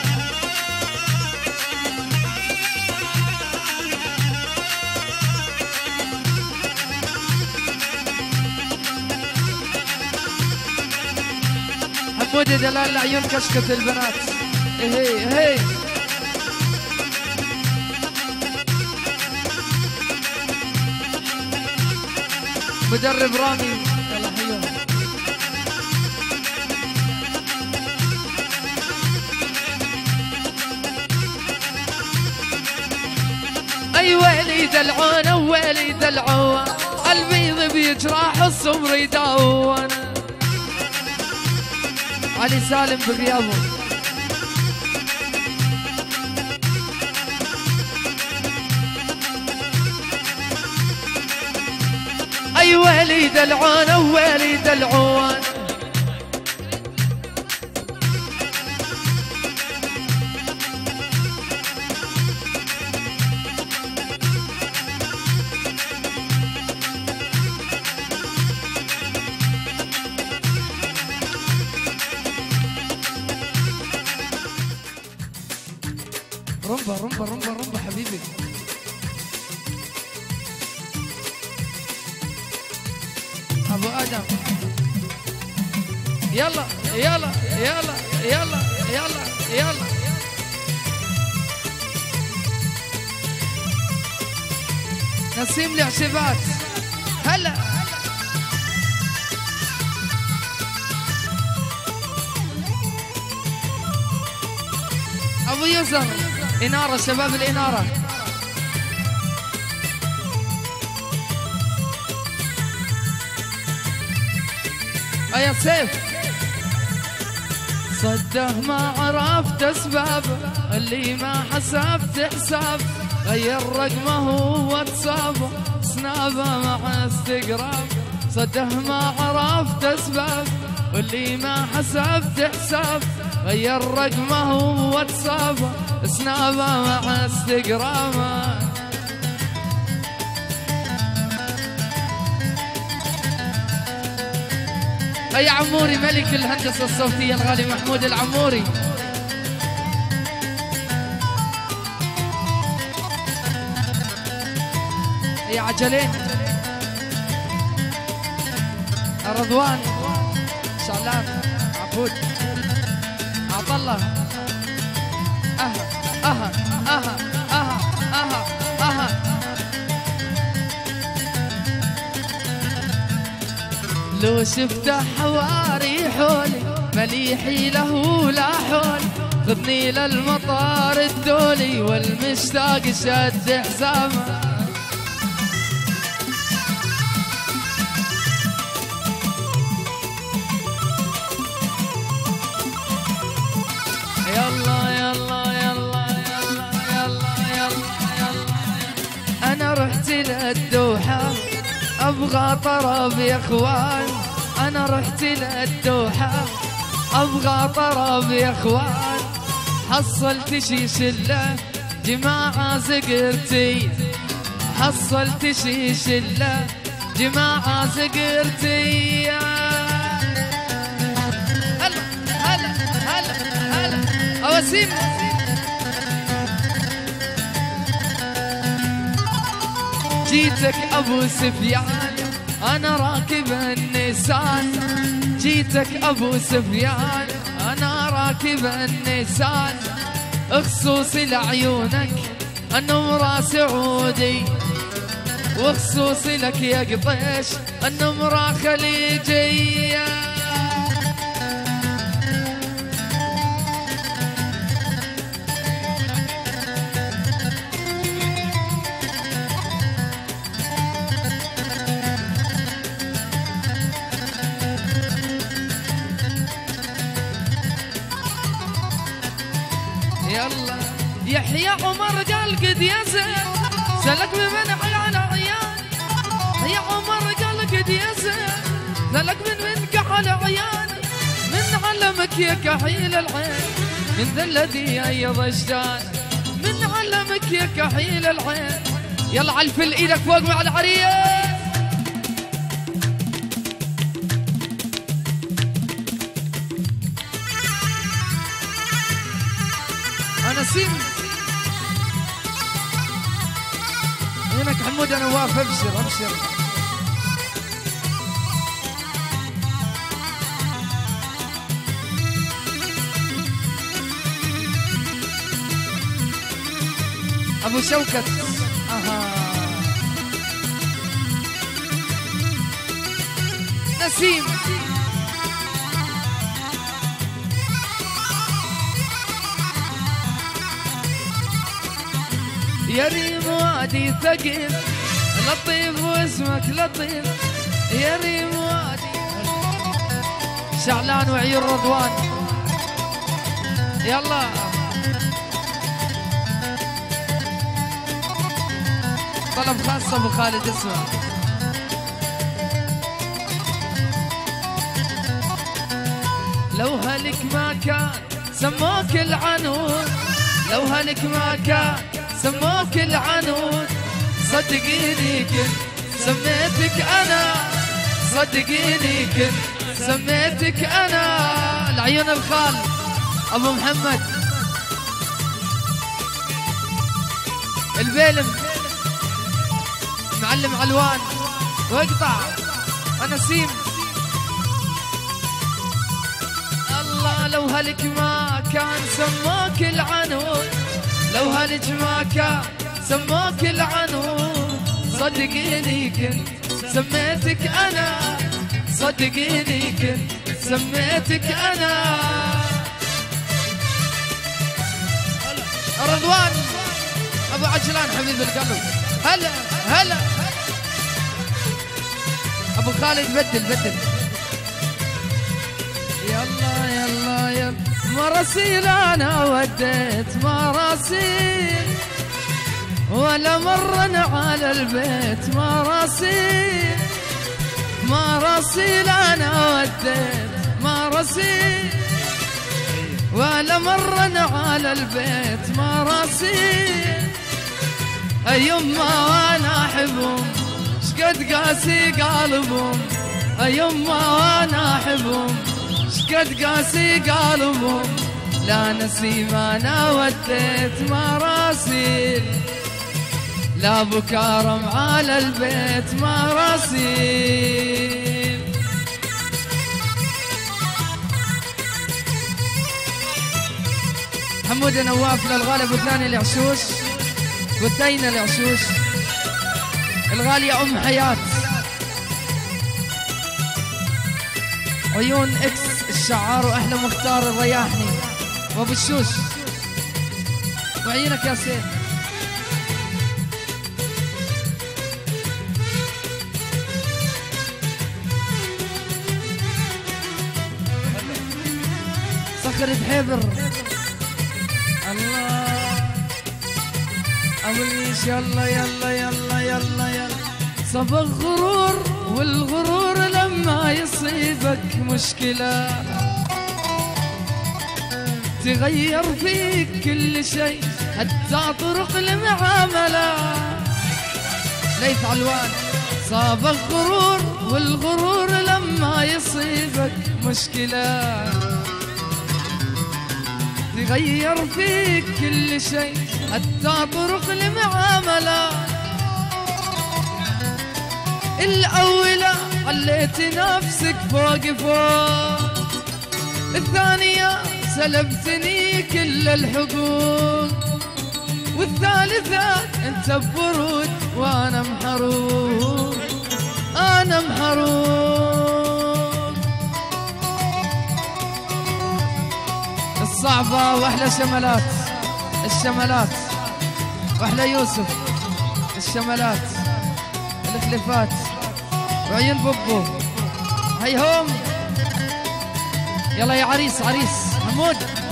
حمود دلال العيون كشكة البنات، هي مدرب رامي، يلا حيوه. اي ويلي دلعون ويلي دلعون، البيض بيجراح الصبر يداون. علي سالم بغيابه، اي ويلي دلعون ويلي دلعون. رمبا حبيبي. ابو ادم، يلا يلا يلا يلا يلا يلا. نسيم العشبات، هلا. ابو يوسف، إنارة شباب الإنارة. يا سيف، صده ما عرفت أسبابه، اللي ما حسبت حساب، غير رقمه واتسابه، سنابه مع انستغرام. صده ما عرفت أسبابه، واللي ما حسبت حساب، غير رقمه واتسابه، سنابه مع انستغرامه. يا عموري ملك الهندسة الصوتية الغالي محمود العموري. يا عجلين، رضوان، شعلان، عبود، عطله، لو شفته حواري حولي، مليحي له لا حولي، خذني للمطار الدولي، والمشتاق شد حزامه. يلا يلا يلا يلا يلا يلا يلا. انا رحت للدوحة ابغى طرب يا اخوان، انا رحت للدوحة ابغى طرب يا اخوان. حصلت شي شلة جماعة زقرتي، حصلت شي شلة جماعة زقرتي. هلا هلا هلا هلا أواسيم. جيتك أبو سفيان أنا راكب النيسان، جيتك أبو سفيان أنا راكب النيسان. خصوصي لعيونك النمرة سعودي، وخصوصي لك يا قطيش النمرة خليجية. يلا يحيى عمر قال قد يزن سلك بمن عيان عيان، يا عمر قال قد يزن سلك من كحل عيان، من علمك يا كحيل العين من ذا الذي ايض اشجان، من علمك يا كحيل العين. يلا علفل ايدك فوق مع العريس. نسيم هناك حمود انا واقف. ابشر ابشر. ابو شوكت نسيم يا ريم وادي ثقيل لطيف واسمك لطيف، يا ريم وادي شعلان وعيون رضوان. يلا طلب خاص ابو خالد اسمع. لو هلك ما كان سموك العنود، لو هلك ما كان سموك العنود، صدقيني كنت سميتك انا، صدقيني كنت سميتك انا. العيون الخال ابو محمد البيلم معلم علوان واقطع نسيم. الله لو هلك ما كان سموك العنود، لو هلك ما كان سموك العنود، صدقيني كنت سميتك انا، صدقيني كنت سميتك انا. رضوان ابو عجلان حبيب القلب. هلا هلا ابو خالد بدل. يلا يلا يلا مراسيل انا وديت مراسيل، ولا مرنا على البيت مراسيل، مراسيل انا وديت مراسيل، ولا مرنا على البيت مراسيل. يما وانا احبهم شقد قاسي قلبهم، يما وانا احبهم شقد قاسي قلبهم. لا نسيم انا وديت مراسيل، لا ابو كرم على البيت مراسيل. حمود نواف للغالب والثاني العشوش والثينة العشوش، الغالية ام حياة، عيون اكس الشعار واحلى مختار الرياحني وابو الشوش، وعينك يا سيد. صخر بحبر الله ابو النيش. يلا يلا يلا يلا يلا صبغ غرور، والغرور لما يصيبك مشكلة تغير فيك كل شيء حتى طرق المعاملة. ليث علوان صابغ غرور، والغرور لما يصيبك مشكلة تغير فيك كل شيء حتى طرق المعاملة. الأولى خليت نفسك فوق فوق، الثانية سلبتني كل الحقوق، والثالثة انت ببرود وانا محروق، انا محروق. الصعبة واحلى شملات، الشملات واحلى يوسف، الشملات الخليفات وعيون بوبو. هيهم يلا يا عريس، عريس حمود.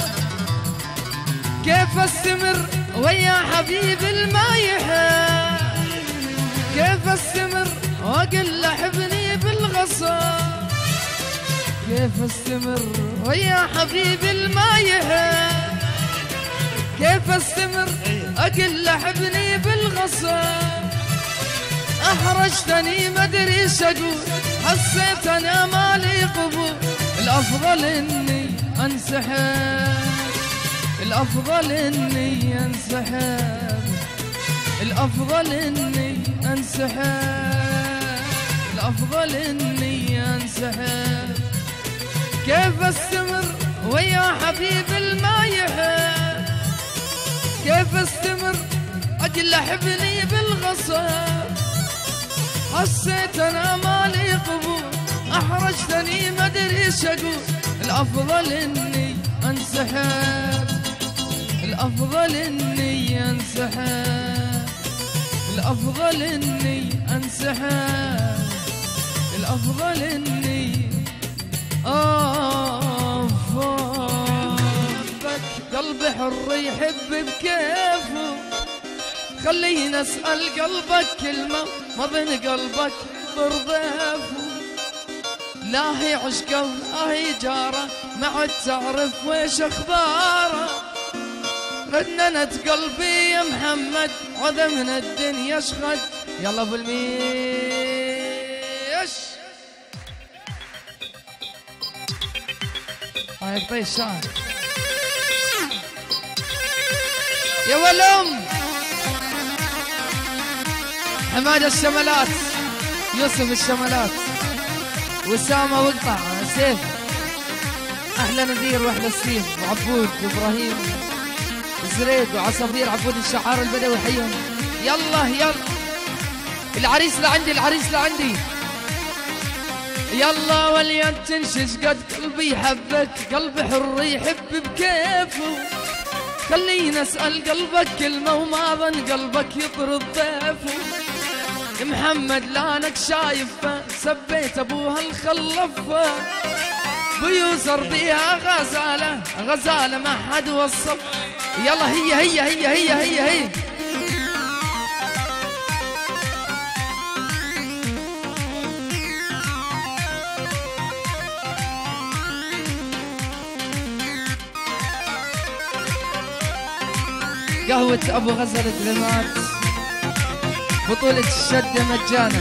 كيف استمر ويا حبيب المايحة، كيف استمر واقل لحبني بالغصب، كيف استمر ويا حبيب المايحة، كيف استمر اقل لحبني بالغصب. احرجتني ما ادري ايش اقول، حسيت انا مالي قبول. الافضل اني انسحب، الافضل اني انسحب، الافضل اني انسحب، الافضل اني انسحب. كيف استمر ويا حبيب المايحة، كيف استمر اجل احبني بالغصب. حسيت انا مالي قبول، احرجتني ما ادري ايش اقول. الافضل اني انسحب، الافضل اني انسحب، الافضل اني انسحب، الافضل اني افضلك. قلبي حر يحب بكيفه، خلينا اسال قلبك كلمه ما بين قلبك برضيفه. لا هي عشقه ولا هي جاره، ما عد تعرف ويش اخباره. رننت قلبي يا محمد عذا من الدنيا شخد. يلا ابو الميش هاي طي الشعر يا ولم. حماد الشملات، يوسف الشملات، وسامة وقطع سيف، احلى نذير واحلى سليم وعبود وابراهيم زريد وعصافير عبود الشعار البدوي حيهم. يلا يلا العريس لعندي، العريس لعندي. يلا واليد تنشز قد قلبي يحبك، قلبي حر يحب بكيفه. خلينا اسال قلبك كلمه وما ظن قلبك يطرد ضيفه. محمد لانك شايفه سبيت ابوها الخلفه، بيوزر بيها غزاله، غزاله ما حد وصف. يلا هي هي هي هي هي هي قهوة أبو غزل الدلمات، بطولة الشدة مجانا.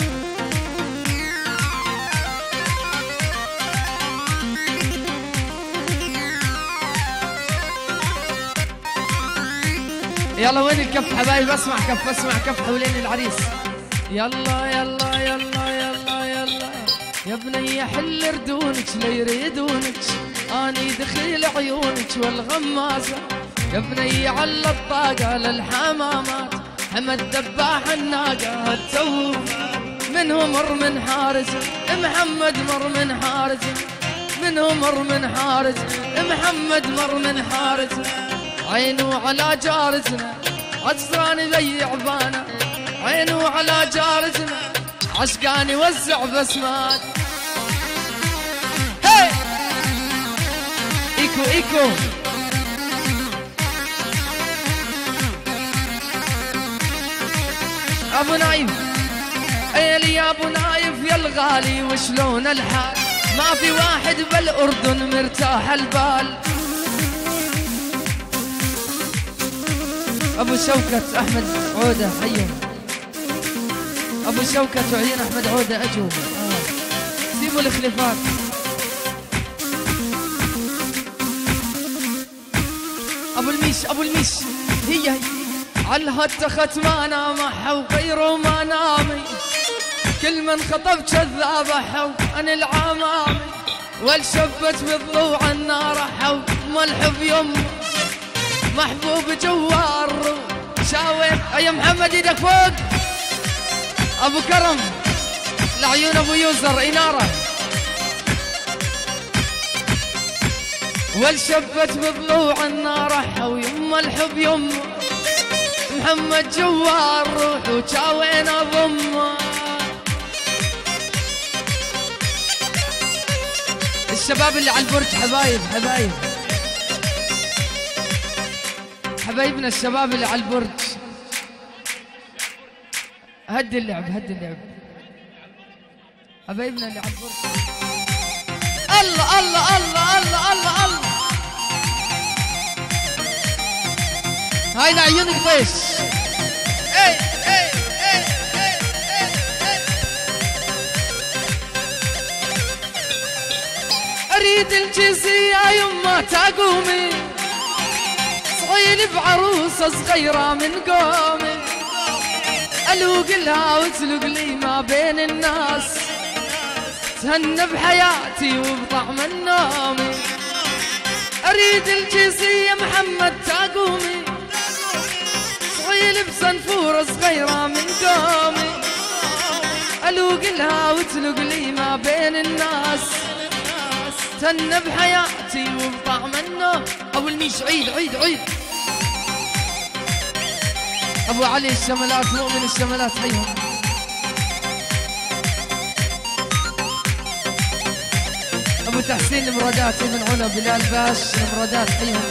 يلا وين الكف حبايب؟ اسمع كف، اسمع كف حوالين العريس. يلا يلا يلا يلا يلا يا بني حل ردونك لا يريدونك، اني دخيل عيونك والغمازة. يا بني على الطاقة للحمامات، حمد دباح الناقة التوب. منه مر من حارس محمد، مر من حارس منه مر من حارس محمد، مر من حارس. عينو على جارتنا عسران ذي عبانة، عينو على جارتنا عشقان يوزع بسمات. هي ايكو ايكو ابو نايف، ايلي يا ابو نايف يا الغالي وشلون الحال؟ ما في واحد بالاردن مرتاح البال. ابو شوكت احمد عوده حيهم، ابو شوكت وعيون احمد عوده اجوبه. سيبوا الخليفات. ابو الميش، ابو الميش هي هي علها اتخت ما نامح وغيره ما نامي. كل من خطب كذاب حو عن العمامي، والشبت بضلوع النار حو يما الحب يما محبوب جوار شاوين. يا محمد ايدك فوق. ابو كرم لعيون ابو يوزر اناره. والشبت بضلوع النار ويما الحب يما محمد جوار روح وشاوين اضمه. الشباب اللي على البرج حبايب حبايب حبايبنا الشباب اللي على البرج هدي اللعب هدي اللعب حبايبنا اللي على البرج. الله الله الله الله الله الله هاي لعيون قطيش. اي اي اي اي اي اريد الجزية يما تقومي صغير بعروسة صغيرة من قومي الوق لها وتلق لي ما بين الناس تهنى بحياتي وبطعم النوم. اريد الجزية محمد تقومي صغير بصنفورة صغيرة من قومي الوق لها وتلق لي ما بين الناس تهنى بحياتي وبطعم النوم. ابو الميش عيد عيد عيد. ابو علي الشملات مؤمن الشملات حيهم. ابو تحسين المرادات ابن علا بلال باش المرادات حيهم.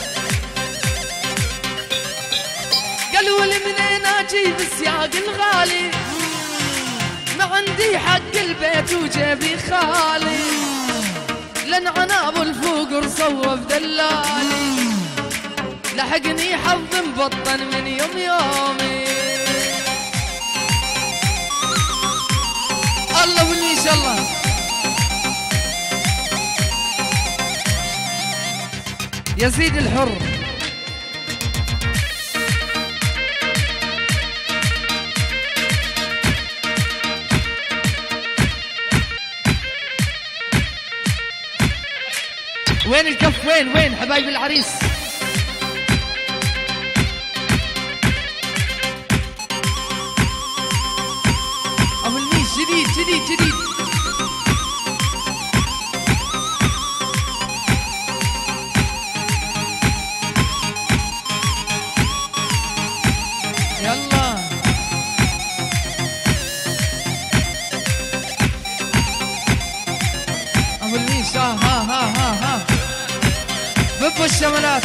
قالوا لي منين اجيب السياق الغالي ما عندي حق البيت وجيبي خالي لان عناب الفقر صوف دلالي لحقني حظ مبطن من يوم يومي. الله واللي شاء الله. يزيد الحر وين الكف وين حبايب العريس. ابو الميس جديد جديد جديد. يلا ابو الميس ها بب الشملات.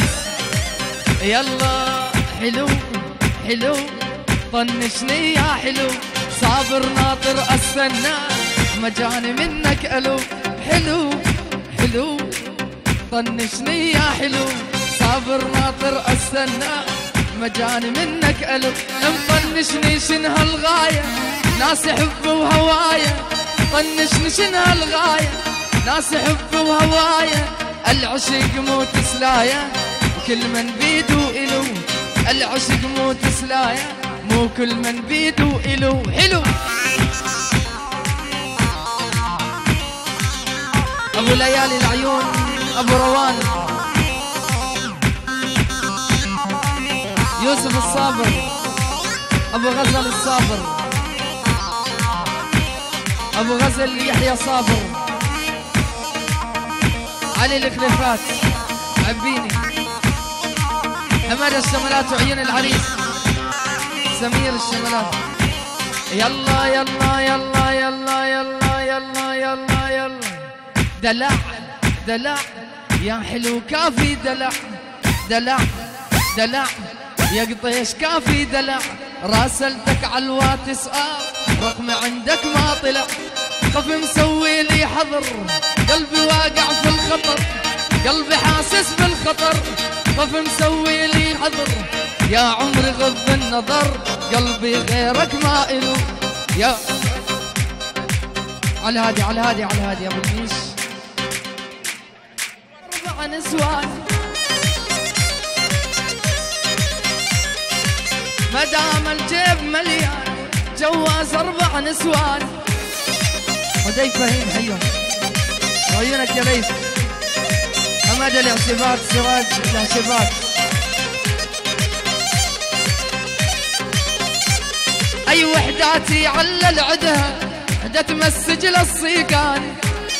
يلا حلو حلو طنشني يا حلو صابر ناطر استنى مجاني منك الو. حلو حلو طنشني يا حلو صابر ناطر استنى مجاني منك الو. مطنشني شن هالغايه ناس يحب وهوايه طنشني شن هالغايه ناس يحب وهوايه العشق مو تسلايه وكل من بيدو إلو. العشق مو تسلايه مو كل من بيدو إلو. حلو ابو ليالي العيون ابو روان يوسف الصابر ابو غزل الصابر ابو غزل يحيى صابر علي الخليفات عبيني حماد الشملات وعيون العريس سمير الشملات. يلا يلا يلا يلا يلا يلا يلا يلا دلع دلع يا حلو كافي دلع دلع دلع يا قطيش كافي دلع راسلتك على الواتس رقم عندك ما طلع خف مسوي لي حظر قلبي واقع في الخطر قلبي حاسس بالخطر خف مسوي لي حظر يا عمري غض النظر قلبي غيرك ما إلو. يا على هادي على هادي على هادي يا ابو الميش. 4 نسوان مدام الجيب مليان جواز 4 نسوان. ودي فهيم حيهم وعيونك يا ليث حماده العشبات، سراج العشبات. اي وحداتي علل عدها دا تمسج للصيقان.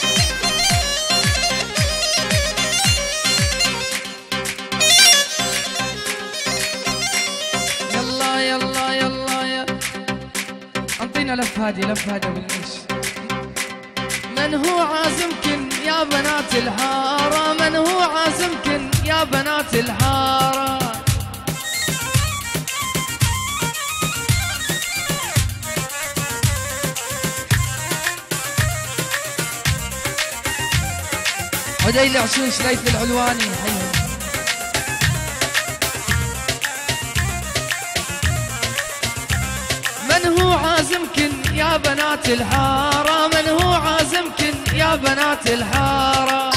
يلا يلا يلا يا انطينا لف هادي لف هادي بالمش. من هو عازمكن يا بنات الحارة، من هو عازمكن يا بنات الحارة. عديل عشوش ليث العلواني حيهم. من هو عازمكن يا بنات الحارة، من هو عازمكن يا بنات الحارة.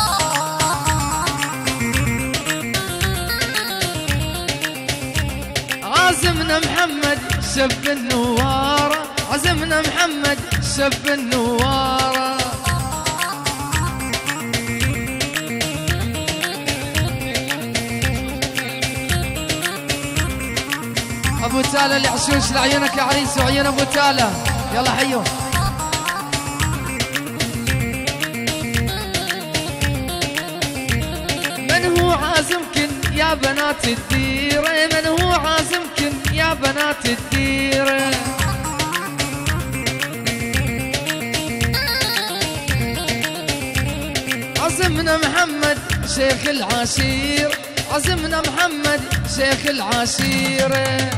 عازمنا محمد شب النوارة، عزمنا محمد شب النوارة. ابو تالا العشوش لعيونك يا عريس وعيون ابو تالا، يلا حيو. من هو عازمكن يا بنات الديرة، من هو عازمكن يا بنات الديرة. عزمنا محمد شيخ العشير، عزمنا محمد شيخ العشيرة.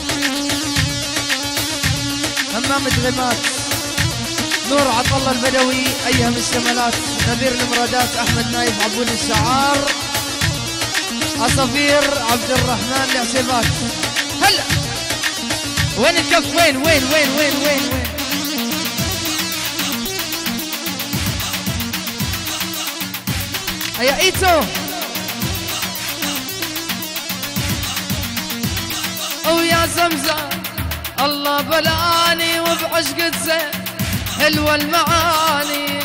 همام غمات، نور عطله البدوي، ايهم الشمالات، نذير المرادات، احمد نايف، عبود الشعار، عصافير عبد الرحمن العشيبات. هلا وين الكف؟ وين وين وين وين وين وين؟ هيا ايتو. ويا زمزم الله بلاني وبعشق زين حلوة المعاني.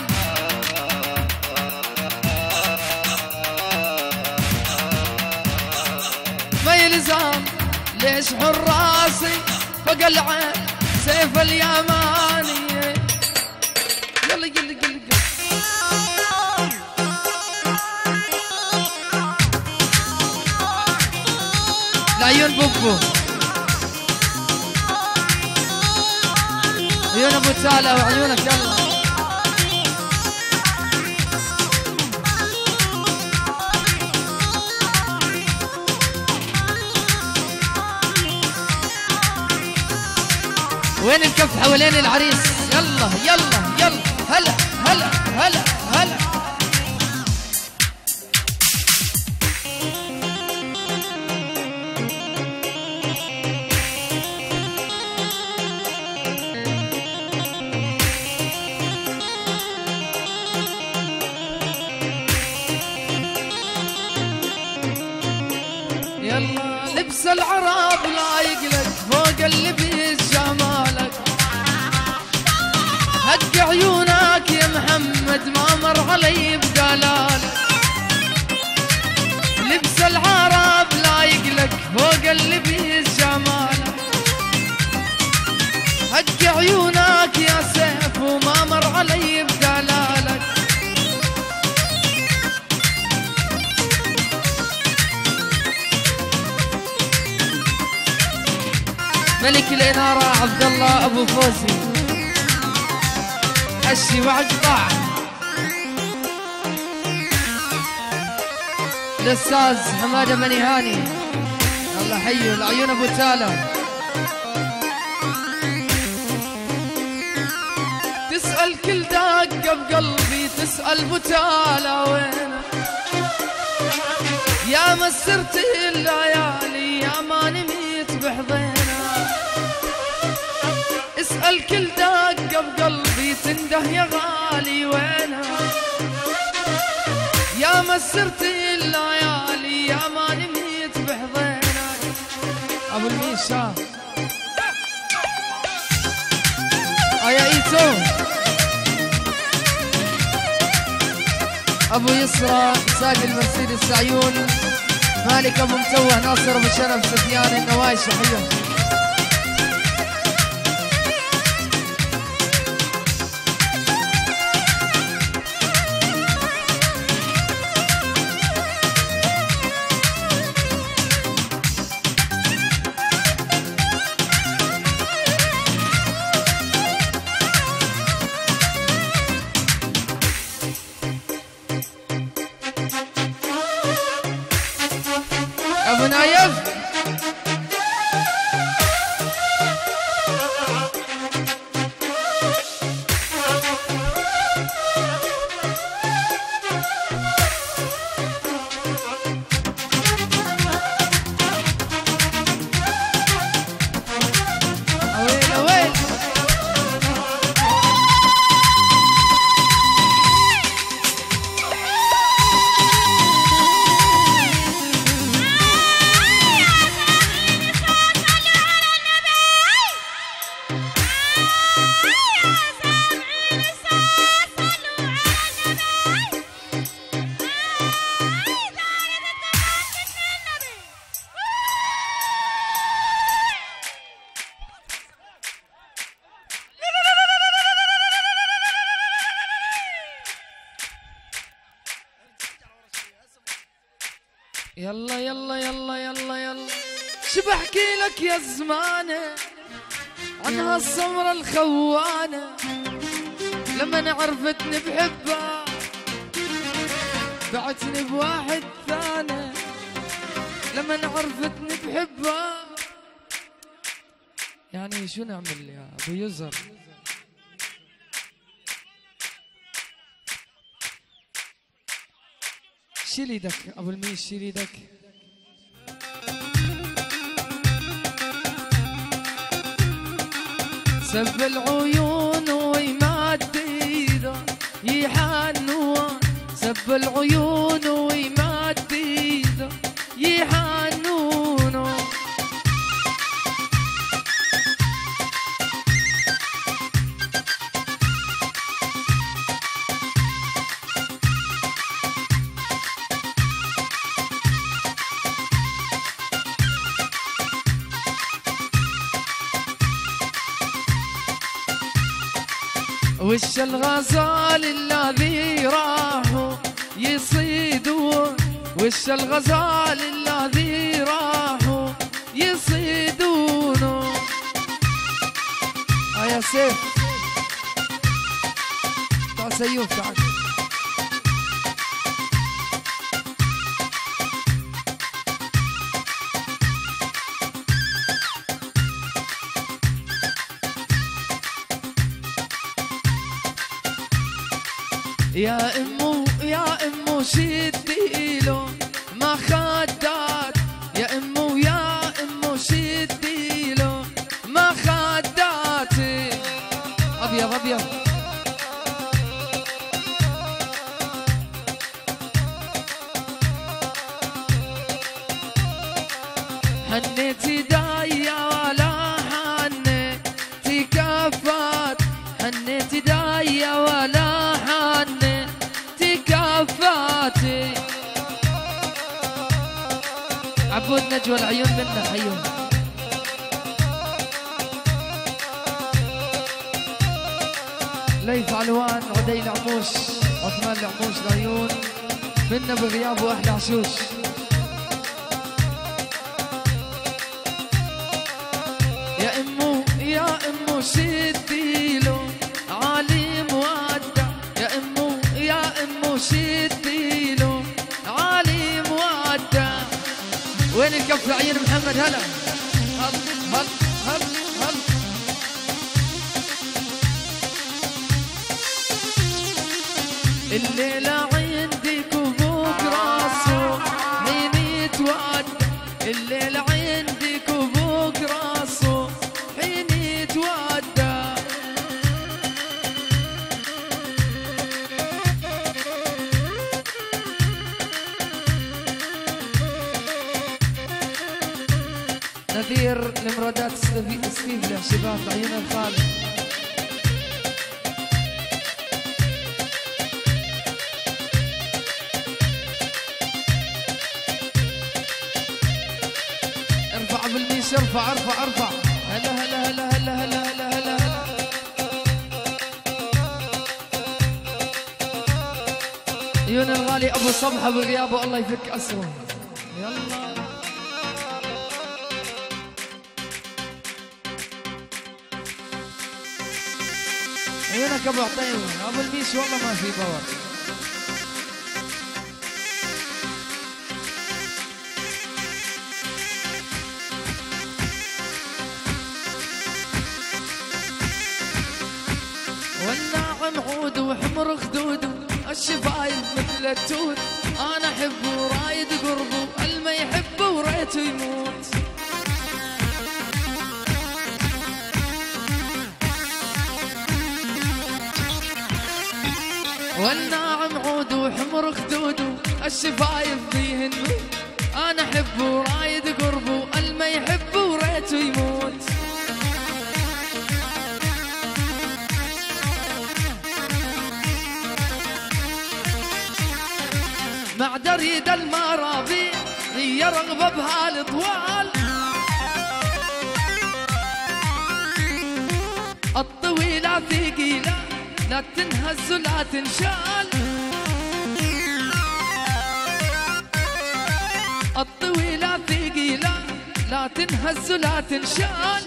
ما يلزم ليش حراسي فوق العين سيف اليماني. يلا يلا يلا يلا العيون بوبو، عيون ابو تالا وعيونك يلا. وين الكف حوالين العريس؟ يلا يلا يلا هلا هلا هلا هلا. يلا لبس العرب لايق لك فوق اللي بيت جمالك. هدق عيونك يا محمد ما مر علي بدلالك. لبس العرب لايق لك فوق اللي بيت جمالك. هدق عيونك يا سيف وما مر علي بدلالك. ملك الإنارة عبد الله أبو فوزي، هشي وعقطاع. الأستاذ حمادة بني هاني، الله حيو العيون أبو تالا. تسأل كل دقة بقلبي، تسأل أبو تالا وينك. يا مسرتي الليالي يا ما نميت بحضينك. اسأل كل دقة بقلبي تنده يا غالي وينك. يا مسرتي الليالي يا ما نميت بحضينك. ابو الميشا يا ايتو ابو يسرى ساق المرسيدس عيون، مالك ابو متوه، ناصر ابو شرف، سفيان النوايش، حيه. ابو نايف يلا يلا يلا يلا يلا، شو بحكي لك يا زمانه عن هالسمرة الخوانة، لما عرفتني بحبها بعتني بواحد ثاني، لما عرفتني بحبها يعني شو نعمل يا ابو يزر؟ شيل ايدك ابو الميس، شيل ايدك. سب العيون ويمد ايده يحنون، سب العيون ويمد ايده يحنون. وش الغزال الذي راحوا يصيدون، وش الغزال الذي راحوا يصيدون. يا سيف تعال سيوف تعال. يا امو شدي له ما خدات، يا امو شدي له ما خدات. ابيض ابيض حنيتي دايا ولا حنيتي كفات، حنيتي دايا ولا كفاتي. عبود نجوى العيون منا حيهم. ليث علوان، عدي العموش، عثمان العموش، العيون منا بغيابه احلى عشوش. يا امو شدي له عالي مودع، يا امو شدي له عالي مودع. وين الكف عين محمد؟ هلا هل هل هل هل. الليلة عندك وبكرة الصبح حين يتودع، الليلة عندك وبكرة الصبح حين يتودع. نذير لمرادات ستيف لشباب العيون الخالد. العريس ارفع ارفع ارفع. هلا هلا هلا هلا هلا هلا هلا هلا. عيون الغالي ابو صبحه بغيابه الله يفك اسره. يلا عيونك ابو عطيم ابو الميس والله ما في باور. والناعم عود وحمر خدود الشفايف مثل التوت. انا احبه ورايد قربه الما يحبه وريته يموت. والناعم عود وحمر خدود الشفايف بيهن. انا احبه ورايد قربه الما يحبه وريته يموت. مع دريد المرابي هي رغبة بهالطوال. الطويلة ثقيلة لا تنهز ولا تنشال. الطويلة ثقيلة لا تنهز ولا تنشال.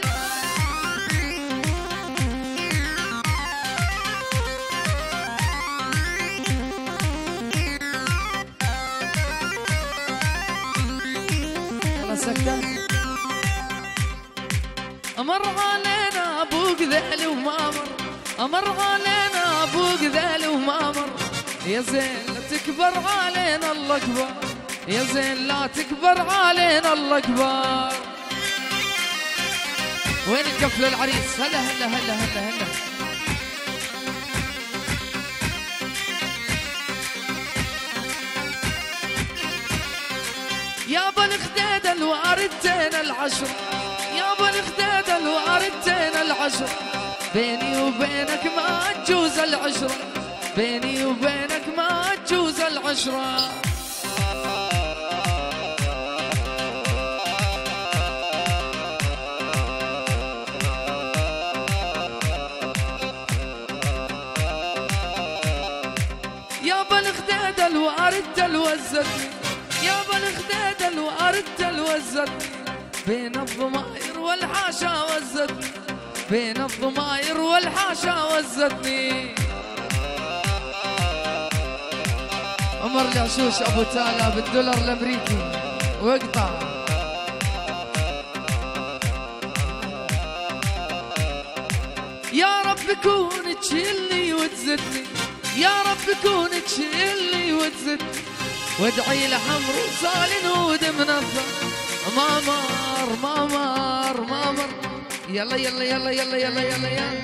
أمر علينا أبوك ذيل وما مر. أمر علينا أبوك ذيل وما مر. يا زين لا تكبر علينا الله أكبر. يا زين لا تكبر علينا الله أكبر. وين الكفل العريس؟ هلا هلا هلا هلا هلا. يابا الخديد الواردتين العشر. يابا الخديد الواردتين العشر. بيني وبينك ما تجوز العشرة. بيني وبينك ما تجوز العشرة. يابا الخديد الواردة وزتني. يابا الخديد الواردة وزتني. بين الضماير والحاشا وزتني. بين الضماير والحاشا وزتني. عمر العشوش ابو تالا بالدولار الامريكي واقطع. يا رب كون تشيلني وتزدني. يا رب كون تشيلني وتزدني. وادعي لحمر وصال نود منظر. ما مر ما مر ما مر. يلا يلا يلا يلا يلا يلا يلا.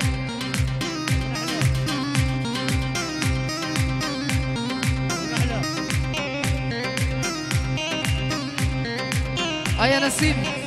يا نسيم